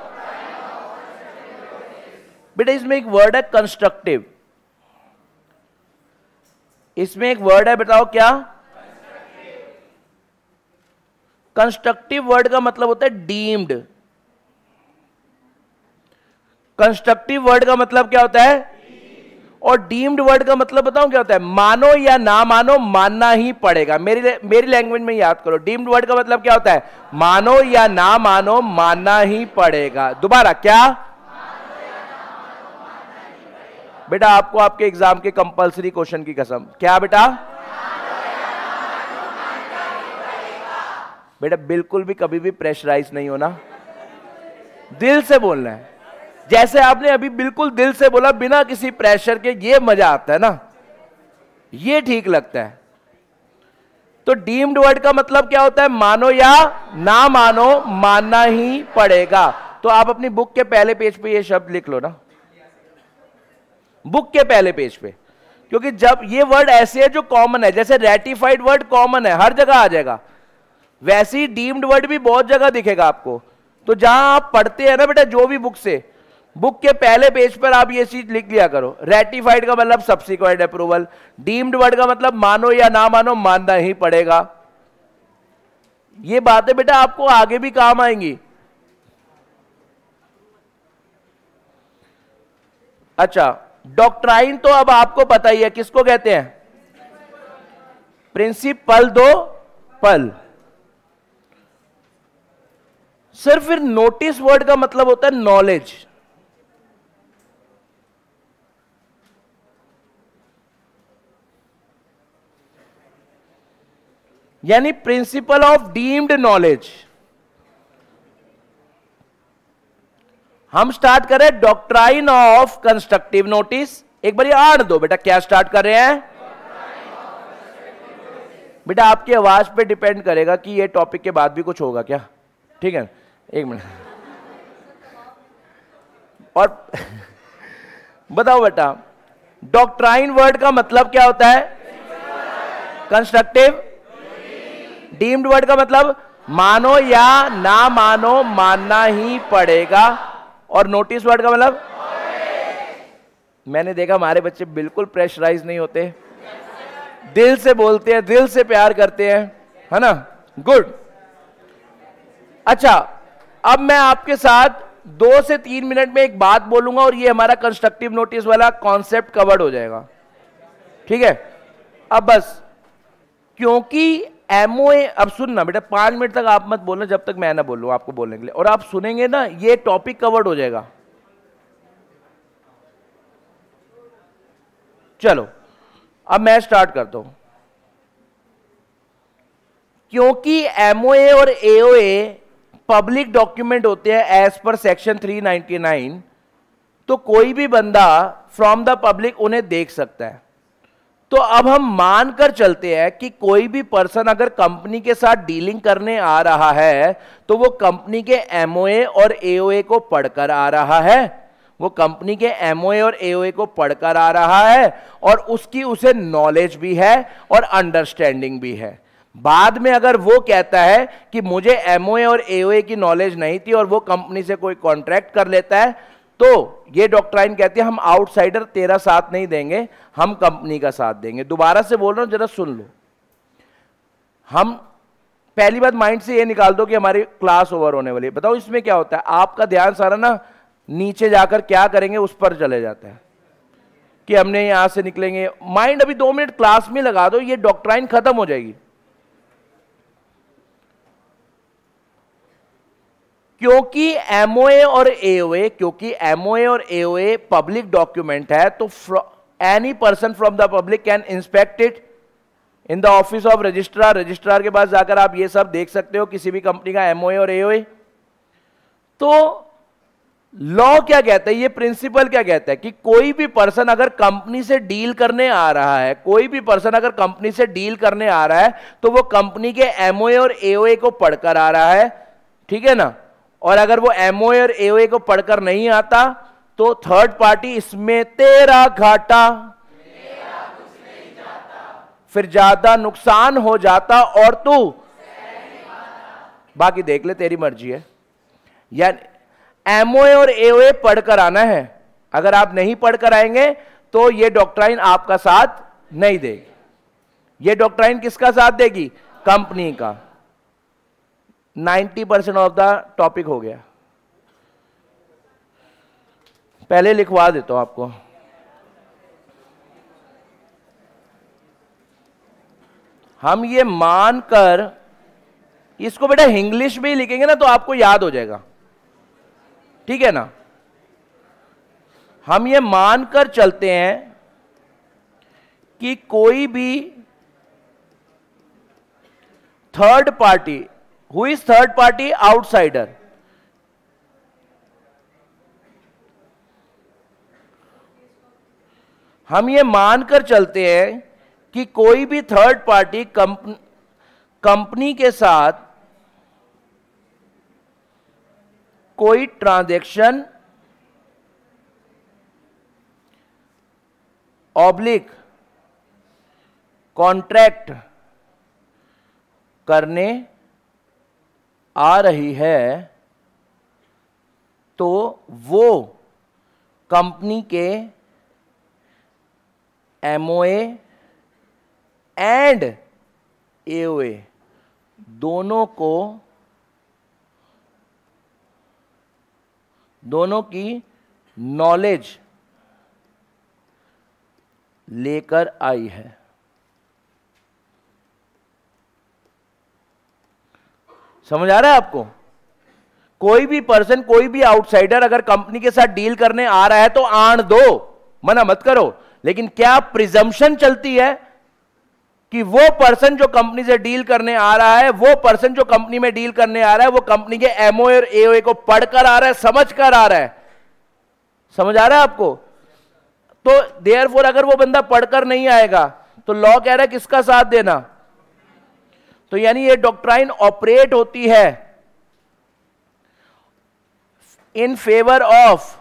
बेटा? इसमें एक वर्ड है कंस्ट्रक्टिव, इसमें एक वर्ड है, बताओ क्या? कंस्ट्रक्टिव वर्ड का मतलब होता है डीम्ड। कंस्ट्रक्टिव वर्ड का मतलब क्या होता है? और डीम्ड वर्ड का मतलब बताऊं क्या होता है? मानो या ना मानो, मानना ही पड़ेगा। मेरी मेरी लैंग्वेज में याद करो, डीम्ड वर्ड का मतलब क्या होता है? मानो या ना मानो, मानना ही पड़ेगा। दोबारा क्या? बेटा आपको आपके एग्जाम के कंपलसरी क्वेश्चन की कसम, क्या बेटा? बेटा बिल्कुल भी कभी भी प्रेशराइज नहीं होना, दिल से बोलना है। जैसे आपने अभी बिल्कुल दिल से बोला बिना किसी प्रेशर के, ये मजा आता है ना, ये ठीक लगता है। तो डीम्ड वर्ड का मतलब क्या होता है? मानो या ना मानो, मानना ही पड़ेगा। तो आप अपनी बुक के पहले पेज पे ये शब्द लिख लो ना, बुक के पहले पेज पे, क्योंकि जब ये वर्ड ऐसे है जो कॉमन है, जैसे रेटिफाइड वर्ड कॉमन है, हर जगह आ जाएगा, वैसे ही डीम्ड वर्ड भी बहुत जगह दिखेगा आपको। तो जहां आप पढ़ते हैं ना बेटा, जो भी बुक से, बुक के पहले पेज पर आप ये चीज लिख लिया करो। रेटिफाइड का मतलब सब्सिक्वेंट अप्रूवल, डीम्ड वर्ड का मतलब मानो या ना मानो, मानना ही पड़ेगा। ये बातें बेटा आपको आगे भी काम आएंगी। अच्छा, डॉक्ट्राइन तो अब आपको पता ही है, किसको कहते हैं? प्रिंसिपल दो पल। सर फिर नोटिस वर्ड का मतलब होता है नॉलेज। यानी प्रिंसिपल ऑफ डीम्ड नॉलेज। हम स्टार्ट कर रहे हैं डॉक्ट्राइन ऑफ कंस्ट्रक्टिव नोटिस। एक बार आड़ दो बेटा, क्या स्टार्ट कर रहे हैं? बेटा आपकी आवाज पे डिपेंड करेगा कि ये टॉपिक के बाद भी कुछ होगा क्या, ठीक है? एक मिनट और बताओ बेटा, डॉक्ट्राइन वर्ड का मतलब क्या होता है? कंस्ट्रक्टिव। डीम्ड वर्ड का मतलब मानो या ना मानो, मानना ही पड़ेगा। और नोटिस वर्ड का मतलब, मैंने देखा हमारे बच्चे बिल्कुल प्रेशराइज नहीं होते, दिल से बोलते हैं, दिल से प्यार करते हैं, है ना? गुड। अच्छा, अब मैं आपके साथ दो से तीन मिनट में एक बात बोलूंगा और ये हमारा कंस्ट्रक्टिव नोटिस वाला कॉन्सेप्ट कवर्ड हो जाएगा, ठीक है? अब बस, क्योंकि एमओए, अब सुनना बेटा, पांच मिनट तक आप मत बोलना जब तक मैं ना बोलूं आपको बोलने के लिए, और आप सुनेंगे ना, ये टॉपिक कवर्ड हो जाएगा। चलो अब मैं स्टार्ट करता हूं। क्योंकि एमओए और एओए पब्लिक डॉक्यूमेंट होते हैं एज पर सेक्शन तीन सौ निन्यानवे, तो कोई भी बंदा फ्रॉम द पब्लिक उन्हें देख सकता है। तो अब हम मानकर चलते हैं कि कोई भी पर्सन अगर कंपनी के साथ डीलिंग करने आ रहा है तो वो कंपनी के एमओए और एओए को पढ़कर आ रहा है, वो कंपनी के एमओए और एओए को पढ़कर आ रहा है, और उसकी उसे नॉलेज भी है और अंडरस्टैंडिंग भी है। बाद में अगर वो कहता है कि मुझे एमओए और एओए की नॉलेज नहीं थी और वो कंपनी से कोई कॉन्ट्रैक्ट कर लेता है, तो ये डॉक्ट्राइन कहती है हम आउटसाइडर तेरा साथ नहीं देंगे, हम कंपनी का साथ देंगे। दोबारा से बोल रहा हूं, जरा सुन लो। हम पहली बात माइंड से ये निकाल दो कि हमारी क्लास ओवर होने वाली है। बताओ इसमें क्या होता है, आपका ध्यान सारा ना नीचे जाकर क्या करेंगे उस पर चले जाता है कि हमने यहां से निकलेंगे। माइंड अभी दो मिनट क्लास में लगा दो, ये डॉक्ट्राइन खत्म हो जाएगी। क्योंकि एमओए और एओए क्योंकि एमओए और एओए पब्लिक डॉक्यूमेंट है, तो any person from the public can inspect it in the office of registrar. Registrar के पास जाकर आप ये सब देख सकते हो, किसी भी कंपनी का एमओए और एओए। तो लॉ क्या कहता है, ये प्रिंसिपल क्या कहता है कि कोई भी पर्सन अगर कंपनी से डील करने आ रहा है, कोई भी पर्सन अगर कंपनी से डील करने आ रहा है, तो वो कंपनी के एमओए और एओए को पढ़कर आ रहा है, ठीक है ना। और अगर वो एमओए और एओए को पढ़कर नहीं आता तो थर्ड पार्टी, इसमें तेरा घाटा, मेरा कुछ नहीं जाता, फिर ज्यादा नुकसान हो जाता और तू बाकी देख ले, तेरी मर्जी है। यानी एमओए और एओए पढ़कर आना है, अगर आप नहीं पढ़कर आएंगे तो ये डॉक्ट्राइन आपका साथ नहीं देगी। ये डॉक्ट्राइन किसका साथ देगी, कंपनी का। Ninety percent of the topic हो गया। पहले लिखवा देता हूं आपको। हम ये मानकर, इसको बेटा इंग्लिश में ही लिखेंगे ना तो आपको याद हो जाएगा, ठीक है ना। हम ये मानकर चलते हैं कि कोई भी third party, who is third party, outsider, हम ये मानकर चलते हैं कि कोई भी थर्ड पार्टी कंपनी कंपनी के साथ कोई ट्रांजैक्शन ऑब्लिक कॉन्ट्रैक्ट करने आ रही है, तो वो कंपनी के एमओए एंड एओए दोनों को दोनों की नॉलेज लेकर आई है। समझ आ रहा है आपको। कोई भी पर्सन, कोई भी आउटसाइडर अगर कंपनी के साथ डील करने आ रहा है तो आण दो, मना मत करो, लेकिन क्या प्रिजम्पशन चलती है कि वो पर्सन जो कंपनी से डील करने आ रहा है, वो पर्सन जो कंपनी में डील करने आ रहा है, वो कंपनी के एमओए और एओए को पढ़कर आ रहा है, समझ कर आ रहा है। समझ आ रहा है आपको। तो देयरफॉर अगर वो बंदा पढ़कर नहीं आएगा तो लॉ कह रहा है किसका साथ देना। तो यानी ये डॉक्ट्राइन ऑपरेट होती है in favour of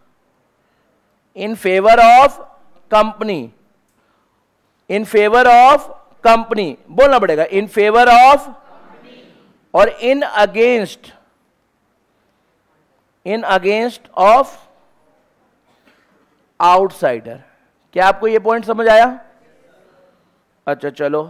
in favour of company, in favour of company बोलना पड़ेगा, इन फेवर ऑफ, और in against in against of outsider. क्या आपको ये पॉइंट समझ आया? अच्छा चलो,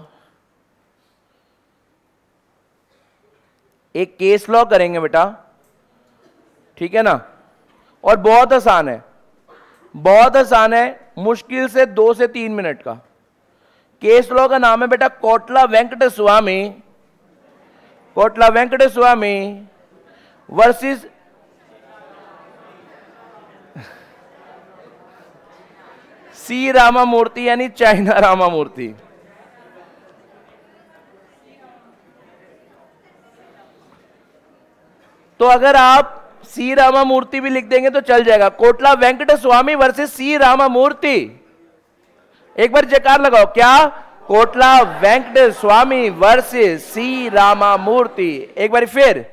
एक केस लॉ करेंगे बेटा, ठीक है ना। और बहुत आसान है, बहुत आसान है, मुश्किल से दो से तीन मिनट का। केस लॉ का नाम है बेटा कोटला वेंकट स्वामी, कोटला वेंकट स्वामी वर्सेस सी रामामूर्ति, यानी चाइना रामामूर्ति। तो अगर आप सी रामामूर्ति भी लिख देंगे तो चल जाएगा। Kotla Venkat Swami versus C Ramamurthy. एक बार जयकार लगाओ, क्या? Kotla Venkat Swami versus C Ramamurthy. एक बार फिर,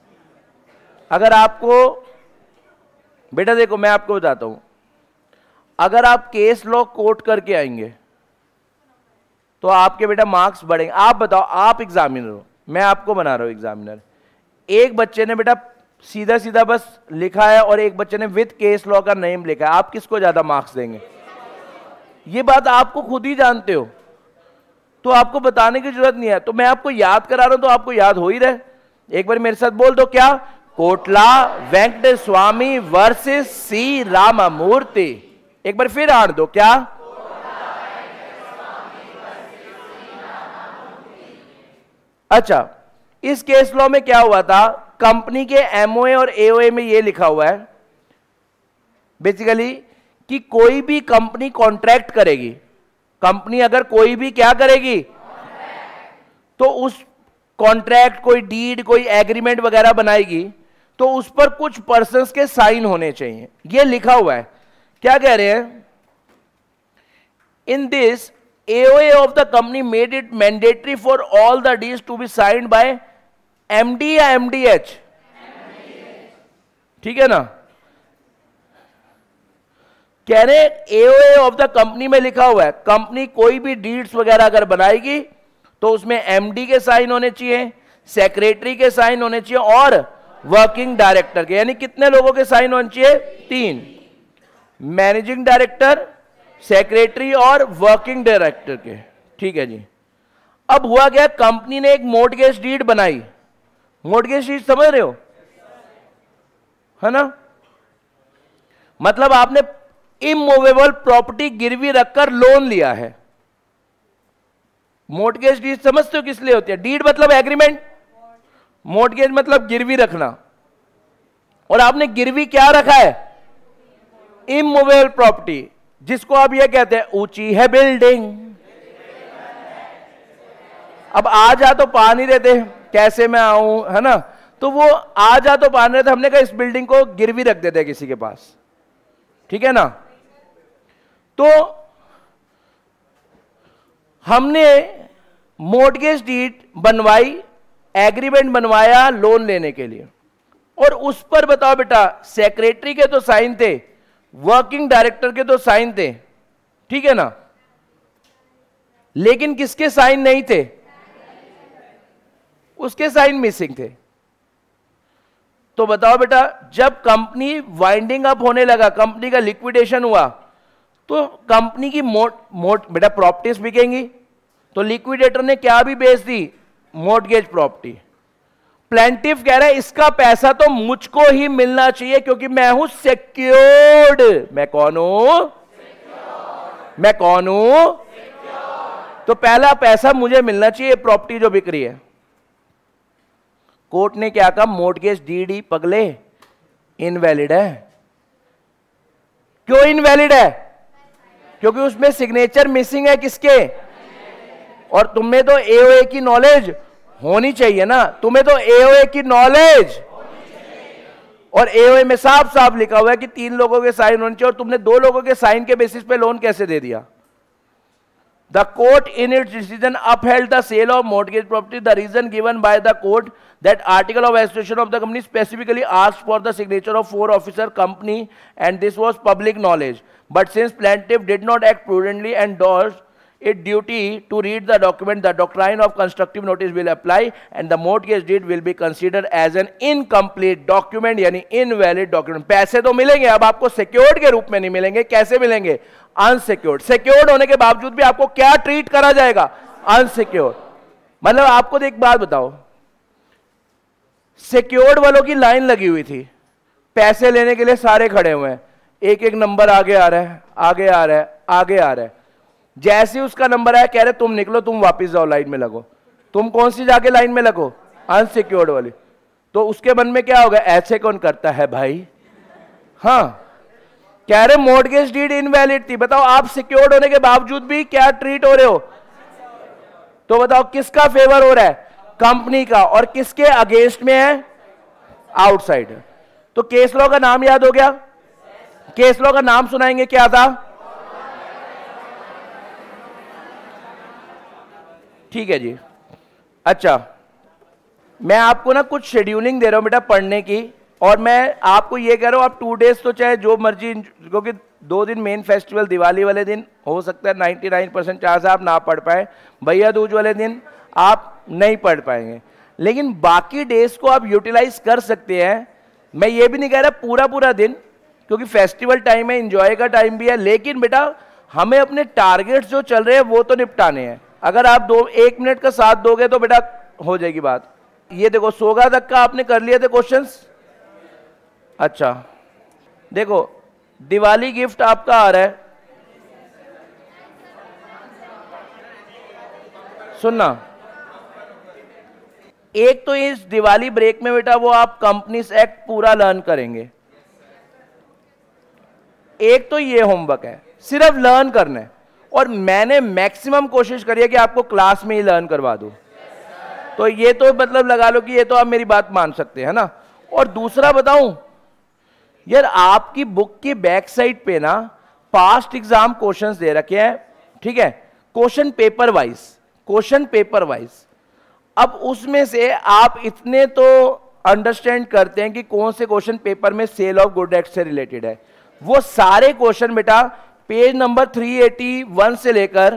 अगर आपको बेटा देखो मैं आपको बताता हूं, अगर आप केस लॉ कोट करके आएंगे तो आपके बेटा मार्क्स बढ़ेंगे। आप बताओ, आप एग्जामिनर हो, मैं आपको बना रहा हूं एग्जामिनर। एक बच्चे ने बेटा सीधा सीधा बस लिखा है और एक बच्चे ने विद केस लॉ का नेम लिखा है, आप किसको ज्यादा मार्क्स देंगे? ये बात आपको खुद ही जानते हो, तो आपको बताने की जरूरत नहीं है। तो मैं आपको याद करा रहा हूं तो आपको याद हो ही रहे। एक बार मेरे साथ बोल दो, क्या? Kotla Venkat Swami versus C Ramamurthy. एक बार फिर आड़ दो, क्या? अच्छा, इस केस लॉ में क्या हुआ था? कंपनी के एमओए और एओए में यह लिखा हुआ है बेसिकली कि कोई भी कंपनी कॉन्ट्रैक्ट करेगी, कंपनी अगर कोई भी क्या करेगी तो उस कॉन्ट्रैक्ट, कोई डीड, कोई एग्रीमेंट वगैरह बनाएगी तो उस पर कुछ पर्संस के साइन होने चाहिए। यह लिखा हुआ है। क्या कह रहे हैं? In this A O A of the company made it mandatory for all the deeds to be signed by M D या M D H? ठीक है ना? कह रहे A O A of the company में लिखा हुआ है कंपनी कोई भी डीड्स वगैरह अगर बनाएगी तो उसमें M D के साइन होने चाहिए, सेक्रेटरी के साइन होने चाहिए और वर्किंग डायरेक्टर के। यानी कितने लोगों के साइन होने चाहिए? तीन, मैनेजिंग डायरेक्टर, सेक्रेटरी और वर्किंग डायरेक्टर के। ठीक है जी। अब हुआ क्या? कंपनी ने एक मॉर्टगेज डीड बनाई। मॉर्टगेज डीड समझ रहे हो, है ना? मतलब आपने इमूवेबल प्रॉपर्टी गिरवी रखकर लोन लिया है। मॉर्टगेज डीड समझते हो किस लिए होती है? डीड मतलब एग्रीमेंट, मॉर्टगेज मतलब गिरवी रखना। और आपने गिरवी क्या रखा है? इमूवेबल प्रॉपर्टी, जिसको आप ये कहते हैं ऊंची है बिल्डिंग। अब आ जा तो पा नहीं देते, कैसे मैं आऊं, है ना? तो वो आ जा तो पा नहीं देते, हमने कहा इस बिल्डिंग को गिरवी रख देते हैं किसी के पास। ठीक है ना? तो हमने मॉर्टगेज डीड बनवाई, एग्रीमेंट बनवाया लोन लेने के लिए, और उस पर बताओ बेटा सेक्रेटरी के तो साइन थे, वर्किंग डायरेक्टर के तो साइन थे, ठीक है ना? लेकिन किसके साइन नहीं थे? उसके साइन मिसिंग थे। तो बताओ बेटा जब कंपनी वाइंडिंग अप होने लगा, कंपनी का लिक्विडेशन हुआ, तो कंपनी की मोट मोट बेटा प्रॉपर्टीज बिकेंगी। तो लिक्विडेटर ने क्या भी बेच दी? Mortgage property. प्लेंटिफ कह रहा है इसका पैसा तो मुझको ही मिलना चाहिए क्योंकि मैं हूं सिक्योर्ड। मैं कौन हूं? मैं कौन हूं? तो पहला पैसा मुझे मिलना चाहिए, प्रॉपर्टी जो बिक रही है। कोर्ट ने क्या कहा? मॉर्टगेज डीड ही पगले इनवैलिड है। क्यों इनवैलिड है? क्योंकि उसमें सिग्नेचर मिसिंग है किसके? और तुम्हें तो एओए की नॉलेज होनी चाहिए ना, तुम्हें तो एओए की नॉलेज, और एओए में साफ साफ लिखा हुआ है कि तीन लोगों के साइन होने चाहिए, और तुमने दो लोगों के साइन के बेसिस पे लोन कैसे दे दिया? The court in its decision upheld the sale of mortgage property. The reason given by the court that article of association of the company specifically asked for the signature of four officer company and this was public knowledge. But since plaintiff did not act prudently and endorsed its duty to read the document, the doctrine of constructive notice will apply and the mortgage deed will be considered as an incomplete document, यानी invalid document. पैसे तो मिलेंगे, अब आपको secured के रूप में नहीं मिलेंगे। कैसे मिलेंगे? अनसिक्योर्ड। सिक्योर्ड होने के बावजूद भी आपको क्या ट्रीट करा जाएगा? अनसिक्योर्ड। मतलब आपको एक बात बताओ, सिक्योर्ड वालों की लाइन लगी हुई थी, पैसे लेने के लिए सारे खड़े हुए हैं, एक एक नंबर आगे आ रहा है, आगे आ रहा है, आगे आ रहा है। जैसे उसका नंबर आया कह रहे तुम निकलो, तुम वापस जाओ, लाइन में लगो। तुम कौन सी जाके लाइन में लगो? अनसिक्योर्ड वाली। तो उसके मन में क्या होगा? ऐसे कौन करता है भाई? हाँ, कह रहे मॉर्टगेज डीड इनवैलिड थी। बताओ आप सिक्योर्ड होने के बावजूद भी क्या ट्रीट हो रहे हो? तो बताओ किसका फेवर हो रहा है? कंपनी का। और किसके अगेंस्ट में है? आउटसाइड। तो केस लॉ का नाम याद हो गया? केस लॉ का नाम सुनाएंगे, क्या था? ठीक है जी। अच्छा, मैं आपको ना कुछ शेड्यूलिंग दे रहा हूं बेटा पढ़ने की, और मैं आपको ये कह रहा हूं आप टू डेज तो चाहे जो मर्जी, क्योंकि दो दिन मेन फेस्टिवल दिवाली वाले दिन हो सकता है निन्यानवे परसेंट चांस आप ना पढ़ पाए, भैया दूज वाले दिन आप नहीं पढ़ पाएंगे, लेकिन बाकी डेज को आप यूटिलाइज कर सकते हैं। मैं ये भी नहीं कह रहा पूरा पूरा दिन, क्योंकि फेस्टिवल टाइम है, एंजॉय का टाइम भी है, लेकिन बेटा हमें अपने टारगेट्स जो चल रहे हैं वो तो निपटाने हैं। अगर आप दो एक मिनट का साथ दोगे तो बेटा हो जाएगी बात। ये देखो सोगा तक का आपने कर लिए थे क्वेश्चंस। अच्छा देखो दिवाली गिफ्ट आपका आ रहा है, सुनना, एक तो इस दिवाली ब्रेक में बेटा वो आप कंपनीज एक्ट पूरा लर्न करेंगे। एक तो ये होमवर्क है, सिर्फ लर्न करना है, और मैंने मैक्सिमम कोशिश करी है कि आपको क्लास में ही लर्न करवा दूं। तो ये तो मतलब लगा लो कि ये तो आप मेरी बात मान सकते हैं ना। और दूसरा बताऊं यार, आपकी बुक की बैक साइड पे ना पास्ट एग्जाम क्वेश्चंस दे रखे हैं, ठीक है, question paper wise, question paper wise. अब उसमें से आप इतने तो अंडरस्टैंड करते हैं कि कौन से क्वेश्चन पेपर में सेल ऑफ गुड एक्ट से रिलेटेड है। वो सारे क्वेश्चन बेटा पेज नंबर तीन सौ इक्यासी से लेकर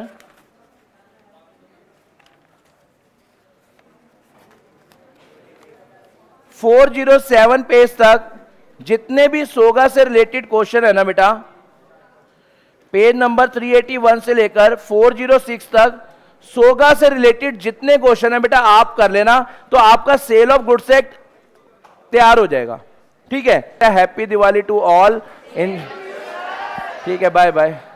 चार सौ सात पेज तक जितने भी सोगा से रिलेटेड क्वेश्चन है ना बेटा, पेज नंबर तीन सौ इक्यासी से लेकर चार सौ छह तक सोगा से रिलेटेड जितने क्वेश्चन है बेटा आप कर लेना, तो आपका सेल ऑफ गुड्स एक्ट तैयार हो जाएगा। ठीक है, happy Diwali to all in, ठीक है, बाय बाय।